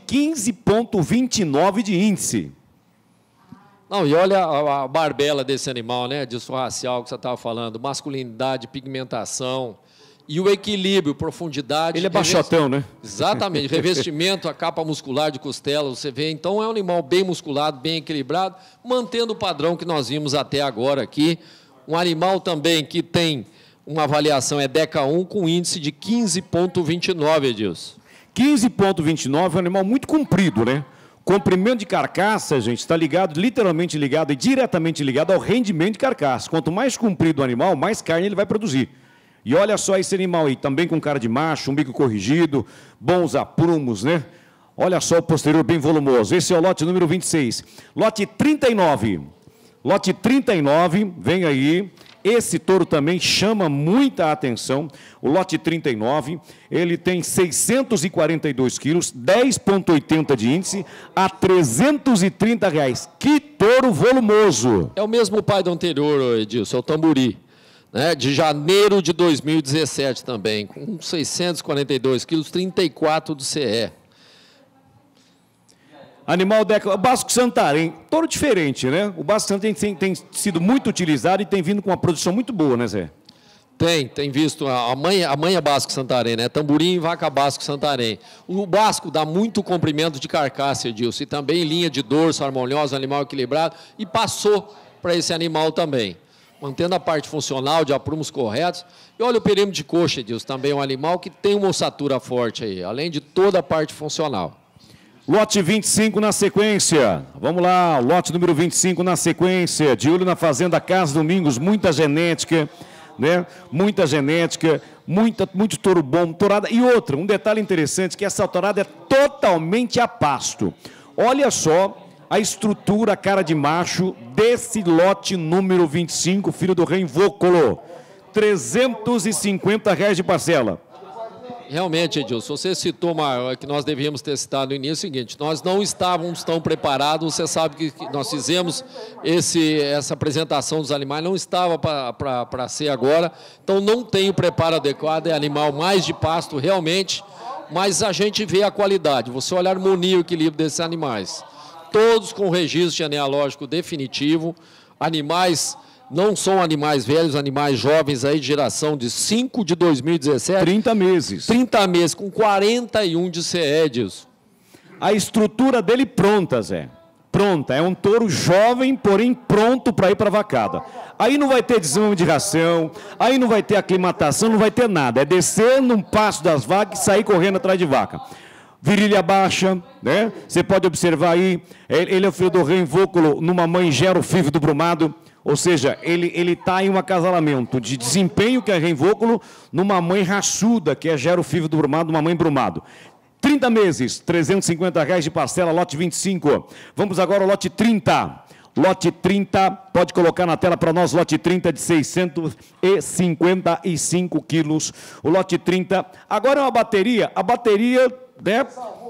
15,29 de índice. Não, e olha a barbela desse animal, né? Disso racial que você estava falando, masculinidade, pigmentação e o equilíbrio, profundidade. Ele é baixotão, né? Exatamente, revestimento, a capa muscular de costela, você vê. Então é um animal bem musculado, bem equilibrado, mantendo o padrão que nós vimos até agora aqui. Um animal também que tem uma avaliação, é Deca 1, com índice de 15,29, Edilson. 15,29 é um animal muito comprido, né? Comprimento de carcaça, gente, está ligado, literalmente ligado e diretamente ligado ao rendimento de carcaça. Quanto mais comprido o animal, mais carne ele vai produzir. E olha só esse animal aí, também com cara de macho, um bico corrigido, bons aprumos, né? Olha só o posterior bem volumoso. Esse é o lote número 26. Lote 39. Lote 39, vem aí. Esse touro também chama muita atenção. O lote 39, ele tem 642 quilos, 10,80 de índice, a R$330. Que touro volumoso! É o mesmo pai do anterior, Edilson, é o Tamburi, né? De janeiro de 2017 também, com 642 quilos, 34 do CE. Animal Deca, o Basco Santarém, touro diferente, né? O Basco Santarém tem sido muito utilizado e tem vindo com uma produção muito boa, né, Zé? Tem visto a manha Basco Santarém, né? Tamborim e vaca Basco Santarém. O Basco dá muito comprimento de carcaça, Edilson, e também linha de dorso harmoniosa, animal equilibrado, e passou para esse animal também, mantendo a parte funcional de aprumos corretos. E olha o perímetro de coxa, Edilson, também é um animal que tem uma ossatura forte aí, além de toda a parte funcional. Lote 25 na sequência. Vamos lá, lote número 25 na sequência. De olho na Fazenda Casa Domingos, muita genética, né? Muita genética, muito touro bom, tourada. E outra, um detalhe interessante, que essa tourada é totalmente a pasto. Olha só a estrutura, a cara de macho desse lote número 25, filho do rei Vocolo. R$350 de parcela. Realmente, Edilson, você citou que nós devíamos ter citado no início, é o seguinte, nós não estávamos tão preparados, você sabe que nós fizemos essa apresentação dos animais, não estava para ser agora, então não tem o preparo adequado, é animal mais de pasto realmente, mas a gente vê a qualidade. Você olha a harmonia e o equilíbrio desses animais. Todos com registro genealógico definitivo. Animais, não são animais velhos, animais jovens aí de geração de 5 de 2017. 30 meses. 30 meses, com 41 de CE, Edilson. A estrutura dele pronta, Zé. Pronta. É um touro jovem, porém pronto para ir para a vacada. Aí não vai ter desmame de ração, aí não vai ter aclimatação, não vai ter nada. É descer num passo das vacas e sair correndo atrás de vaca. Virilha baixa, né? Você pode observar aí, ele é o filho do reinvóculo numa mãe gero-fivo do brumado, ou seja, ele está em um acasalamento de desempenho, que é reinvóculo, numa mãe raçuda, que é gero-fivo do brumado, uma mãe brumado. 30 meses, R$ 350 de parcela, lote 25. Vamos agora ao lote 30. Lote 30, pode colocar na tela para nós, lote 30 de 655 quilos. O lote 30, agora é uma bateria, a bateria, né,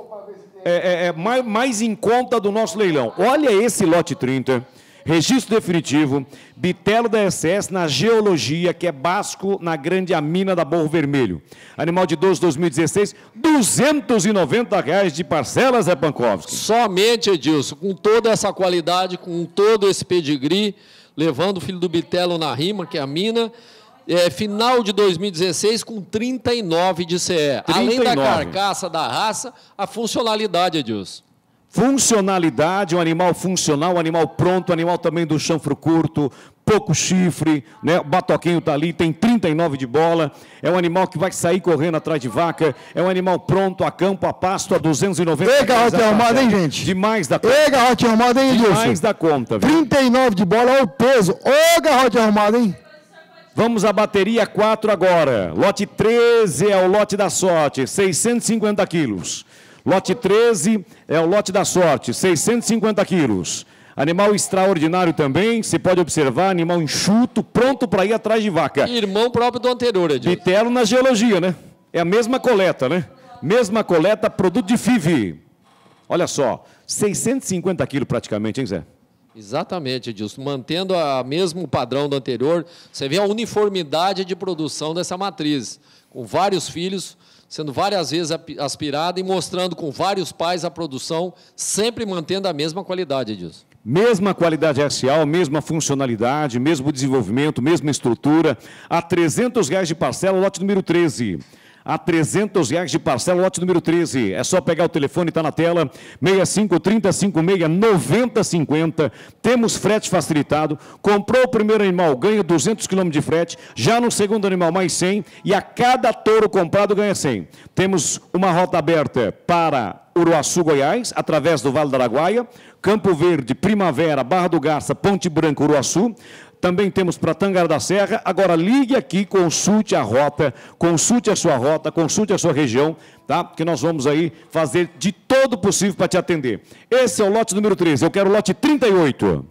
mais em conta do nosso leilão. Olha esse lote 30. Registro definitivo, bitelo da SS na geologia, que é basco na grande amina da Morro Vermelho. Animal de 2016, R$ 290 de parcelas, Zé Pankowski. Somente, Edilson, com toda essa qualidade, com todo esse pedigree, levando o filho do bitelo na rima, que é a mina, final de 2016 com 39 de CE. 39. Além da carcaça da raça, a funcionalidade, Edilson. Funcionalidade, um animal funcional, um animal pronto, um animal também do chanfro curto, pouco chifre, né? O batoquinho está ali, tem 39 de bola, é um animal que vai sair correndo atrás de vaca, é um animal pronto a campo, a pasto, a 290. Ei, garrote arrumado, hein, gente? Demais da conta. Ei, garrote arrumado, hein, Edilson? Demais da conta, viu? 39 de bola, olha o peso. Ô, garrote arrumado, hein? Vamos à bateria 4 agora. Lote 13 é o lote da sorte, 650 quilos. Lote 13 é o lote da sorte, 650 quilos. Animal extraordinário também, você pode observar, animal enxuto, pronto para ir atrás de vaca. Irmão próprio do anterior, Edilson. Bitelo na geologia, né? É a mesma coleta, né? Mesma coleta, produto de FIV. Olha só, 650 quilos praticamente, hein, Zé? Exatamente, Edilson. Mantendo o mesmo padrão do anterior, você vê a uniformidade de produção dessa matriz, com vários filhos, sendo várias vezes aspirada e mostrando com vários pais a produção, sempre mantendo a mesma qualidade, Edilson. Mesma qualidade racial, mesma funcionalidade, mesmo desenvolvimento, mesma estrutura. A R$ 300 de parcela, lote número 13. A R$ 300 de parcela, lote número 13. É só pegar o telefone, está na tela, 6530569050. Temos frete facilitado. Comprou o primeiro animal, ganha 200 km de frete. Já no segundo animal, mais 100. E a cada touro comprado, ganha 100. Temos uma rota aberta para Uruaçu, Goiás, através do Vale do Araguaia. Campo Verde, Primavera, Barra do Garça, Ponte Branca, Uruaçu. Também temos para Tangará da Serra. Agora ligue aqui, consulte a rota, consulte a sua rota, consulte a sua região, tá? Que nós vamos aí fazer de todo possível para te atender. Esse é o lote número 13. Eu quero o lote 38.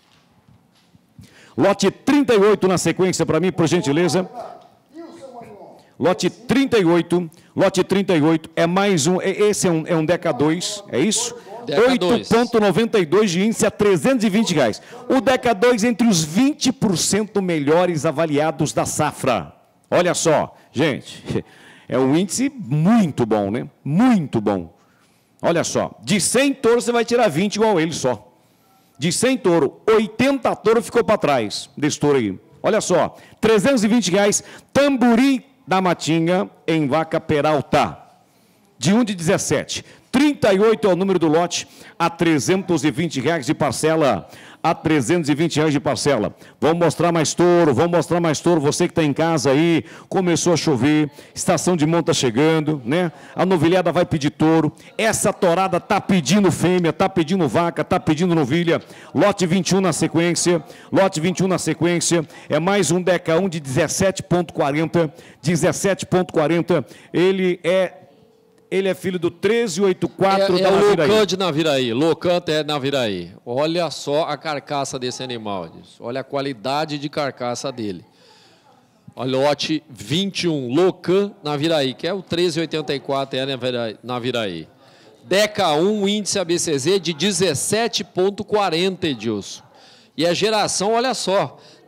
Lote 38 na sequência para mim, por gentileza. Lote 38. Lote 38 é mais um. Esse é um Deca 2, é isso? 8,92 de índice a R$ 320. O Deca 2 entre os 20% melhores avaliados da safra. Olha só, gente, é um índice muito bom, né? Muito bom. Olha só, de 100 touros você vai tirar 20 igual ele só. De 100 touros, 80 touros ficou para trás desse touro aí. Olha só, R$ 320, Tamboril da Matinha em Vaca Peralta. De 1 de 17. 38 é o número do lote, a R$ 320 de parcela. A R$ 320 de parcela. Vamos mostrar mais touro, vamos mostrar mais touro. Você que está em casa aí, começou a chover, estação de monta chegando, né? A novilhada vai pedir touro. Essa torada está pedindo fêmea, está pedindo vaca, está pedindo novilha. Lote 21 na sequência. Lote 21 na sequência. É mais um Deca 1 de 17,40. 17,40. Ele é filho do 1384 da Naviraí. É o Locan de Naviraí. Locan até Naviraí. Olha só a carcaça desse animal. Olha a qualidade de carcaça dele. Olha o lote 21. Locan Naviraí, que é o 1384 Naviraí. Deca 1, índice ABCZ de 17,40, Edilson. E a geração, olha só,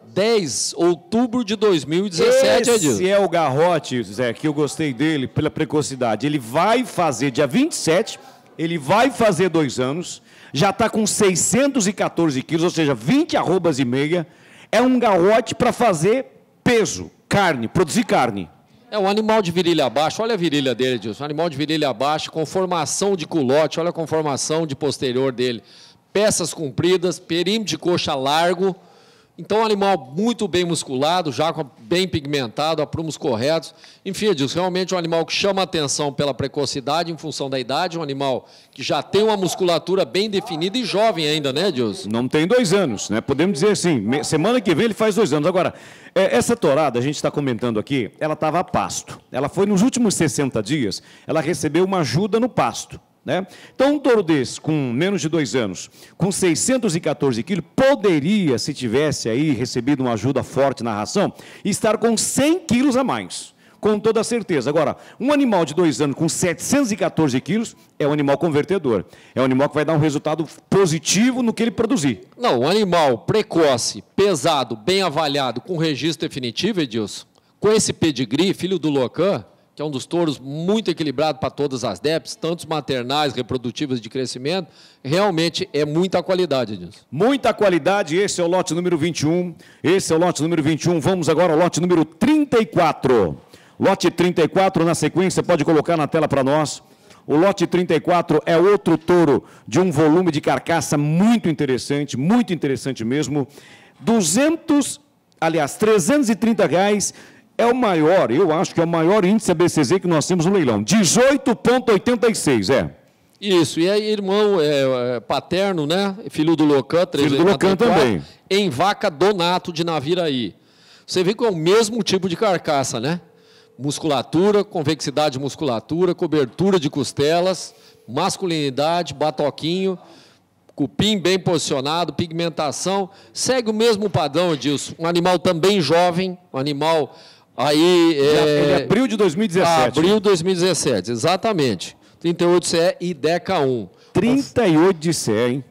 10 de outubro de 2017, Edilson. Esse é o garrote, Zé, que eu gostei dele pela precocidade. Ele vai fazer dia 27, ele vai fazer 2 anos, já está com 614 quilos, ou seja, 20 arrobas e meia. É um garrote para fazer peso, carne, produzir carne. É um animal de virilha abaixo, olha a virilha dele, Edilson. Um animal de virilha abaixo, com formação de culote, olha a conformação de posterior dele. Peças compridas, perímetro de coxa largo. Então, um animal muito bem musculado, já bem pigmentado, aprumos corretos. Enfim, Edilson, realmente é um animal que chama a atenção pela precocidade, em função da idade, um animal que já tem uma musculatura bem definida e jovem ainda, né, Edilson? Não tem 2 anos, né? Podemos dizer assim, semana que vem ele faz 2 anos. Agora, essa tourada, a gente está comentando aqui, ela estava a pasto. Ela foi nos últimos 60 dias, ela recebeu uma ajuda no pasto. Né? Então, um touro desse, com menos de 2 anos, com 614 quilos, poderia, se tivesse aí recebido uma ajuda forte na ração, estar com 100 quilos a mais, com toda certeza. Agora, um animal de 2 anos com 714 quilos é um animal convertedor, é um animal que vai dar um resultado positivo no que ele produzir. Não, um animal precoce, pesado, bem avaliado, com registro definitivo, Edilson, com esse pedigree, filho do Locan, que é um dos touros muito equilibrado para todas as DEPs, tanto maternais, reprodutivas de crescimento, realmente é muita qualidade, Edilson. Muita qualidade, esse é o lote número 21, esse é o lote número 21, vamos agora ao lote número 34. Lote 34, na sequência, pode colocar na tela para nós. O lote 34 é outro touro de um volume de carcaça muito interessante mesmo. 330 reais. É o maior, eu acho que é o maior índice ABCZ que nós temos no leilão. 18,86, Isso, e é irmão paterno, né? Filho do Locan, filho do Locan também. Em vaca Donato de Naviraí. Você vê que é o mesmo tipo de carcaça, né? Musculatura, convexidade de musculatura, cobertura de costelas, masculinidade, batoquinho, cupim bem posicionado, pigmentação. Segue o mesmo padrão, Edilson. Um animal também jovem, um animal... Aí, ele é abril de 2017. Abril de 2017, exatamente. 38 CE e DECA 1. 38 de CE, hein?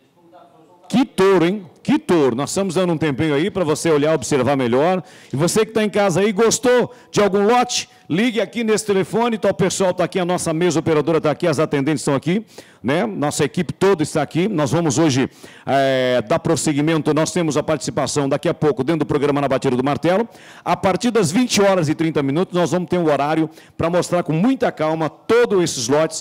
Que touro, hein? Que touro. Nós estamos dando um tempinho aí para você olhar, observar melhor. E você que está em casa aí, gostou de algum lote? Ligue aqui nesse telefone, então o pessoal está aqui, a nossa mesa operadora está aqui, as atendentes estão aqui, né? Nossa equipe toda está aqui. Nós vamos hoje dar prosseguimento, nós temos a participação daqui a pouco dentro do programa Na Batida do Martelo. A partir das 20 horas e 30 minutos, nós vamos ter um horário para mostrar com muita calma todos esses lotes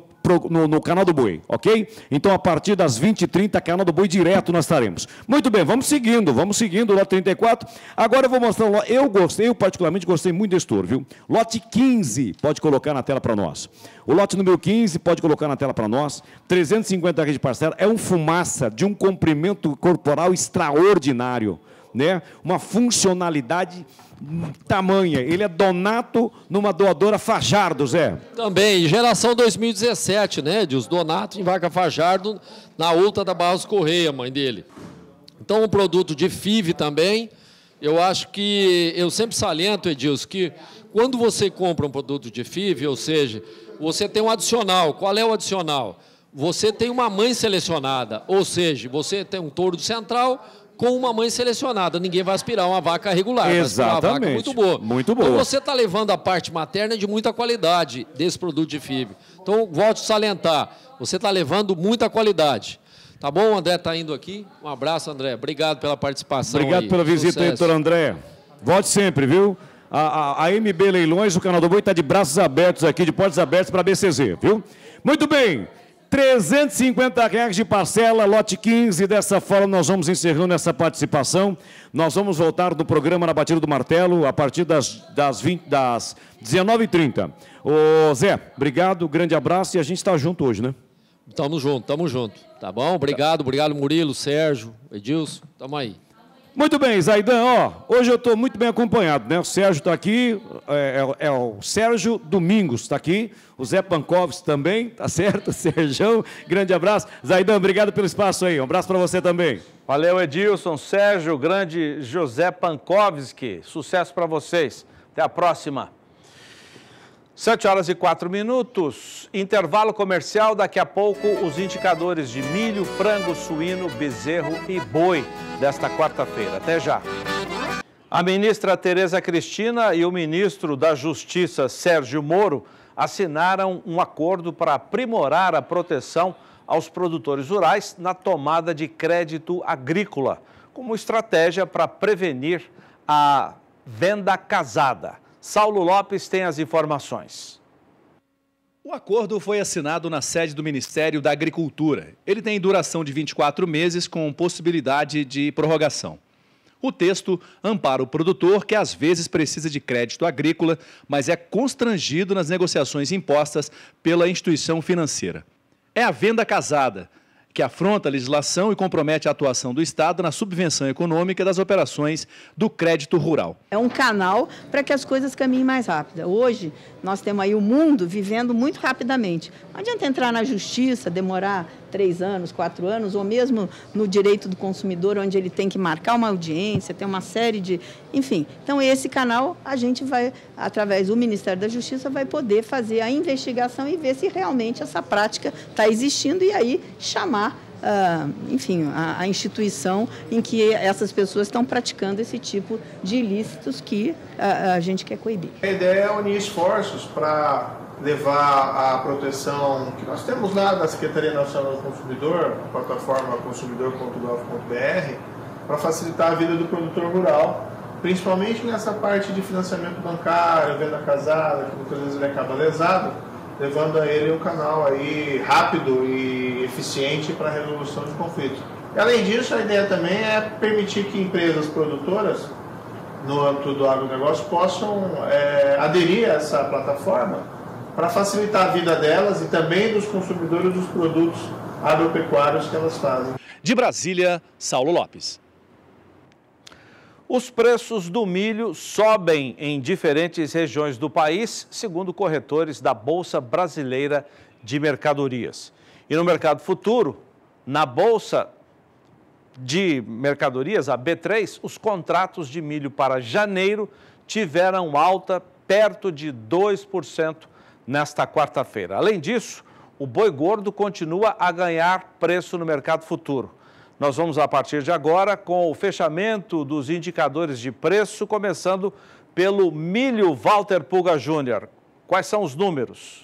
no Canal do Boi, ok? Então, a partir das 20h30, Canal do Boi direto nós estaremos. Muito bem, vamos seguindo o lote 34. Agora eu vou mostrar o lote. Eu particularmente gostei muito desse touro, viu? Lote 15, pode colocar na tela para nós. O lote número 15, pode colocar na tela para nós. 350 reais de parcela, é um fumaça de um comprimento corporal extraordinário, né? Uma funcionalidade tamanha. Ele é Donato numa doadora Fajardo, Zé. Também, geração 2017, né? De os Donato em vaca Fajardo, na outra da Barros Correia, mãe dele. Então, um produto de FIV também. Eu acho que, eu sempre saliento, Edilson, que quando você compra um produto de FIV, ou seja, você tem um adicional. Qual é o adicional? Você tem uma mãe selecionada, ou seja, você tem um touro do central com uma mãe selecionada. Ninguém vai aspirar uma vaca regular, exatamente. Vai aspirar uma vaca muito boa. Muito boa. Então, você está levando a parte materna de muita qualidade desse produto de FIV. Então, volto a salientar, você está levando muita qualidade. Tá bom? O André está indo aqui. Um abraço, André. Obrigado pela participação. Obrigado pela visita aí, doutor André. Volte sempre, viu? A MB Leilões, o Canal do Boi está de braços abertos aqui, de portas abertas para a BCZ, viu? Muito bem. 350 reais de parcela, lote 15. Dessa forma, nós vamos encerrando essa participação. Nós vamos voltar no programa Na Batida do Martelo a partir das 19h30. Ô, Zé, obrigado, grande abraço e a gente está junto hoje, né? Tamo junto. Tá bom? Obrigado Murilo, Sérgio, Edilson, tamo aí. Muito bem, Zaidan, ó, hoje eu estou muito bem acompanhado, né? O Sérgio está aqui, é o Sérgio Domingos está aqui, o Zé Pankowski também, tá certo? Sérgio, grande abraço. Zaidan, obrigado pelo espaço aí, um abraço para você também. Valeu, Edilson, Sérgio, grande José Pankowski, sucesso para vocês. Até a próxima. 7h04, intervalo comercial, daqui a pouco os indicadores de milho, frango, suíno, bezerro e boi desta quarta-feira. Até já. A ministra Tereza Cristina e o ministro da Justiça, Sérgio Moro, assinaram um acordo para aprimorar a proteção aos produtores rurais na tomada de crédito agrícola, como estratégia para prevenir a venda casada. Saulo Lopes tem as informações. O acordo foi assinado na sede do Ministério da Agricultura. Ele tem duração de 24 meses com possibilidade de prorrogação. O texto ampara o produtor que às vezes precisa de crédito agrícola, mas é constrangido nas negociações impostas pela instituição financeira. É a venda casada, que afronta a legislação e compromete a atuação do Estado na subvenção econômica das operações do crédito rural. É um canal para que as coisas caminhem mais rápido. Hoje, nós temos aí o mundo vivendo muito rapidamente. Não adianta entrar na justiça, demorar 3 anos, 4 anos, ou mesmo no direito do consumidor, onde ele tem que marcar uma audiência, tem uma série de... Enfim, então esse canal a gente vai, através do Ministério da Justiça, vai poder fazer a investigação e ver se realmente essa prática está existindo e aí chamar, enfim, a instituição em que essas pessoas estão praticando esse tipo de ilícitos que a gente quer coibir. A ideia é unir esforços para levar a proteção que nós temos lá da Secretaria Nacional do Consumidor, a plataforma consumidor.gov.br, para facilitar a vida do produtor rural, principalmente nessa parte de financiamento bancário, venda casada, que muitas vezes ele acaba lesado, levando a ele um canal aí rápido e eficiente para a resolução de conflitos. E, além disso, a ideia também é permitir que empresas produtoras, no âmbito do agronegócio, possam aderir a essa plataforma para facilitar a vida delas e também dos consumidores dos produtos agropecuários que elas fazem. De Brasília, Saulo Lopes. Os preços do milho sobem em diferentes regiões do país, segundo corretores da Bolsa Brasileira de Mercadorias. E no mercado futuro, na Bolsa de Mercadorias, a B3, os contratos de milho para janeiro tiveram alta perto de 2% nesta quarta-feira. Além disso, o boi gordo continua a ganhar preço no mercado futuro. Nós vamos, a partir de agora, com o fechamento dos indicadores de preço, começando pelo milho Walter Puga Júnior. Quais são os números?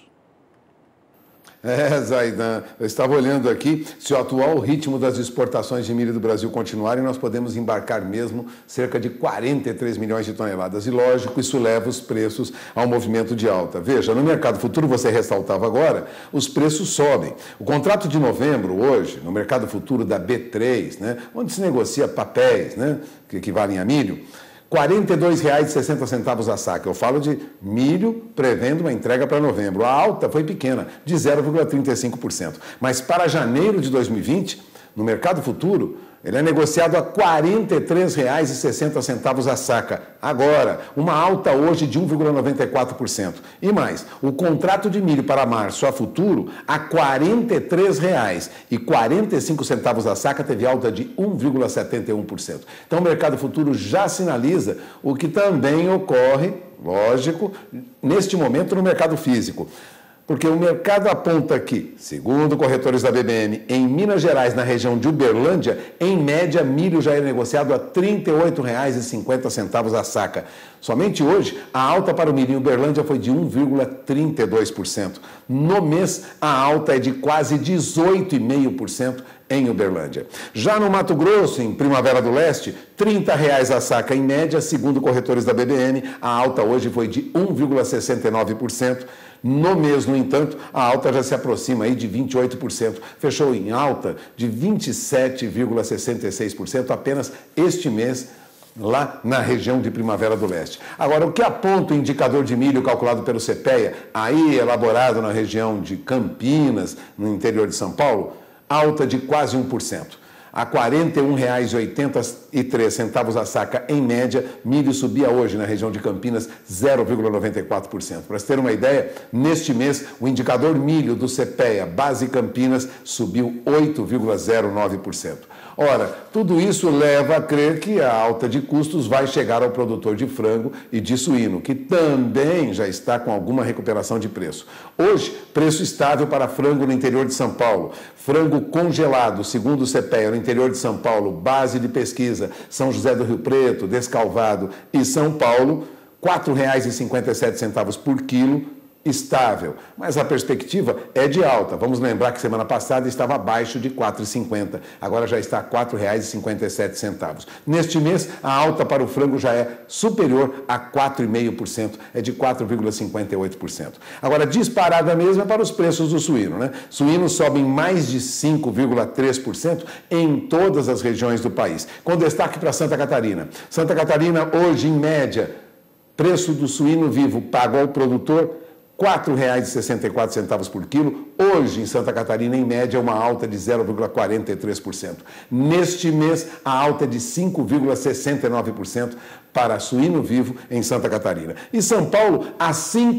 Zaidan, eu estava olhando aqui, se o atual ritmo das exportações de milho do Brasil continuarem, nós podemos embarcar mesmo cerca de 43 milhões de toneladas. E, lógico, isso leva os preços a um movimento de alta. Veja, no mercado futuro, você ressaltava agora, os preços sobem. O contrato de novembro, hoje, no mercado futuro da B3, né, onde se negocia papéis, né, que equivalem a milho, R$ 42,60 a saca. Eu falo de milho prevendo uma entrega para novembro. A alta foi pequena, de 0,35%. Mas para janeiro de 2020, no mercado futuro, ele é negociado a R$ 43,60 a saca. Agora, uma alta hoje de 1,94%. E mais, o contrato de milho para março a futuro, a R$ 43,45 a saca, teve alta de 1,71%. Então, o mercado futuro já sinaliza o que também ocorre, lógico, neste momento no mercado físico. Porque o mercado aponta que, segundo corretores da BBM, em Minas Gerais, na região de Uberlândia, em média, milho já é negociado a R$ 38,50 a saca. Somente hoje, a alta para o milho em Uberlândia foi de 1,32%. No mês, a alta é de quase 18,5% em Uberlândia. Já no Mato Grosso, em Primavera do Leste, R$ 30 a saca em média, segundo corretores da BBM, a alta hoje foi de 1,69%. No mês, no entanto, a alta já se aproxima aí de 28%. Fechou em alta de 27,66% apenas este mês, lá na região de Primavera do Leste. Agora, o que aponta o indicador de milho calculado pelo CPEA, aí elaborado na região de Campinas, no interior de São Paulo, alta de quase 1%. A R$ 41,83 a saca em média, milho subia hoje na região de Campinas 0,94%. Para você ter uma ideia, neste mês, o indicador milho do CPEA Base Campinas subiu 8,09%. Ora, tudo isso leva a crer que a alta de custos vai chegar ao produtor de frango e de suíno, que também já está com alguma recuperação de preço. Hoje, Preço estável para frango no interior de São Paulo. Frango congelado, segundo o CPEA, no interior de São Paulo, base de pesquisa, São José do Rio Preto, Descalvado e São Paulo, R$ 4,57 por quilo, estável. Mas a perspectiva é de alta. Vamos lembrar que semana passada estava abaixo de R$ 4,50. Agora já está R$ 4,57. Neste mês, a alta para o frango já é superior a 4,5%. É de 4,58%. Agora, disparada mesmo é para os preços do suíno, né? Suínos sobem mais de 5,3% em todas as regiões do país. Com destaque para Santa Catarina. Santa Catarina, hoje, em média, preço do suíno vivo pago ao produtor, R$ 4,64 por quilo. Hoje, em Santa Catarina, em média, uma alta de 0,43%. Neste mês, a alta é de 5,69% para suíno vivo em Santa Catarina. E São Paulo, a R$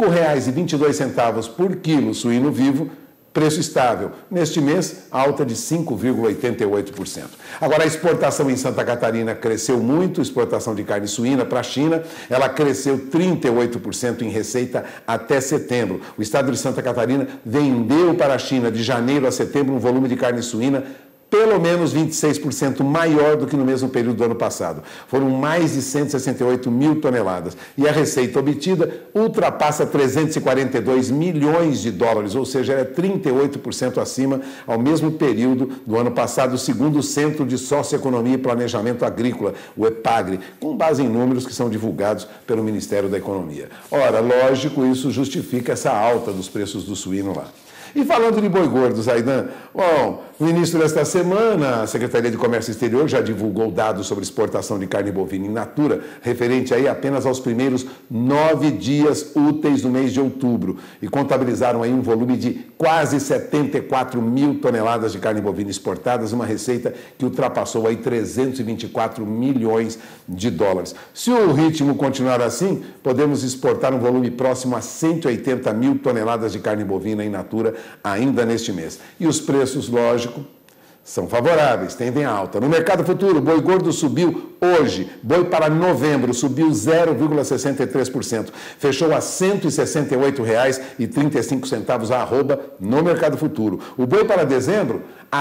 5,22 por quilo suíno vivo, preço estável. Neste mês, alta de 5,88%. Agora, a exportação em Santa Catarina cresceu muito, exportação de carne suína para a China, ela cresceu 38% em receita até setembro. O estado de Santa Catarina vendeu para a China de janeiro a setembro um volume de carne suína pelo menos 26% maior do que no mesmo período do ano passado. Foram mais de 168 mil toneladas. E a receita obtida ultrapassa 342 milhões de dólares, ou seja, é 38% acima ao mesmo período do ano passado, segundo o Centro de Socioeconomia e Planejamento Agrícola, o EPAGRE, com base em números que são divulgados pelo Ministério da Economia. Ora, lógico, isso justifica essa alta dos preços do suíno lá. E falando de boi gordo, Zaidan, bom, no início desta semana, a Secretaria de Comércio Exterior já divulgou dados sobre exportação de carne bovina in natura, referente aí apenas aos primeiros 9 dias úteis do mês de outubro, e contabilizaram aí um volume de quase 74 mil toneladas de carne bovina exportadas, uma receita que ultrapassou aí 324 milhões de dólares. Se o ritmo continuar assim, podemos exportar um volume próximo a 180 mil toneladas de carne bovina in natura ainda neste mês. E os preços, lógico, são favoráveis, tendem a alta. No mercado futuro, boi gordo subiu hoje. Boi para novembro subiu 0,63%. Fechou a R$ 168,35 a arroba no mercado futuro. O boi para dezembro, a R$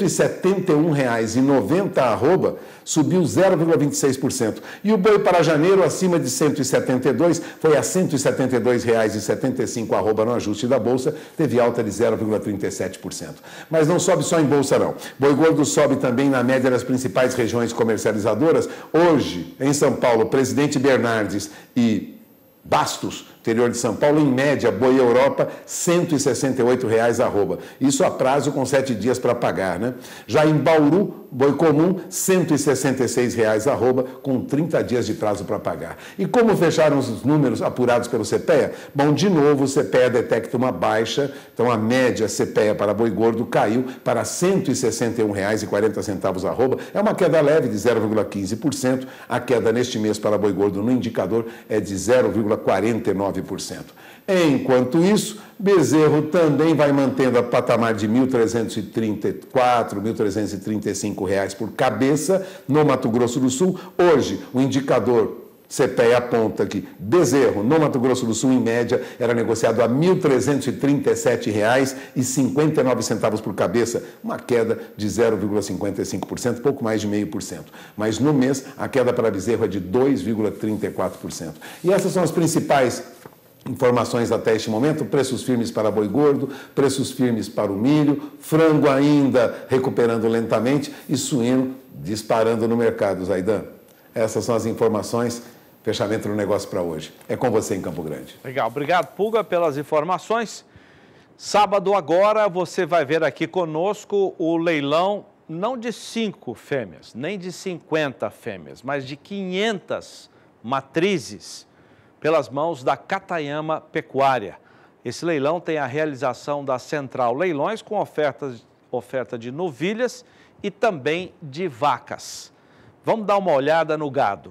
171,90 a arroba, subiu 0,26%. E o boi para janeiro, acima de 172, foi a R$ 172,75 a arroba no ajuste da bolsa, teve alta de 0,37%. Mas não sobe só em bolsa, não. Boi gordo sobe também na média das principais regiões comercializadoras. Hoje, em São Paulo, Presidente Bernardes e Bastos, interior de São Paulo, em média, boi Europa, R$ 168,00 arroba. Isso a prazo com 7 dias para pagar, né? Já em Bauru, boi comum, R$ 166,00 arroba, com 30 dias de prazo para pagar. E como fecharam os números apurados pelo CPEA? Bom, de novo, o CPEA detecta uma baixa, então a média CPEA para boi gordo caiu para R$ 161,40 arroba, é uma queda leve de 0,15%, a queda neste mês para boi gordo no indicador é de 0,49%. Enquanto isso, bezerro também vai mantendo a patamar de R$ 1.334, R$ 1.335 por cabeça no Mato Grosso do Sul. Hoje, o indicador CPEA aponta que bezerro no Mato Grosso do Sul, em média, era negociado a R$ 1.337,59 por cabeça, uma queda de 0,55%, pouco mais de 0,5%. Mas no mês, a queda para bezerro é de 2,34%. E essas são as principais informações até este momento: preços firmes para boi gordo, preços firmes para o milho, frango ainda recuperando lentamente e suíno disparando no mercado, Zaidan. Essas são as informações. Fechamento do negócio para hoje. É com você em Campo Grande. Legal. Obrigado, Pulga, pelas informações. Sábado agora você vai ver aqui conosco o leilão não de 5 fêmeas, nem de 50 fêmeas, mas de 500 matrizes pelas mãos da Katayama Pecuária. Esse leilão tem a realização da Central Leilões com oferta de novilhas e também de vacas. Vamos dar uma olhada no gado.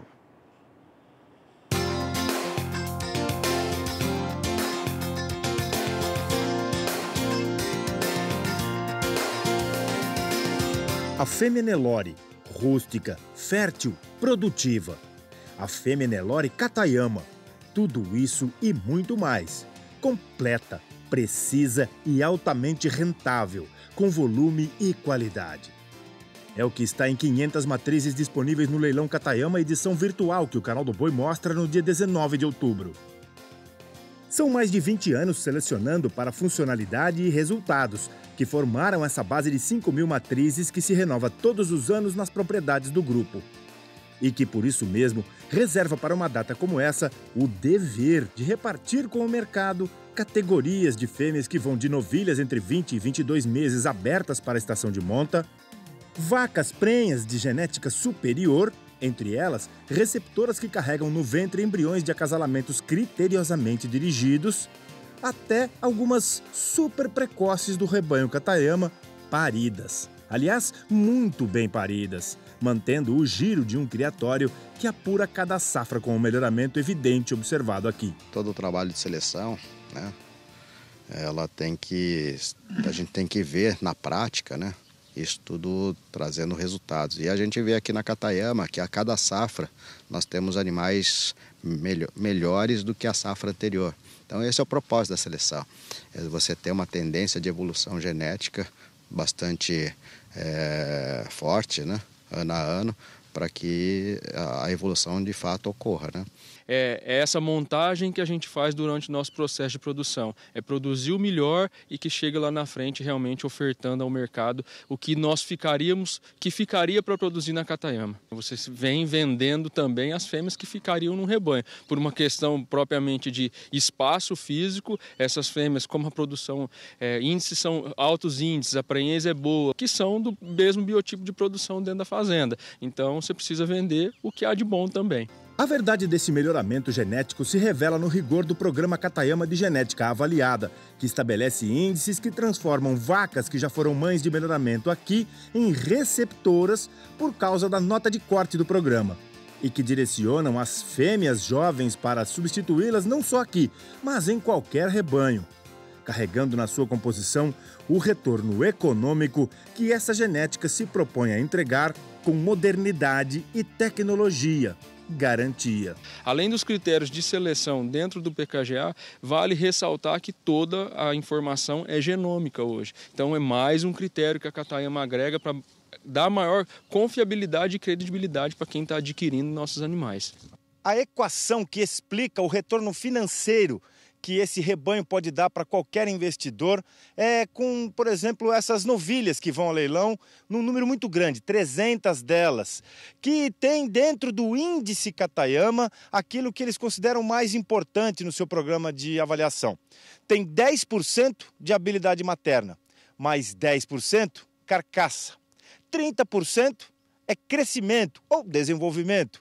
A fêmea Nelore, rústica, fértil, produtiva. A fêmea Nelore Katayama. Tudo isso e muito mais. completa, precisa e altamente rentável, com volume e qualidade. É o que está em 500 matrizes disponíveis no Leilão Katayama edição virtual que o Canal do Boi mostra no dia 19 de outubro. São mais de 20 anos selecionando para funcionalidade e resultados, que formaram essa base de 5.000 matrizes que se renova todos os anos nas propriedades do grupo. E que, por isso mesmo, reserva para uma data como essa o dever de repartir com o mercado categorias de fêmeas que vão de novilhas entre 20 e 22 meses abertas para a estação de monta, vacas prenhas de genética superior, entre elas receptoras que carregam no ventre embriões de acasalamentos criteriosamente dirigidos, até algumas super precoces do rebanho Katayama paridas. Aliás, muito bem paridas, mantendo o giro de um criatório que apura cada safra com o melhoramento evidente observado aqui. Todo o trabalho de seleção, né? A gente tem que ver na prática, né? Isso tudo trazendo resultados. E a gente vê aqui na Katayama que a cada safra nós temos animais melhores do que a safra anterior. Então esse é o propósito da seleção. É você ter uma tendência de evolução genética bastante forte, né? Ano a ano, para que a evolução de fato ocorra, né? É essa montagem que a gente faz durante o nosso processo de produção. É produzir o melhor e que chega lá na frente realmente ofertando ao mercado o que ficaria para produzir na Katayama. Você vem vendendo também as fêmeas que ficariam no rebanho. Por uma questão propriamente de espaço físico, essas fêmeas, como a produção, índices são altos índices, a prenhez é boa, que são do mesmo biotipo de produção dentro da fazenda. Então você precisa vender o que há de bom também. A verdade desse melhoramento genético se revela no rigor do Programa Katayama de Genética Avaliada, que estabelece índices que transformam vacas que já foram mães de melhoramento aqui em receptoras por causa da nota de corte do programa, e que direcionam as fêmeas jovens para substituí-las não só aqui, mas em qualquer rebanho, carregando na sua composição o retorno econômico que essa genética se propõe a entregar com modernidade e tecnologia. Garantia. Além dos critérios de seleção dentro do PKGA, vale ressaltar que toda a informação é genômica hoje. Então é mais um critério que a Katayama agrega para dar maior confiabilidade e credibilidade para quem está adquirindo nossos animais. A equação que explica o retorno financeiro que esse rebanho pode dar para qualquer investidor é com, por exemplo, essas novilhas que vão ao leilão, num número muito grande, 300 delas, que tem dentro do índice Katayama aquilo que eles consideram mais importante no seu programa de avaliação. Tem 10% de habilidade materna, mais 10% carcaça, 30% é crescimento ou desenvolvimento,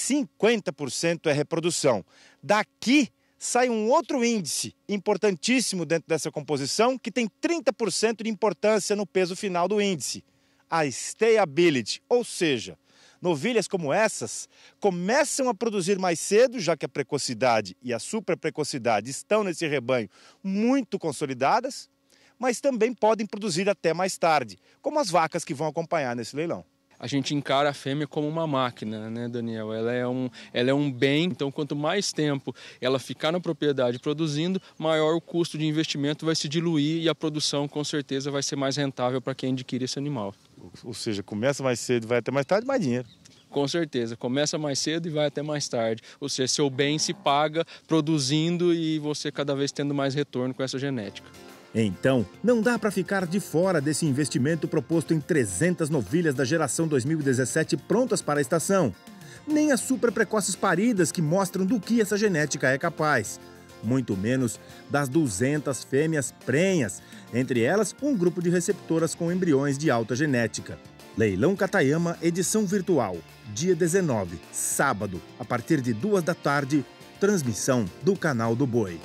50% é reprodução. Daqui sai um outro índice importantíssimo dentro dessa composição, que tem 30% de importância no peso final do índice, a stayability, ou seja, novilhas como essas começam a produzir mais cedo, já que a precocidade e a superprecocidade estão nesse rebanho muito consolidadas, mas também podem produzir até mais tarde, como as vacas que vão acompanhar nesse leilão. A gente encara a fêmea como uma máquina, né, Daniel? Ela é um bem, então quanto mais tempo ela ficar na propriedade produzindo, maior o custo de investimento vai se diluir e a produção com certeza vai ser mais rentável para quem adquire esse animal. Ou seja, começa mais cedo e vai até mais tarde, mais dinheiro. Com certeza, começa mais cedo e vai até mais tarde. Ou seja, seu bem se paga produzindo e você cada vez tendo mais retorno com essa genética. Então, não dá para ficar de fora desse investimento proposto em 300 novilhas da geração 2017 prontas para a estação. Nem as super precoces paridas que mostram do que essa genética é capaz. Muito menos das 200 fêmeas prenhas, entre elas um grupo de receptoras com embriões de alta genética. Leilão Katayama, edição virtual, dia 19, sábado, a partir de 2 da tarde, transmissão do Canal do Boi.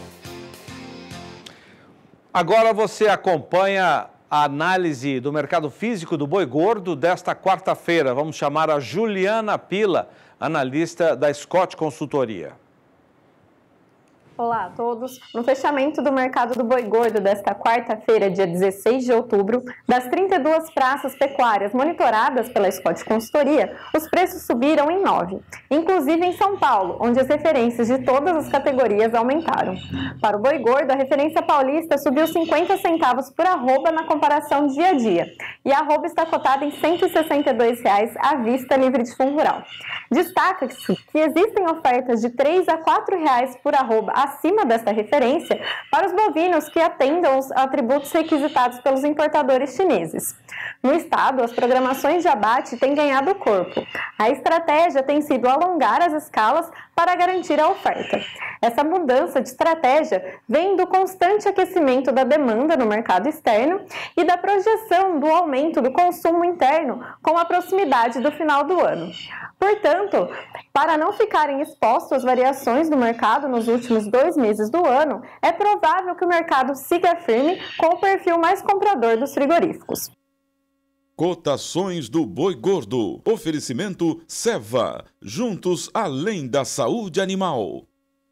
Agora você acompanha a análise do mercado físico do boi gordo desta quarta-feira. Vamos chamar a Juliana Pila, analista da Scott Consultoria. Olá a todos. No fechamento do mercado do boi gordo desta quarta-feira, dia 16 de outubro, das 32 praças pecuárias monitoradas pela Scott Consultoria, os preços subiram em 9, inclusive em São Paulo, onde as referências de todas as categorias aumentaram. Para o boi gordo, a referência paulista subiu 50 centavos por arroba na comparação dia a dia, e a arroba está cotada em R$ 162,00 à vista livre de fundo rural. Destaca-se que existem ofertas de R$ 3 a R$ 4,00 por arroba acima desta referência para os bovinos que atendam os atributos requisitados pelos importadores chineses. No estado, as programações de abate têm ganhado corpo. A estratégia tem sido alongar as escalas para garantir a oferta. Essa mudança de estratégia vem do constante aquecimento da demanda no mercado externo e da projeção do aumento do consumo interno com a proximidade do final do ano. Portanto, para não ficarem expostos às variações do mercado nos últimos 2 meses do ano, é provável que o mercado siga firme com o perfil mais comprador dos frigoríficos. Cotações do boi gordo. Oferecimento Ceva. Juntos além da saúde animal.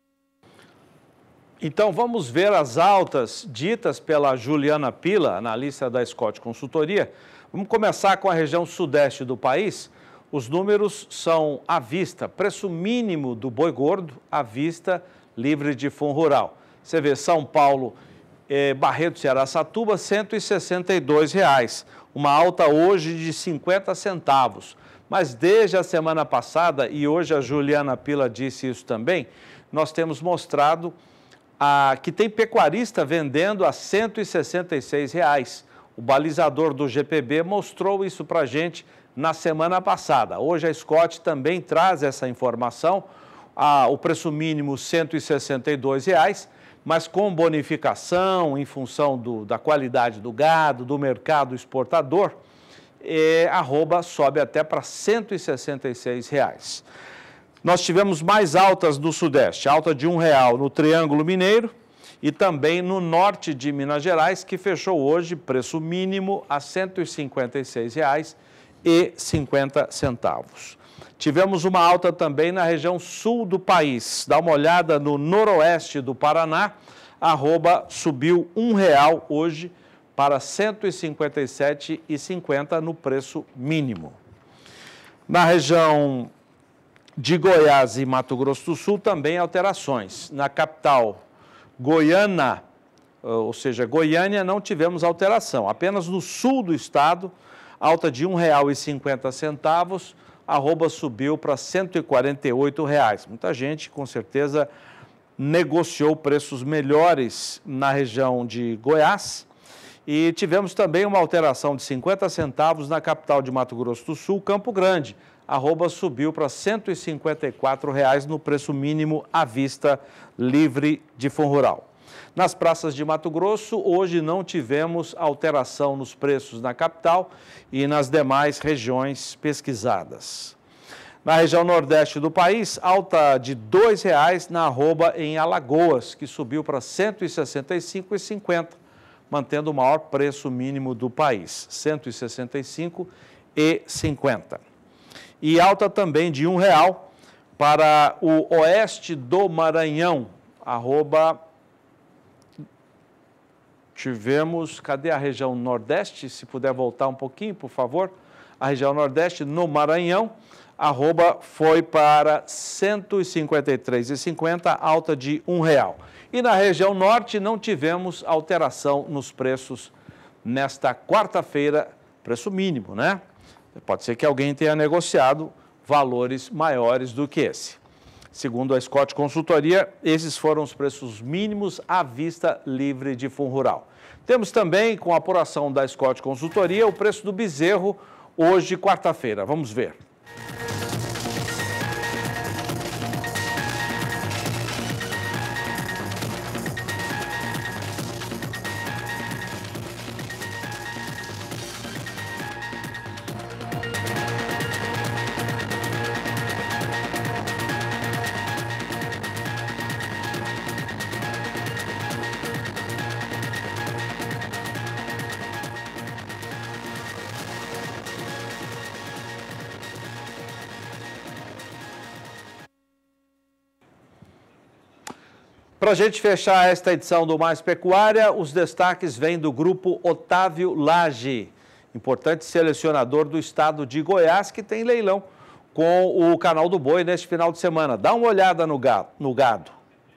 Então vamos ver as altas ditas pela Juliana Pila, analista da Scott Consultoria. Vamos começar com a região sudeste do país. Os números são à vista, preço mínimo do boi gordo, à vista, livre de fundo rural. Você vê São Paulo, Barretos e Araçatuba, R$ 162,00. Uma alta hoje de 50 centavos. Mas desde a semana passada, e hoje a Juliana Pila disse isso também, nós temos mostrado que tem pecuarista vendendo a R$ 166,00. O balizador do GPB mostrou isso para a gente na semana passada. Hoje a Scott também traz essa informação, o preço mínimo R$ 162,00, mas com bonificação em função da qualidade do gado, do mercado exportador, a arroba sobe até para R$ 166,00. Nós tivemos mais altas no Sudeste, alta de R$ 1,00 no Triângulo Mineiro e também no norte de Minas Gerais, que fechou hoje preço mínimo a R$ 156,50. Tivemos uma alta também na região sul do país. Dá uma olhada no noroeste do Paraná, a arroba subiu R$ 1,00 hoje para R$ 157,50 no preço mínimo. Na região de Goiás e Mato Grosso do Sul também alterações. Na capital goiana, ou seja, Goiânia, não tivemos alteração. Apenas no sul do estado, alta de R$ 1,50, a arroba subiu para R$ 148,00. Muita gente, com certeza, negociou preços melhores na região de Goiás. E tivemos também uma alteração de 50 centavos na capital de Mato Grosso do Sul, Campo Grande. A arroba subiu para R$ 154,00 no preço mínimo à vista, livre de fundo rural. Nas praças de Mato Grosso, hoje não tivemos alteração nos preços na capital e nas demais regiões pesquisadas. Na região nordeste do país, alta de R$ 2,00 na arroba em Alagoas, que subiu para R$ 165,50, mantendo o maior preço mínimo do país, R$ 165,50. E alta também de R$ 1,00 para o oeste do Maranhão, arroba... Tivemos, cadê a região Nordeste? Se puder voltar um pouquinho, por favor. A região Nordeste, no Maranhão, arroba foi para R$ 153,50, alta de R$ 1,00. E na região Norte não tivemos alteração nos preços nesta quarta-feira, preço mínimo, né? Pode ser que alguém tenha negociado valores maiores do que esse. Segundo a Scott Consultoria, esses foram os preços mínimos à vista livre de fundo rural. Temos também, com a apuração da Scott Consultoria, o preço do bezerro hoje, quarta-feira. Vamos ver. Para a gente fechar esta edição do Mais Pecuária, os destaques vêm do grupo Otávio Lage, importante selecionador do estado de Goiás, que tem leilão com o Canal do Boi neste final de semana. Dá uma olhada no gado.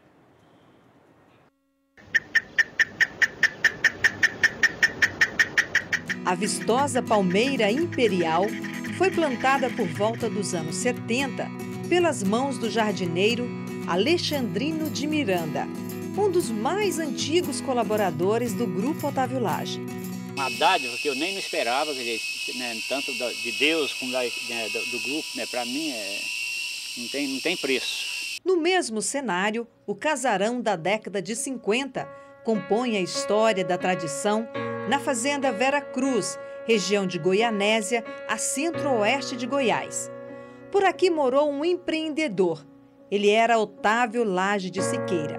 A vistosa palmeira imperial foi plantada por volta dos anos 70 pelas mãos do jardineiro Alexandrino de Miranda, um dos mais antigos colaboradores do Grupo Otávio Lage. Uma dádiva que eu nem esperava, né, tanto de Deus como do grupo, né, para mim não tem preço. No mesmo cenário, o casarão da década de 50 compõe a história da tradição na fazenda Vera Cruz, região de Goianésia, a centro-oeste de Goiás. Por aqui morou um empreendedor. Ele era Otávio Lage de Siqueira.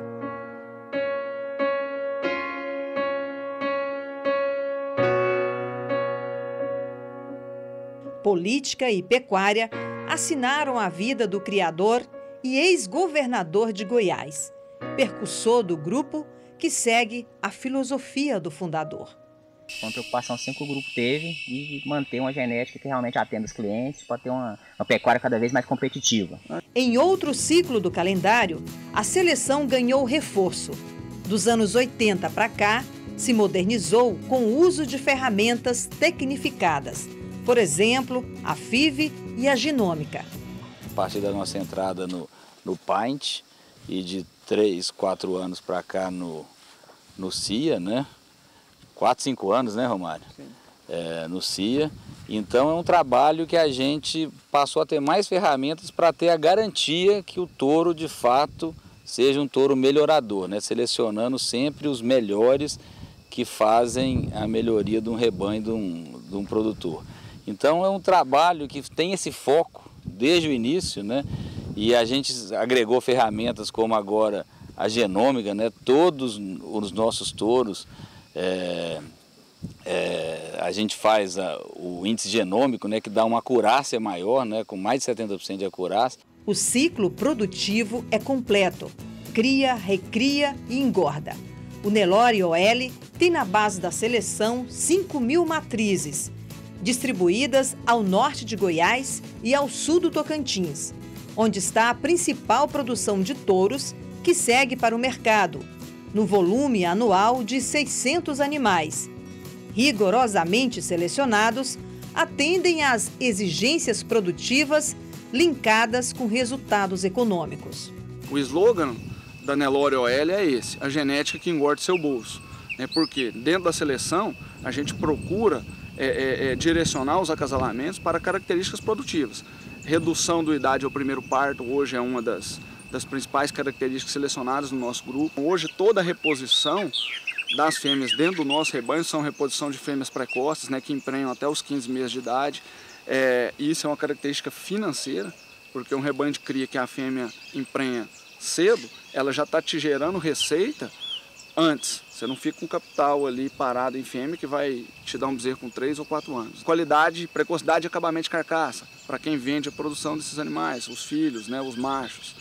Política e pecuária assinaram a vida do criador e ex-governador de Goiás, percussor do grupo que segue a filosofia do fundador. Uma preocupação sempre que o grupo teve de manter uma genética que realmente atenda os clientes para ter uma pecuária cada vez mais competitiva. Em outro ciclo do calendário, a seleção ganhou reforço. Dos anos 80 para cá, se modernizou com o uso de ferramentas tecnificadas. Por exemplo, a FIV e a Ginômica. A partir da nossa entrada no Paint e de 3, 4 anos para cá no CIA, né? 4, 5 anos, né, Romário? No CIA. Então é um trabalho que a gente passou a ter mais ferramentas para ter a garantia que o touro, de fato, seja um touro melhorador, né? Selecionando sempre os melhores que fazem a melhoria de um rebanho, de um produtor. Então é um trabalho que tem esse foco desde o início, né? E a gente agregou ferramentas como agora a genômica, né? Todos os nossos touros, a gente faz o índice genômico, né? Que dá uma acurácia maior, né? Com mais de 70% de acurácia. O ciclo produtivo é completo. Cria, recria e engorda. O Nelore OL tem na base da seleção 5.000 matrizes, distribuídas ao norte de Goiás e ao sul do Tocantins, onde está a principal produção de touros que segue para o mercado, no volume anual de 600 animais. Rigorosamente selecionados, atendem às exigências produtivas linkadas com resultados econômicos. O slogan da Nelore OL é esse: a genética que engorda seu bolso. Porque dentro da seleção a gente procura direcionar os acasalamentos para características produtivas. Redução da idade ao primeiro parto hoje é uma das principais características selecionadas no nosso grupo. Hoje toda a reposição das fêmeas dentro do nosso rebanho são reposição de fêmeas precoces, né, que emprenham até os 15 meses de idade. Isso é uma característica financeira, porque um rebanho de cria que a fêmea emprenha cedo, ela já está te gerando receita antes. Você não fica com capital ali parado em fêmea que vai te dar um bezerro com 3 ou 4 anos. Qualidade, precocidade e acabamento de carcaça, para quem vende a produção desses animais, os filhos, né, os machos.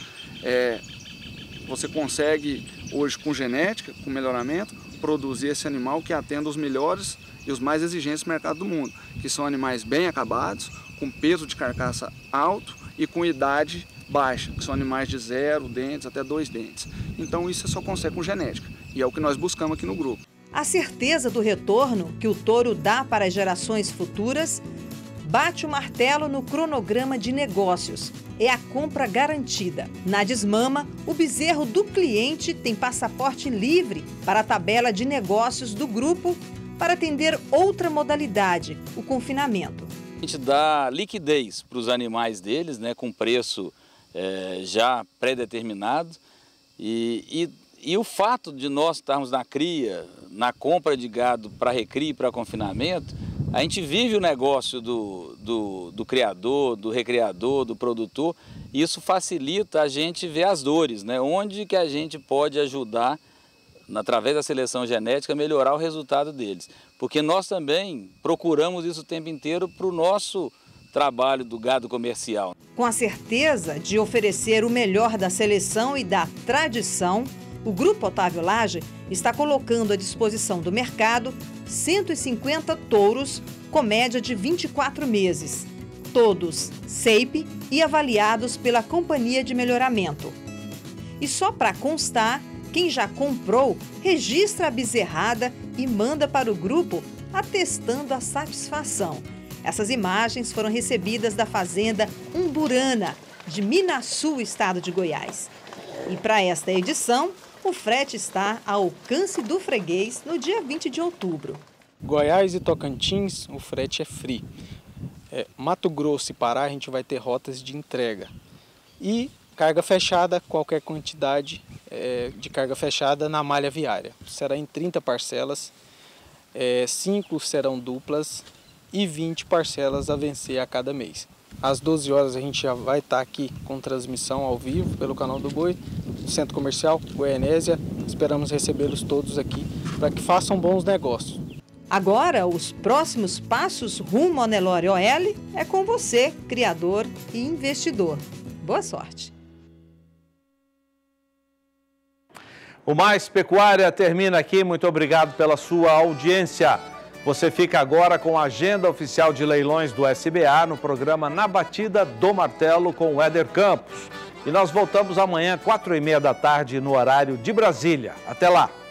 Você consegue hoje com genética, com melhoramento, produzir esse animal que atenda os melhores e os mais exigentes do mercado do mundo, que são animais bem acabados, com peso de carcaça alto e com idade baixa, que são animais de 0 dentes até 2 dentes. Então isso você só consegue com genética, e é o que nós buscamos aqui no grupo. A certeza do retorno que o touro dá para as gerações futuras bate o martelo no cronograma de negócios. É a compra garantida. Na desmama, o bezerro do cliente tem passaporte livre para a tabela de negócios do grupo para atender outra modalidade, o confinamento. A gente dá liquidez para os animais deles, né, com preço já pré-determinado. E o fato de nós estarmos na cria, na compra de gado para recria e para confinamento, a gente vive o negócio do criador, do recriador, do produtor, e isso facilita a gente ver as dores, né? Onde que a gente pode ajudar, através da seleção genética, a melhorar o resultado deles. Porque nós também procuramos isso o tempo inteiro para o nosso trabalho do gado comercial. Com a certeza de oferecer o melhor da seleção e da tradição, O Grupo Otávio Lage está colocando à disposição do mercado 150 touros com média de 24 meses, todos SEIP e avaliados pela Companhia de Melhoramento. E só para constar, quem já comprou, registra a bezerrada e manda para o grupo atestando a satisfação. Essas imagens foram recebidas da fazenda Umburana, de Minasul, estado de Goiás. E para esta edição, o frete está ao alcance do freguês no dia 20 de outubro. Goiás e Tocantins, o frete é free. Mato Grosso e Pará, a gente vai ter rotas de entrega. E carga fechada, qualquer quantidade de carga fechada na malha viária. Será em 30 parcelas, 5 serão duplas e 20 parcelas a vencer a cada mês. Às 12 horas a gente já vai estar aqui com transmissão ao vivo pelo Canal do Boi, no Centro Comercial Goianésia. Esperamos recebê-los todos aqui para que façam bons negócios. Agora, os próximos passos rumo ao Nelore OL é com você, criador e investidor. Boa sorte! O Mais Pecuária termina aqui. Muito obrigado pela sua audiência. Você fica agora com a agenda oficial de leilões do SBA no programa Na Batida do Martelo com o Éder Campos. E nós voltamos amanhã, 4h30 da tarde, no horário de Brasília. Até lá!